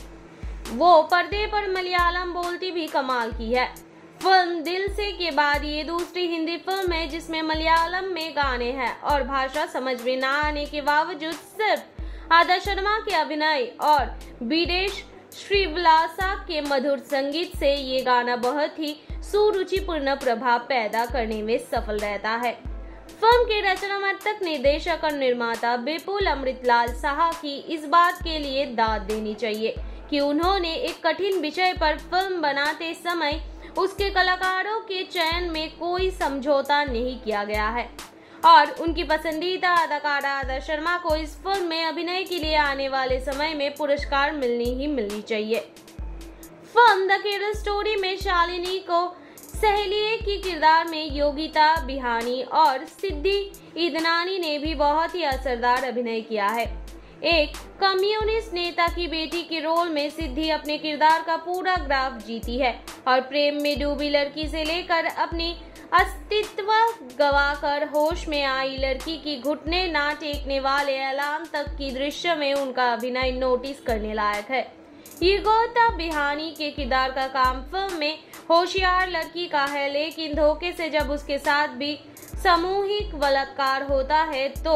वो पर्दे पर मलयालम बोलती भी कमाल की है। फिल्म दिल से के बाद ये दूसरी हिंदी फिल्म है जिसमें मलयालम में गाने हैं और भाषा समझ में ना आने के बावजूद सिर्फ आदा शर्मा के अभिनय और विदेश श्रीवलासा के मधुर संगीत से ये गाना बहुत ही सुरुचिपूर्ण प्रभाव पैदा करने में सफल रहता है। फिल्म के रचनात्मक निर्देशक और निर्माता विपुल अमृतलाल साहा की इस बात के लिए दाद देनी चाहिए कि उन्होंने एक कठिन विषय पर फिल्म बनाते समय उसके कलाकारों के चयन में कोई समझौता नहीं किया गया है और उनकी पसंदीदा अदाकारा आदा शर्मा को इस फिल्म में अभिनय के लिए आने वाले समय में पुरस्कार मिलनी ही मिलनी चाहिए। फिल्म द केरल स्टोरी में शालिनी को सहेलिए की किरदार में योगिता बिहानी और सिद्धि ईदनानी ने भी बहुत ही असरदार अभिनय किया है। एक कम्युनिस्ट नेता की बेटी के रोल में सिद्धि अपने किरदार का पूरा ग्राफ जीती है और प्रेम में डूबी लड़की से लेकर अपनी अस्तित्व गवाकर होश में आई लड़की की घुटने ना टेकने वाले ऐलान तक की दृश्य में उनका अभिनय नोटिस करने लायक है। योगिता बिहानी के किरदार का काम फिल्म में होशियार लड़की का है, लेकिन धोखे से जब उसके साथ भी सामूहिक बलात्कार होता है तो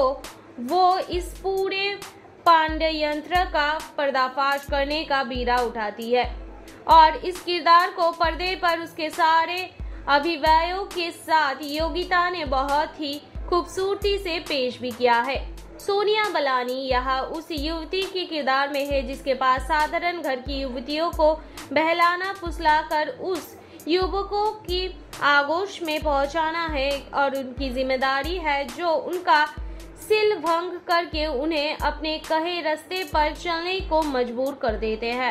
वो इस पूरे पांड्ययंत्र का पर्दाफाश करने का बीड़ा उठाती है और इस किरदार को पर्दे पर उसके सारे अभिनयों के साथ योगिता ने बहुत ही खूबसूरती से पेश भी किया है। सोनिया बलानी यहाँ उस युवती के किरदार में है जिसके पास साधारण घर की युवतियों को बहलाना फुसलाकर उस युवकों की आगोश में पहुंचाना है और उनकी जिम्मेदारी है जो उनका सिल भंग करके उन्हें अपने कहे रास्ते पर चलने को मजबूर कर देते हैं।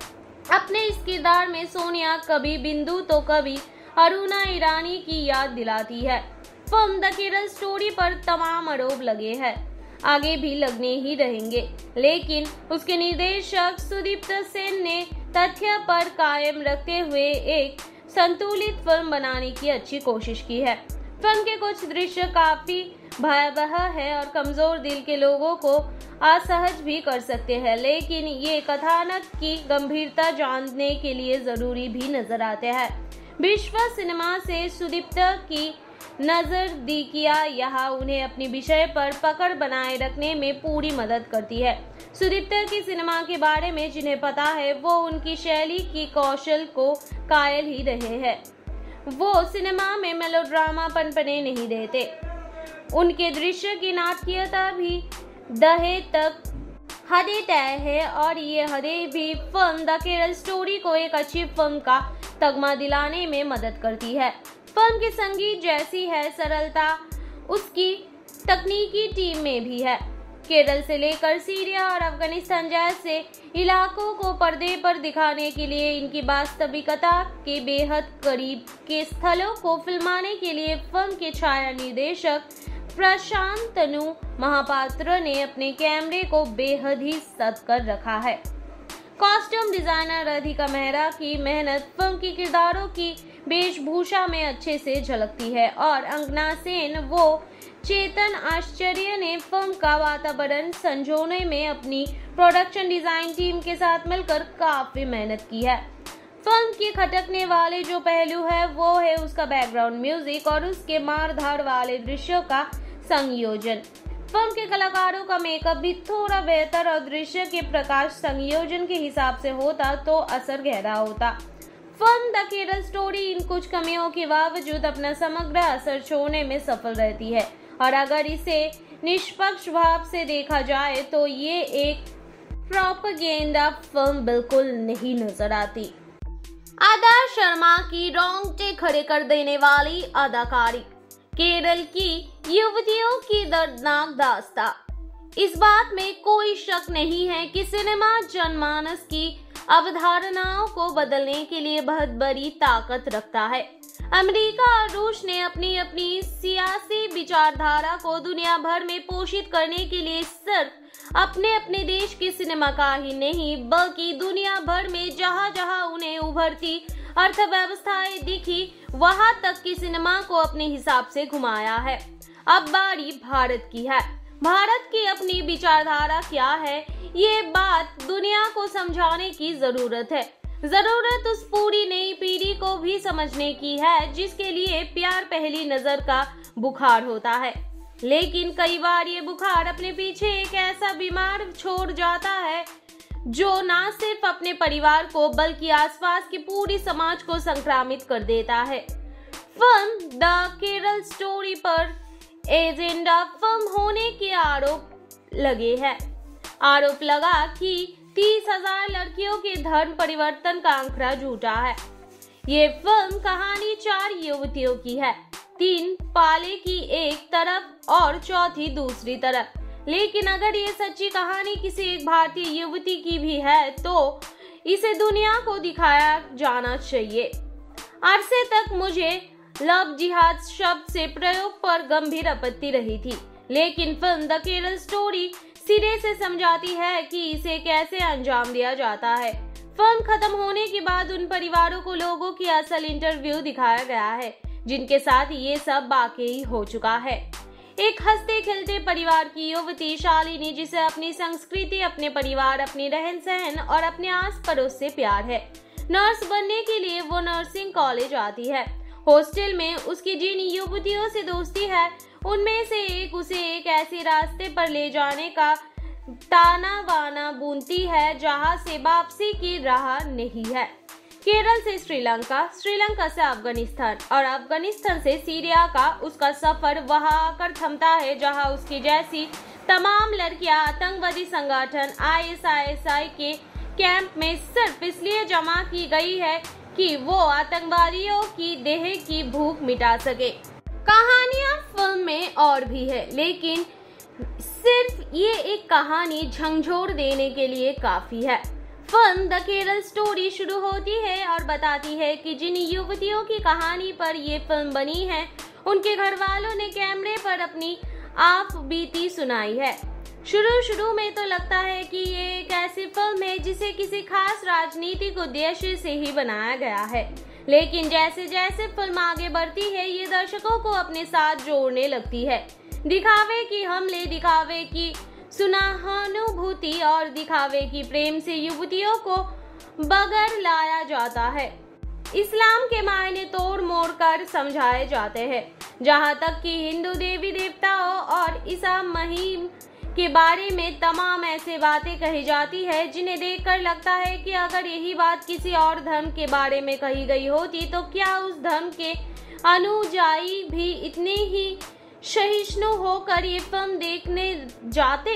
अपने इस किरदार में सोनिया कभी बिंदु तो कभी अरुणा ईरानी की याद दिलाती है। फिल्म द केरल स्टोरी पर तमाम आरोप लगे हैं, आगे भी लगने ही रहेंगे, लेकिन उसके निर्देशक सुदीप्त सेन ने तथ्य पर कायम रखते हुए एक संतुलित फिल्म बनाने की अच्छी कोशिश की है। फिल्म के कुछ दृश्य काफी भयावह है और कमजोर दिल के लोगों को असहज भी कर सकते हैं, लेकिन ये कथानक की गंभीरता जानने के लिए जरूरी भी नजर आते हैं। विश्व सिनेमा से सुदीप्त की नजरदीकियां यहाँ उन्हें अपनी विषय पर पकड़ बनाए रखने में पूरी मदद करती है। सुदीप्त की सिनेमा के बारे में जिन्हें पता है वो उनकी शैली की कौशल को कायल ही रहे हैं। वो सिनेमा में मेलोड्रामा पनपने नहीं देते। उनके दृश्य की नाटकीयता भी दहे तक हदें तय है और ये हदें भी फिल्म द केरल स्टोरी को एक अच्छी फिल्म का तगमा दिलाने में मदद करती है। फिल्म की संगीत जैसी है सरलता उसकी तकनीकी टीम में भी है। केरल से लेकर सीरिया और अफगानिस्तान जैसे इलाकों को पर्दे पर दिखाने के लिए इनकी वास्तविकता के बेहद करीब के स्थलों को फिल्माने के लिए फिल्म के छाया निर्देशक प्रशांत तनु महापात्र ने अपने कैमरे को बेहद ही सत कर रखा है। कॉस्ट्यूम डिजाइनर राधिका मेहरा की मेहनत फिल्म की किरदारों की वेशभूषा में अच्छे से झलकती है और अंगना सेन वो चेतन आश्चर्य ने फिल्म का वातावरण संजोने में अपनी प्रोडक्शन डिजाइन टीम के साथ मिलकर काफी मेहनत की है। फिल्म के खटकने वाले जो पहलू है वो है उसका बैकग्राउंड म्यूजिक और उसके मारधाड़ वाले दृश्यों का संयोजन। फिल्म के कलाकारों का मेकअप भी थोड़ा बेहतर और दृश्य के प्रकाश संयोजन के हिसाब से होता तो असर गहरा होता। फिल्म द केरल स्टोरी इन कुछ कमियों के बावजूद अपना समग्र असर छोड़ने में सफल रहती है और अगर इसे निष्पक्ष भाव से देखा जाए तो ये एक प्रोपेगेंडा फिल्म बिल्कुल नहीं नजर आती। आदा शर्मा की रोंगटे खड़े कर देने वाली अदाकारी, केरल की युवतियों की दर्दनाक दास्तां। इस बात में कोई शक नहीं है कि सिनेमा जनमानस की अवधारणाओं को बदलने के लिए बहुत बड़ी ताकत रखता है। अमेरिका और रूस ने अपनी अपनी सियासी विचारधारा को दुनिया भर में पोषित करने के लिए सिर्फ अपने अपने देश की सिनेमा का ही नहीं बल्कि दुनिया भर में जहां जहां उन्हें उभरती अर्थव्यवस्थाएं दिखी वहां तक की सिनेमा को अपने हिसाब से घुमाया है। अब बारी भारत की है। भारत की अपनी विचारधारा क्या है ये बात दुनिया को समझाने की जरूरत है। जरूरत उस पूरी नई पीढ़ी को भी समझने की है जिसके लिए प्यार पहली नजर का बुखार होता है, लेकिन कई बार ये बुखार अपने पीछे एक ऐसा बीमार छोड़ जाता है जो ना सिर्फ अपने परिवार को बल्कि आसपास की पूरी समाज को संक्रामित कर देता है। फिल्म द केरल स्टोरी पर एजेंडा फिल्म होने के आरोप लगे हैं। आरोप लगा कि तीस हजार लड़कियों के धर्म परिवर्तन का आंकड़ा झूठा है। ये फिल्म कहानी चार युवतियों की है, तीन पाले की एक तरफ और चौथी दूसरी तरफ। लेकिन अगर ये सच्ची कहानी किसी एक भारतीय युवती की भी है तो इसे दुनिया को दिखाया जाना चाहिए। अरसे तक मुझे लव जिहाद शब्द से प्रयोग पर गंभीर आपत्ति रही थी, लेकिन फिल्म द केरल स्टोरी सिरे से समझाती है कि इसे कैसे अंजाम दिया जाता है। फिल्म खत्म होने के बाद उन परिवारों को लोगों की असल इंटरव्यू दिखाया गया है जिनके साथ ये सब वाकई हो चुका है। एक हंसते खेलते परिवार की युवती शालिनी, जिसे अपनी संस्कृति, अपने परिवार, अपनी रहन सहन और अपने आस पड़ोस से प्यार है। नर्स बनने के लिए वो नर्सिंग कॉलेज आती है। हॉस्टल में उसकी जिन युवतियों से दोस्ती है उनमें से एक उसे एक ऐसे रास्ते पर ले जाने का ताना बाना बुनती है जहां से वापसी की राह नहीं है। केरल से श्रीलंका, श्रीलंका से अफगानिस्तान और अफगानिस्तान से सीरिया का उसका सफर वहां आकर थमता है जहां उसकी जैसी तमाम लड़कियां आतंकवादी संगठन आई एस आई के कैंप में सिर्फ इसलिए जमा की गई है कि वो आतंकवादियों की देह की भूख मिटा सके। कहानियां फिल्म में और भी है, लेकिन सिर्फ ये एक कहानी झंझोर देने के लिए काफी है। फिल्म द केरल स्टोरी शुरू होती है और बताती है कि जिन युवतियों की कहानी पर ये फिल्म बनी है उनके घर वालों ने कैमरे पर अपनी आप बीती सुनाई है। शुरू शुरू में तो लगता है कि ये एक ऐसी फिल्म है जिसे किसी खास राजनीतिक उद्देश्य से ही बनाया गया है, लेकिन जैसे जैसे फिल्म आगे बढ़ती है ये दर्शकों को अपने साथ जोड़ने लगती है। दिखावे की हमले, दिखावे की सुनाहानुभूति और दिखावे की प्रेम से युवतियों को बगैर लाया जाता है। इस्लाम के मायने तोड़ मोड़ कर समझाए जाते हैं, जहाँ तक कि हिंदू देवी देवताओं और ईसा मसीह के बारे में तमाम ऐसे बातें कही जाती है जिन्हें देखकर लगता है कि अगर यही बात किसी और धर्म के बारे में कही गई होती तो क्या उस धर्म के अनुयायी भी इतने ही सहिष्णु होकर ये फिल्म देखने जाते।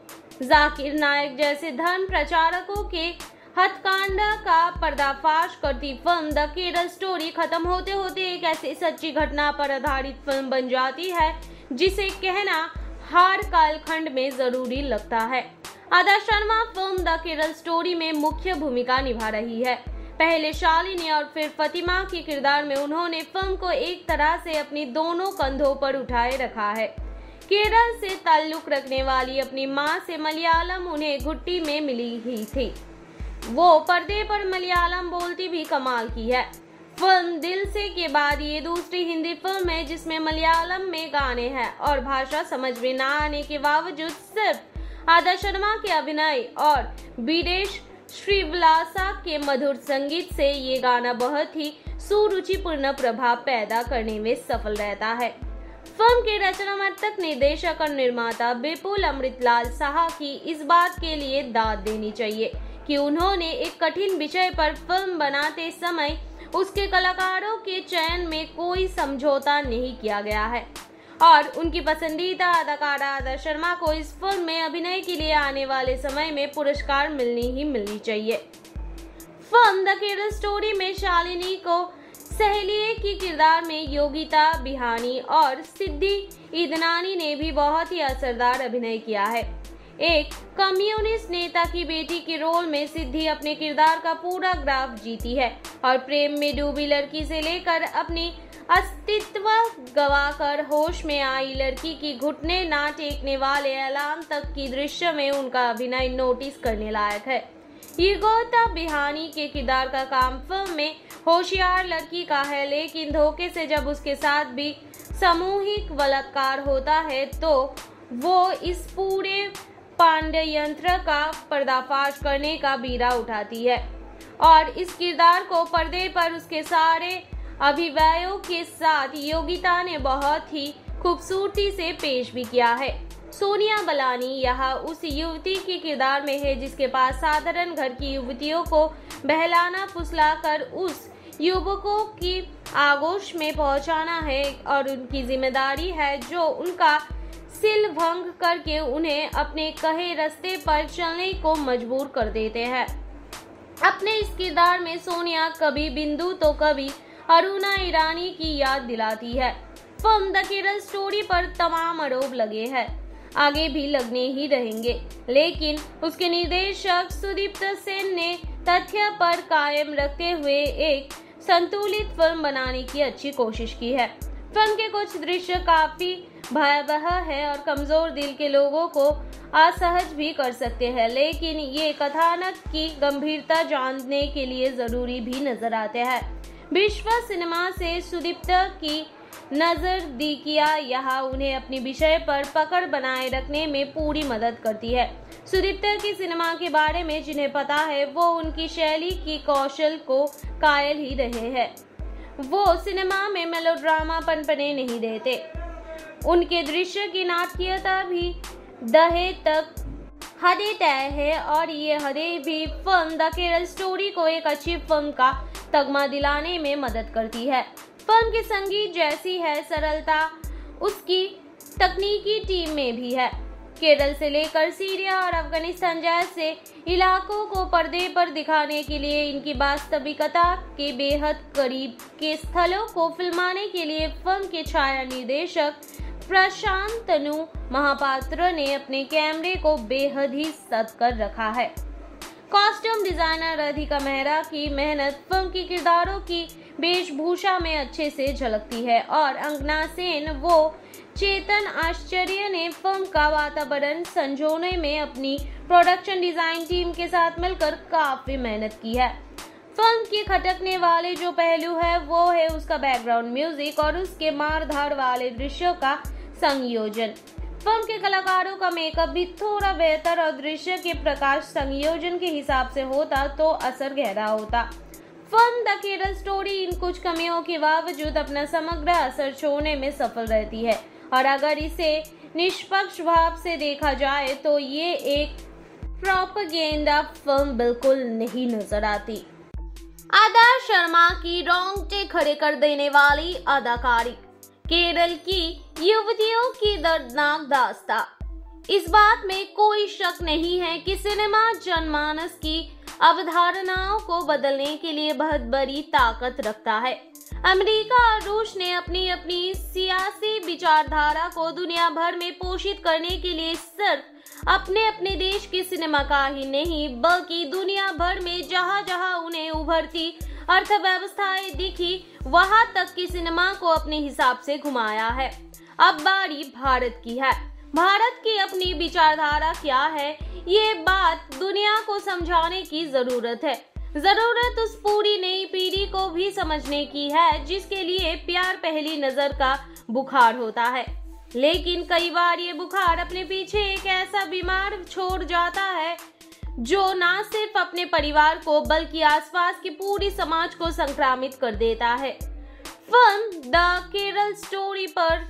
जाकिर नायक जैसे धर्म प्रचारकों के हत्याकांड का पर्दाफाश करती फिल्म द केरल स्टोरी खत्म होते होते एक ऐसी सच्ची घटना पर आधारित फिल्म बन जाती है जिसे कहना हर कालखंड में जरूरी लगता है। Adah Sharma film the Kerala story में मुख्य भूमिका निभा रही है। पहले शालिनी और फिर फतिमा के किरदार में उन्होंने फिल्म को एक तरह से अपनी दोनों कंधों पर उठाए रखा है। केरल से ताल्लुक रखने वाली अपनी मां से मलयालम उन्हें घुट्टी में मिली ही थी। वो पर्दे पर मलयालम बोलती भी कमाल की है। फिल्म दिल से के बाद ये दूसरी हिंदी फिल्म है जिसमें मलयालम में गाने हैं और भाषा समझ में ना आने के बावजूद सिर्फ आदा शर्मा के अभिनय और विदेश श्रीविलासा के मधुर संगीत से ये गाना बहुत ही सुरुचिपूर्ण प्रभाव पैदा करने में सफल रहता है। फिल्म के रचनात्मक निर्देशक और निर्माता विपुल अमृतलाल साहा की इस बात के लिए दाद देनी चाहिए कि उन्होंने एक कठिन विषय पर फिल्म बनाते समय उसके कलाकारों के चयन में कोई समझौता नहीं किया गया है और उनकी पसंदीदा अदाकारा आदा शर्मा को इस फिल्म में अभिनय के लिए आने वाले समय में पुरस्कार मिलनी ही मिलनी चाहिए। फिल्म द केरल स्टोरी में शालिनी को सहेलिए के किरदार में योगिता बिहानी और सिद्धि ईदनानी ने भी बहुत ही असरदार अभिनय किया है। एक कम्युनिस्ट नेता की बेटी के रोल में सिद्धि अपने किरदार का पूरा ग्राफ जीती है और प्रेम में डूबी लड़की से लेकर अपनी अस्तित्व गवाकर होश में आई लड़की की घुटने ना टेकने वाले ऐलान तक की दृश्य में उनका अभिनय नोटिस करने लायक है। योगिता बिहानी के किरदार का काम फिल्म में होशियार लड़की का है, लेकिन धोखे से जब उसके साथ भी सामूहिक बलात्कार होता है तो वो इस पूरे पांड्य यंत्र का पर्दाफाश करने का बीड़ा उठाती है और इस किरदार को पर्दे पर उसके सारे अभिव्ययों के साथ योगिता ने बहुत ही खूबसूरती से पेश भी किया है। सोनिया बलानी यहाँ उस युवती के किरदार में है जिसके पास साधारण घर की युवतियों को बहलाना फुसलाकर उस युवकों की आगोश में पहुंचाना है और उनकी जिम्मेदारी है जो उनका सिल भंग करके उन्हें अपने कहे रास्ते पर चलने को मजबूर कर देते हैं। अपने इस किरदार में सोनिया कभी बिंदु तो कभी अरुणा ईरानी की याद दिलाती है। फिल्म द केरल स्टोरी पर तमाम आरोप लगे हैं, आगे भी लगने ही रहेंगे, लेकिन उसके निर्देशक सुदीप्त सेन ने तथ्य पर कायम रखते हुए एक संतुलित फिल्म बनाने की अच्छी कोशिश की है। फिल्म के कुछ दृश्य काफी भयावह है और कमजोर दिल के लोगों को असहज भी कर सकते हैं, लेकिन ये कथानक की गंभीरता जानने के लिए जरूरी भी नजर आते हैं। विश्व सिनेमा से सुदीप्ता की नजरदीकियां यहाँ उन्हें अपनी विषय पर पकड़ बनाए रखने में पूरी मदद करती है। सुदीप्ता की सिनेमा के बारे में जिन्हें पता है वो उनकी शैली की कौशल को कायल ही रहे हैं। वो सिनेमा में मेलोड्रामा पनपने नहीं देते। उनके दृश्य की नाटकीयता भी दहे तक हदें तय है और ये हदें भी फिल्म द केरल स्टोरी को एक अच्छी फिल्म का तगमा दिलाने में मदद करती है। फिल्म के संगीत जैसी है सरलता उसकी तकनीकी टीम में भी है। केरल से लेकर सीरिया और अफगानिस्तान जैसे इलाकों को पर्दे पर दिखाने के लिए इनकी वास्तविकता के बेहद करीब के स्थलों को फिल्माने के लिए फिल्म के छाया निर्देशक प्रशांत तनु महापात्र ने अपने कैमरे को बेहद ही सत कर रखा है। कॉस्ट्यूम डिजाइनर राधिका मेहरा की मेहनत फिल्म के किरदारों की वेशभूषा में अच्छे से झलकती है और अंगना सेन वो चेतन आश्चर्य ने फिल्म का वातावरण संजोने में अपनी प्रोडक्शन डिजाइन टीम के साथ मिलकर काफी मेहनत की है। फिल्म के खटकने वाले जो पहलू है वो है उसका बैकग्राउंड म्यूजिक और उसके मारधार वाले दृश्यों का संयोजन। फिल्म के कलाकारों का मेकअप भी थोड़ा बेहतर और दृश्य के प्रकाश संयोजन के हिसाब से होता तो असर गहरा होता। फिल्म द केरल स्टोरी इन कुछ कमियों के बावजूद अपना समग्र असर छोड़ने में सफल रहती है और अगर इसे निष्पक्ष भाव से देखा जाए तो ये एक प्रोपेगेंडा फिल्म बिल्कुल नहीं नजर आती। आदर्श शर्मा की रोंगटे खड़े कर देने वाली अदाकारी, केरल की युवतियों की दर्दनाक दास्तां। इस बात में कोई शक नहीं है कि सिनेमा जनमानस की अवधारणाओं को बदलने के लिए बहुत बड़ी ताकत रखता है। अमेरिका और रूस ने अपनी अपनी सियासी विचारधारा को दुनिया भर में पोषित करने के लिए सिर्फ अपने अपने देश की सिनेमा का ही नहीं बल्कि दुनिया भर में जहां जहां उन्हें उभरती अर्थव्यवस्थाएं दिखी वहां तक की सिनेमा को अपने हिसाब से घुमाया है। अब बारी भारत की है। भारत की अपनी विचारधारा क्या है ये बात दुनिया को समझाने की जरूरत है। जरूरत उस पूरी नई पीढ़ी को भी समझने की है जिसके लिए प्यार पहली नजर का बुखार होता है, लेकिन कई बार ये बुखार अपने पीछे एक ऐसा बीमार छोड़ जाता है जो ना सिर्फ अपने परिवार को बल्कि आसपास की पूरी समाज को संक्रामित कर देता है। फिल्म द केरल स्टोरी पर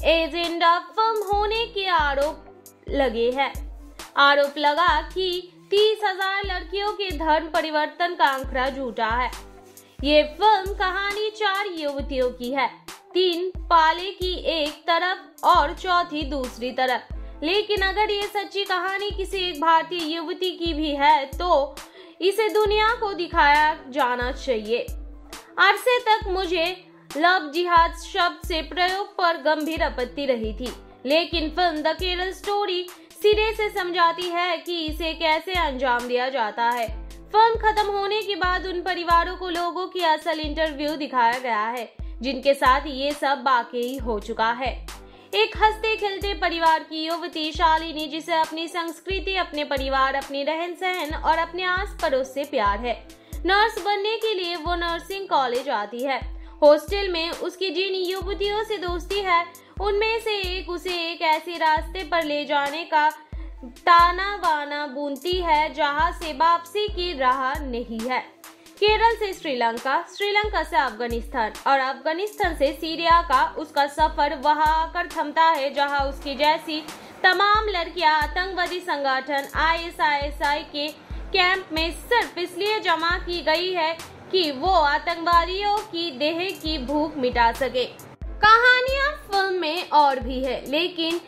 एजेंडा फिल्म होने के आरोप लगे हैं। आरोप लगा कि तीस हजार लड़कियों के धर्म परिवर्तन का आंकड़ा झूठा है। ये फिल्म कहानी चार युवतियों की है, तीन पाले की एक तरफ और चौथी दूसरी तरफ। लेकिन अगर ये सच्ची कहानी किसी एक भारतीय युवती की भी है तो इसे दुनिया को दिखाया जाना चाहिए। अरसे तक मुझे लव जिहाद शब्द से प्रयोग पर गंभीर आपत्ति रही थी, लेकिन फिल्म द केरल स्टोरी सिरे से समझाती है कि इसे कैसे अंजाम दिया जाता है। फिल्म खत्म होने के बाद उन परिवारों को लोगों की असल इंटरव्यू दिखाया गया है जिनके साथ ये सब वाकई हो चुका है। एक हंसते खेलते परिवार की युवती शालिनी जिसे अपनी संस्कृति, अपने परिवार, अपनी रहन सहन और अपने आस पड़ोस से प्यार है। नर्स बनने के लिए वो नर्सिंग कॉलेज आती है। हॉस्टल में उसकी जिन युवतियों से दोस्ती है उनमें से एक उसे एक ऐसे रास्ते पर ले जाने का ताना बाना बुनती है जहां से वापसी की राह नहीं है। केरल से श्रीलंका, श्रीलंका से अफगानिस्तान और अफगानिस्तान से सीरिया का उसका सफर वहां आकर थमता है जहां उसकी जैसी तमाम लड़कियां आतंकवादी संगठन आई एस आई के कैंप में सिर्फ इसलिए जमा की गई है कि वो आतंकवादियों की देह की भूख मिटा सके। कहानियां फिल्म में और भी है, लेकिन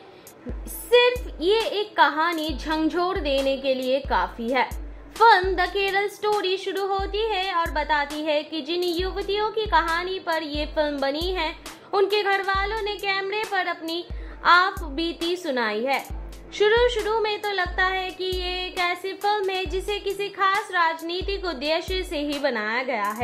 सिर्फ ये एक कहानी झंझोर देने के लिए काफी है। फिल्म द केरल स्टोरी शुरू होती है और बताती है कि जिन युवतियों की कहानी पर ये फिल्म बनी है उनके घर वालों ने कैमरे पर अपनी आप बीती सुनाई है। शुरू शुरू में तो लगता है कि ये एक ऐसी फिल्म है जिसे किसी खास राजनीतिक उद्देश्य से ही बनाया गया है,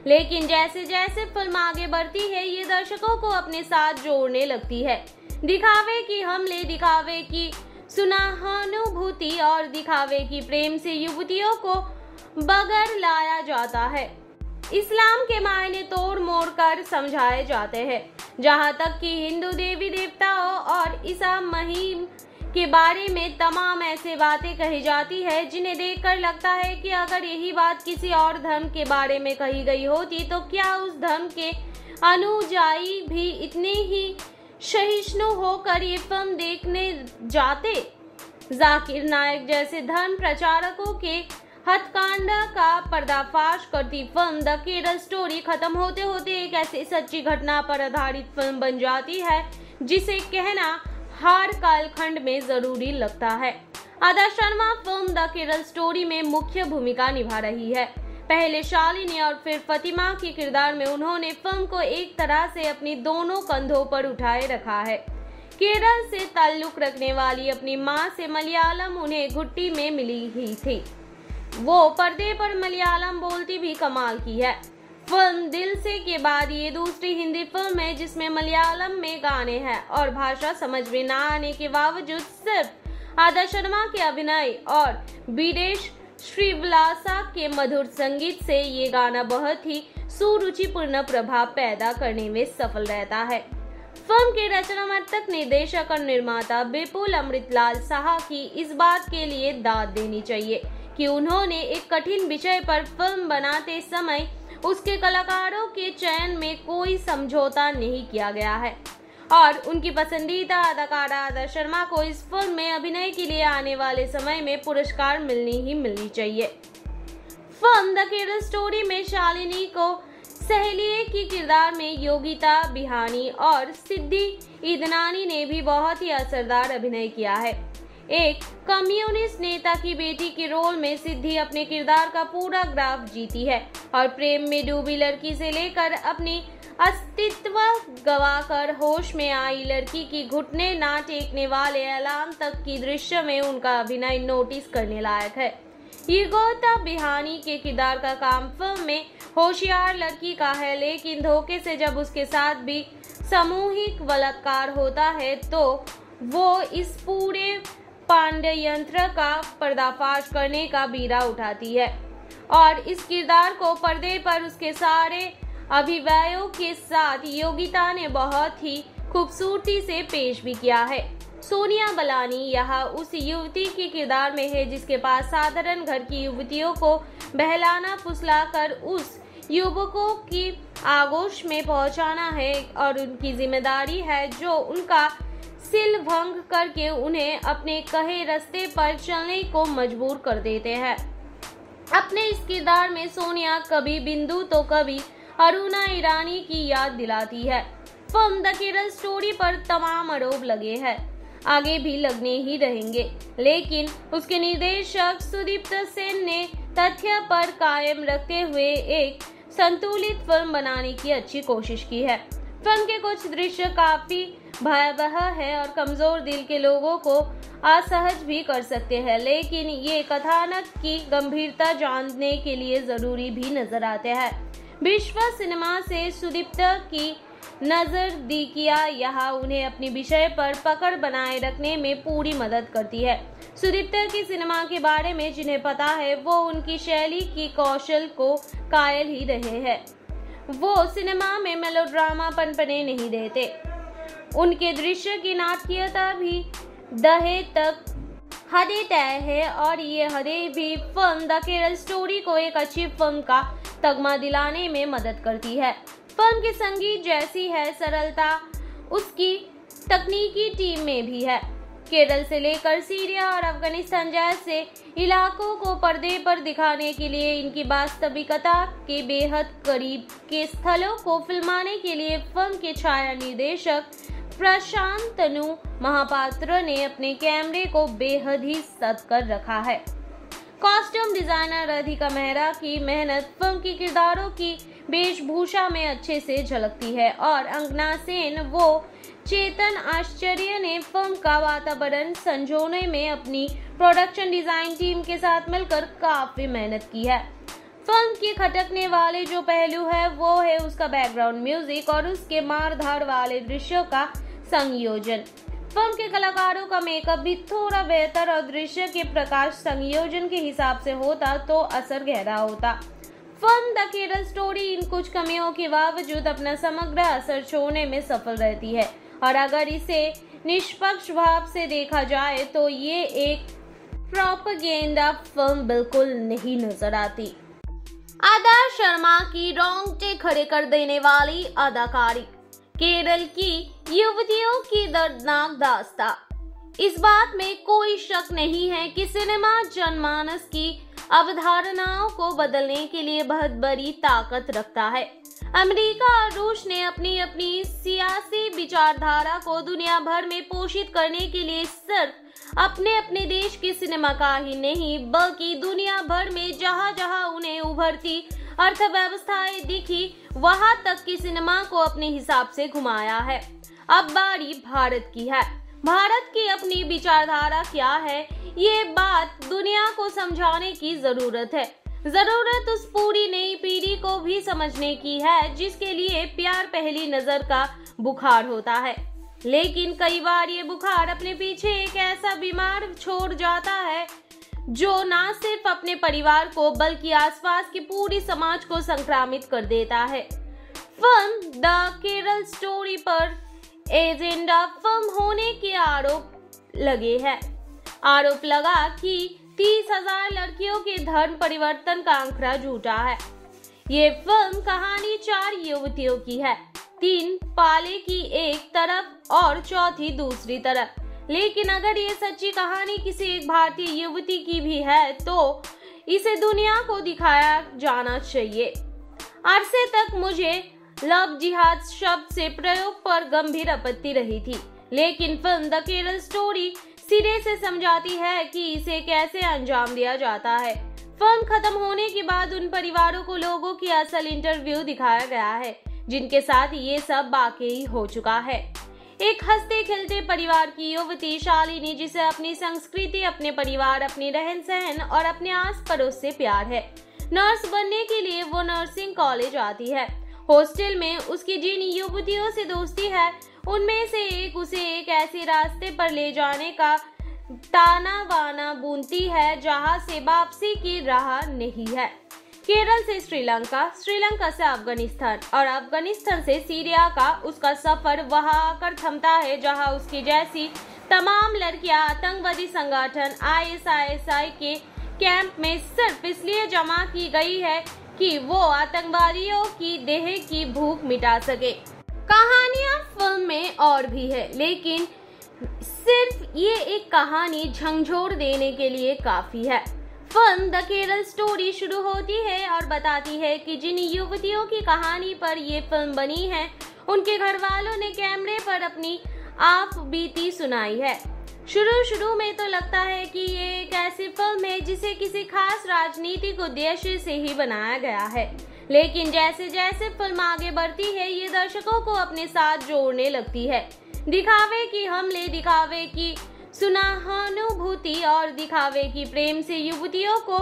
लेकिन जैसे जैसे फिल्म आगे बढ़ती है ये दर्शकों को अपने साथ जोड़ने लगती है। दिखावे की हमले, दिखावे की सुनाहानुभूति और दिखावे की प्रेम से युवतियों को बगैर लाया जाता है। इस्लाम के मायने तोड़ मोड़ कर समझाए जाते हैं। जहाँ तक कि हिंदू देवी देवताओं और ईसा मसीह के बारे में तमाम ऐसे बातें कही जाती है जिन्हें देखकर लगता है कि अगर यही बात किसी और धर्म के बारे में कही गई होती तो क्या उस धर्म के अनुयायी भी इतने ही सहिष्णु होकर ये फिल्म देखने जाते। जाकिर नायक जैसे धर्म प्रचारकों के हत्याकांड का पर्दाफाश करती फिल्म द केरल स्टोरी खत्म होते होते एक ऐसी सच्ची घटना पर आधारित फिल्म बन जाती है जिसे कहना हर कालखंड में जरूरी लगता है। Adah Sharma film the Kerala story में मुख्य भूमिका निभा रही है। पहले शालिनी और फिर फतिमा के किरदार में उन्होंने फिल्म को एक तरह से अपनी दोनों कंधों पर उठाए रखा है। केरल से ताल्लुक रखने वाली अपनी मां से मलयालम उन्हें घुट्टी में मिली ही थी। वो पर्दे पर मलयालम बोलती भी कमाल की है। फिल्म दिल से के बाद ये दूसरी हिंदी फिल्म है जिसमें मलयालम में गाने हैं और भाषा समझ में ना आने के बावजूद सिर्फ आदा शर्मा के अभिनय और विदेश श्रीविलासा के मधुर संगीत से ये गाना बहुत ही सुरुचिपूर्ण प्रभाव पैदा करने में सफल रहता है। फिल्म के रचनात्मक निर्देशक और निर्माता विपुल अमृतलाल साहा की इस बात के लिए दाद देनी चाहिए कि उन्होंने एक कठिन विषय पर फिल्म बनाते समय उसके कलाकारों के चयन में कोई समझौता नहीं किया गया है और उनकी पसंदीदा अदाकारा आदा शर्मा को इस फिल्म में अभिनय के लिए आने वाले समय में पुरस्कार मिलनी ही मिलनी चाहिए। फिल्म द केरल स्टोरी में शालिनी को सहेलिए की किरदार में योगिता बिहानी और सिद्धि ईदनानी ने भी बहुत ही असरदार अभिनय किया है। एक कम्युनिस्ट नेता की बेटी के रोल में सिद्धि अपने किरदार का पूरा ग्राफ जीती है और प्रेम में डूबी लड़की से लेकर अपनी अस्तित्व गवाकर होश में आई लड़की की घुटने ना टेकने वाले अलार्म तक की दृश्य में उनका अभिनय नोटिस करने लायक है। योगिता बिहानी के किरदार का काम फिल्म में होशियार लड़की का है, लेकिन धोखे से जब उसके साथ भी सामूहिक बलात्कार होता है तो वो इस पूरे पांड्य यंत्र का पर्दाफाश करने का बीड़ा उठाती है और इस किरदार को पर्दे पर उसके सारे अभिव्ययों के साथ योगिता ने बहुत ही खूबसूरती से पेश भी किया है। सोनिया बलानी यहाँ उस युवती के किरदार में है जिसके पास साधारण घर की युवतियों को बहलाना फुसलाकर उस युवकों की आगोश में पहुंचाना है और उनकी जिम्मेदारी है जो उनका सिल भंग करके उन्हें अपने कहे रास्ते पर चलने को मजबूर कर देते हैं। अपने इस किरदार में सोनिया कभी बिंदु तो कभी अरुणा ईरानी की याद दिलाती है। फिल्म द केरल स्टोरी पर तमाम आरोप लगे हैं, आगे भी लगने ही रहेंगे, लेकिन उसके निर्देशक सुदीप्त सेन ने तथ्य पर कायम रखते हुए एक संतुलित फिल्म बनाने की अच्छी कोशिश की है। फिल्म के कुछ दृश्य काफी भयावह है और कमजोर दिल के लोगों को असहज भी कर सकते हैं, लेकिन ये कथानक की गंभीरता जानने के लिए जरूरी भी नजर आते हैं। विश्व सिनेमा से सुदीप्त की नजरदीकियां यहाँ उन्हें अपने विषय पर पकड़ बनाए रखने में पूरी मदद करती है। सुदीप्त की सिनेमा के बारे में जिन्हें पता है वो उनकी शैली की कौशल को कायल ही रहे हैं। वो सिनेमा में मेलोड्रामा पनपने नहीं देते। उनके दृश्य की नाटकीयता भी दहे तक हदें तय है और ये हदें भी फिल्म द केरल स्टोरी को एक अच्छी फिल्म का तगमा दिलाने में मदद करती है। फिल्म के संगीत जैसी है सरलता उसकी तकनीकी टीम में भी है। केरल से लेकर सीरिया और अफगानिस्तान जैसे इलाकों को पर्दे पर दिखाने के लिए इनकी वास्तविकता के बेहद करीब के स्थलों को फिल्माने के लिए फिल्म के छाया निर्देशक प्रशांत तनु महापात्र ने अपने कैमरे को बेहद ही सद कर रखा है। कॉस्ट्यूम डिजाइनर राधिका मेहरा की मेहनत फिल्म के किरदारों की वेशभूषा में अच्छे से झलकती है और अंगना सेन वो चेतन आश्चर्य ने फिल्म का वातावरण संजोने में अपनी प्रोडक्शन डिजाइन टीम के साथ मिलकर काफी मेहनत की है। फिल्म के खटकने वाले जो पहलू है वो है उसका बैकग्राउंड म्यूजिक और उसके मारधाड़ वाले दृश्यों का संयोजन। फिल्म के कलाकारों का मेकअप भी थोड़ा बेहतर और दृश्य के प्रकाश संयोजन के हिसाब से होता तो असर गहरा होता। फिल्म द केरल स्टोरी इन कुछ कमियों के बावजूद अपना समग्र असर छोड़ने में सफल रहती है और अगर इसे निष्पक्ष भाव से देखा जाए तो ये एक प्रोपेगेंडा फिल्म बिल्कुल नहीं नजर आती। अदा शर्मा की रोंगटे खड़े कर देने वाली अदाकारी, केरल की युवतियों की दर्दनाक दास्तां। इस बात में कोई शक नहीं है कि सिनेमा जनमानस की अवधारणाओं को बदलने के लिए बहुत बड़ी ताकत रखता है। अमेरिका और रूस ने अपनी अपनी सियासी विचारधारा को दुनिया भर में पोषित करने के लिए सिर्फ अपने अपने देश के सिनेमा का ही नहीं बल्कि दुनिया भर में जहां जहां उन्हें उभरती अर्थव्यवस्थाएं दिखी वहां तक की सिनेमा को अपने हिसाब से घुमाया है। अब बारी भारत की है। भारत की अपनी विचारधारा क्या है ये बात दुनिया को समझाने की जरूरत है। जरूरत उस पूरी नई पीढ़ी को भी समझने की है जिसके लिए प्यार पहली नजर का बुखार होता है, लेकिन कई बार ये बुखार अपने पीछे एक ऐसा बीमार छोड़ जाता है जो न सिर्फ अपने परिवार को बल्कि आसपास की पूरी समाज को संक्रामित कर देता है। फिल्म द केरल स्टोरी पर एजेंडा फिल्म होने के आरोप लगे हैं। आरोप लगा कि तीस हजार लड़कियों के धर्म परिवर्तन का आंकड़ा झूठा है। ये फिल्म कहानी चार युवतियों की है, तीन पाले की एक तरफ और चौथी दूसरी तरफ। लेकिन अगर ये सच्ची कहानी किसी एक भारतीय युवती की भी है तो इसे दुनिया को दिखाया जाना चाहिए। अरसे तक मुझे लव जिहाद शब्द से प्रयोग पर गंभीर आपत्ति रही थी, लेकिन फिल्म द केरल स्टोरी सिरे से समझाती है कि इसे कैसे अंजाम दिया जाता है। फिल्म खत्म होने के बाद उन परिवारों को लोगों की असल इंटरव्यू दिखाया गया है जिनके साथ ये सब वाकई हो चुका है। एक हंसते खेलते परिवार की युवती शालिनी जिसे अपनी संस्कृति, अपने परिवार, अपनी रहन सहन और अपने आस पड़ोस से प्यार है। नर्स बनने के लिए वो नर्सिंग कॉलेज आती है। हॉस्टल में उसकी जिन युवतियों से दोस्ती है उनमें से एक उसे एक ऐसे रास्ते पर ले जाने का ताना बाना बुनती है जहां से वापसी की राह नहीं है। केरल से श्रीलंका, श्रीलंका से अफगानिस्तान और अफगानिस्तान से सीरिया का उसका सफर वहां आकर थमता है जहां उसकी जैसी तमाम लड़कियां आतंकवादी संगठन आई एस आई के कैंप में सिर्फ इसलिए जमा की गई है कि वो आतंकवादियों की देह की भूख मिटा सके। कहानियां फिल्म में और भी है, लेकिन सिर्फ ये एक कहानी झंझोड़ देने के लिए काफी है। फिल्म द केरल स्टोरी शुरू होती है और बताती है कि जिन युवतियों की कहानी पर ये फिल्म बनी है उनके घर वालों ने कैमरे पर अपनी आप बीती सुनाई है। शुरू शुरू में तो लगता है कि ये एक ऐसी फिल्म है जिसे किसी खास राजनीतिक उद्देश्य से ही बनाया गया है, लेकिन जैसे जैसे फिल्म आगे बढ़ती है ये दर्शकों को अपने साथ जोड़ने लगती है। दिखावे की हमले, दिखावे की सुनाहानुभूति और दिखावे की प्रेम से युवतियों को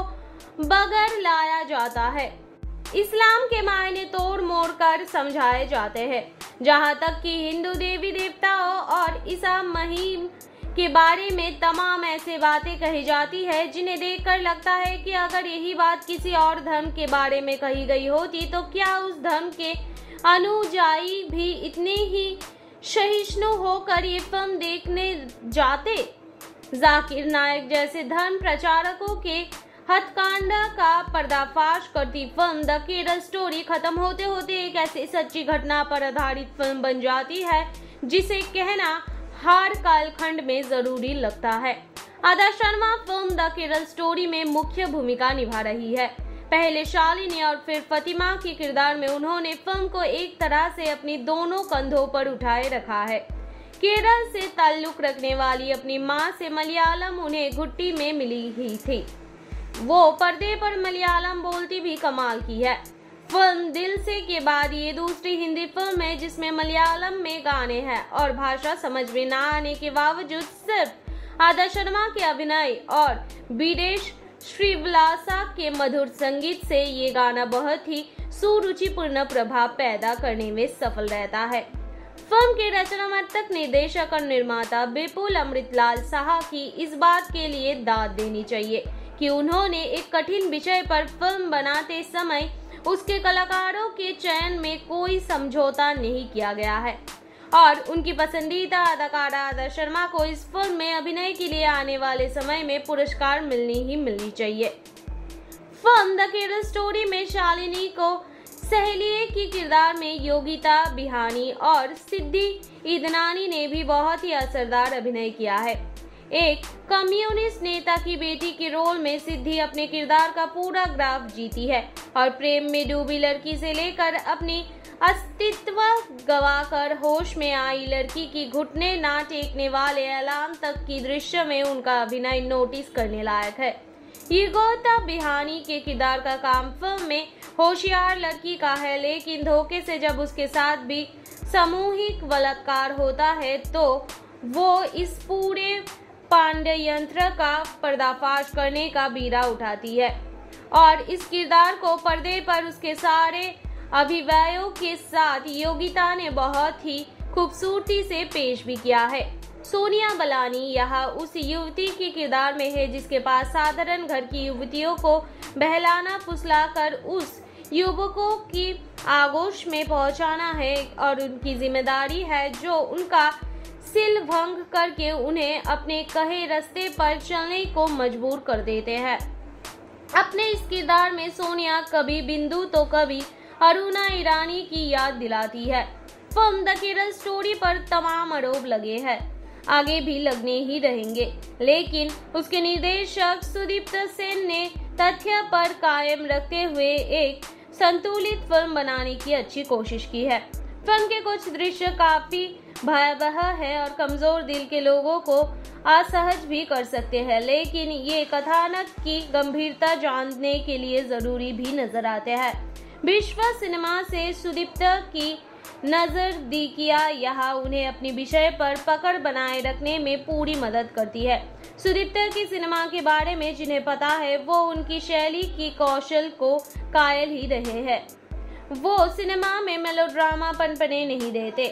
बगर लाया जाता है। इस्लाम के मायने तोड़ मोड़ कर समझाए जाते हैं, जहाँ तक कि हिंदू देवी देवताओं और ईसा मसीह के बारे में तमाम ऐसे बातें कही जाती है जिन्हें देखकर लगता है कि अगर यही बात किसी और धर्म के बारे में कही गई होती तो क्या उस धर्म के अनुयायी भी इतने ही सहिष्णु होकर ये फिल्म देखने जाते। जाकिर नायक जैसे धर्म प्रचारकों के हत्याकांड का पर्दाफाश करती फिल्म द केरल स्टोरी खत्म होते होते एक ऐसी सच्ची घटना पर आधारित फिल्म बन जाती है जिसे कहना हर कालखंड में जरूरी लगता है। Adah Sharma film the Kerala story में मुख्य भूमिका निभा रही है। पहले शालिनी और फिर फतिमा के किरदार में उन्होंने फिल्म को एक तरह से अपनी दोनों कंधों पर उठाए रखा है। केरल से ताल्लुक रखने वाली अपनी मां से मलयालम उन्हें घुट्टी में मिली ही थी। वो पर्दे पर मलयालम बोलती भी कमाल की है। फिल्म दिल से के बाद ये दूसरी हिंदी फिल्म है जिसमें मलयालम में गाने हैं और भाषा समझ में ना आने के बावजूद सिर्फ आदा शर्मा के अभिनय और विदेश श्रीवलासा के मधुर संगीत से ये गाना बहुत ही सुरुचिपूर्ण प्रभाव पैदा करने में सफल रहता है। फिल्म के रचनात्मक निर्देशक और निर्माता विपुल अमृतलाल साहा की इस बात के लिए दाद देनी चाहिए कि उन्होंने एक कठिन विषय पर फिल्म बनाते समय उसके कलाकारों के चयन में कोई समझौता नहीं किया गया है और उनकी पसंदीदा अदाकारा आदा शर्मा को इस फिल्म में अभिनय के लिए आने वाले समय में पुरस्कार मिलनी ही मिलनी चाहिए। फिल्म द केरल स्टोरी में शालिनी को सहेलिए की किरदार में योगिता बिहानी और सिद्धि ईदनानी ने भी बहुत ही असरदार अभिनय किया है। एक कम्युनिस्ट नेता की बेटी के रोल में सिद्धि अपने किरदार का पूरा ग्राफ जीती है और प्रेम में डूबी लड़की से लेकर अपनी अस्तित्व गवाकर होश में आई लड़की की घुटने ना टेकने वाले ऐलान तक की दृश्य में उनका अभिनय नोटिस करने लायक है। योगिता बिहानी के किरदार का काम फिल्म में होशियार लड़की का है, लेकिन धोखे से जब उसके साथ भी सामूहिक बलात्कार होता है तो वो इस पूरे पांडे यंत्र का पर्दाफाश करने का बीड़ा उठाती है और इस किरदार को पर्दे पर उसके सारे अभिनयों के साथ योगिता ने बहुत ही खूबसूरती से पेश भी किया है। सोनिया बलानी यहाँ उस युवती के किरदार में है जिसके पास साधारण घर की युवतियों को बहलाना फुसलाकर उस युवकों की आगोश में पहुंचाना है और उनकी जिम्मेदारी है जो उनका सिल भंग करके उन्हें अपने कहे रास्ते पर चलने को मजबूर कर देते हैं। अपने इस किरदार में सोनिया कभी बिंदु तो कभी अरुणा ईरानी की याद दिलाती है। फिल्म द केरल स्टोरी पर तमाम आरोप लगे हैं, आगे भी लगने ही रहेंगे, लेकिन उसके निर्देशक सुदीप्त सेन ने तथ्य पर कायम रखते हुए एक संतुलित फिल्म बनाने की अच्छी कोशिश की है। फिल्म के कुछ दृश्य काफी भयावह है और कमजोर दिल के लोगों को असहज भी कर सकते हैं, लेकिन ये कथानक की गंभीरता जानने के लिए जरूरी भी नजर आते हैं। विश्व सिनेमा से सुदीप्त की नजरदीकियां यहाँ उन्हें अपनी विषय पर पकड़ बनाए रखने में पूरी मदद करती है। सुदीप्त की सिनेमा के बारे में जिन्हें पता है वो उनकी शैली की कौशल को कायल ही रहे हैं। वो सिनेमा में मेलोड्रामा पनपने नहीं देते,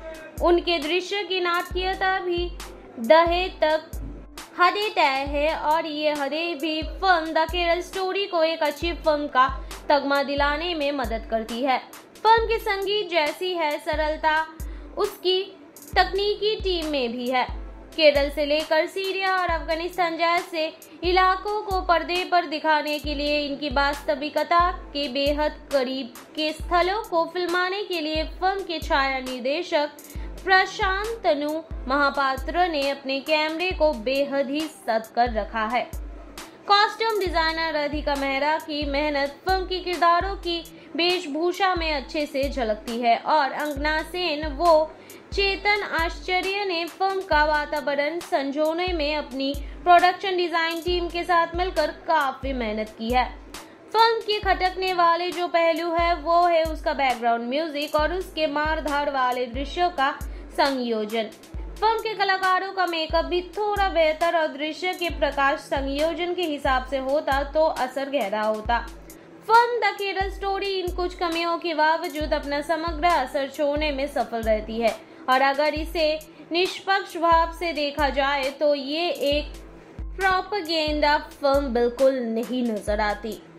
उनके दृश्य की नाटकीयता भी दहे तक हदें तय है और ये हदें भी फिल्म द केरल स्टोरी को एक अच्छी फिल्म का तगमा दिलाने में मदद करती है। फिल्म के संगीत जैसी है सरलता उसकी तकनीकी टीम में भी है। केरल से लेकर सीरिया और अफगानिस्तान जैसे इलाकों को पर्दे पर दिखाने के लिए इनकी वास्तविकता के बेहद करीब के स्थलों को फिल्माने के लिए फिल्म के छाया निर्देशक प्रशांत तनु महापात्र ने अपने कैमरे को बेहद ही सद कर रखा है। कॉस्ट्यूम डिजाइनर राधिका मेहरा की मेहनत फिल्म की किरदारों की वेशभूषा में अच्छे से झलकती है और अंगना सेन वो चेतन आश्चर्य ने फिल्म का वातावरण संजोने में अपनी प्रोडक्शन डिजाइन टीम के साथ मिलकर काफी मेहनत की है। फिल्म के खटकने वाले जो पहलू है वो है उसका बैकग्राउंड म्यूजिक और उसके मारधार वाले दृश्यों का संयोजन। फिल्म के कलाकारों का मेकअप भी थोड़ा बेहतर और दृश्य के प्रकाश संयोजन के हिसाब से होता तो असर गहरा होता। फिल्म द केरल स्टोरी इन कुछ कमियों के बावजूद अपना समग्र असर छोड़ने में सफल रहती है और अगर इसे निष्पक्ष भाव से देखा जाए तो ये एक प्रोपेगेंडा फिल्म बिल्कुल नहीं नजर आती।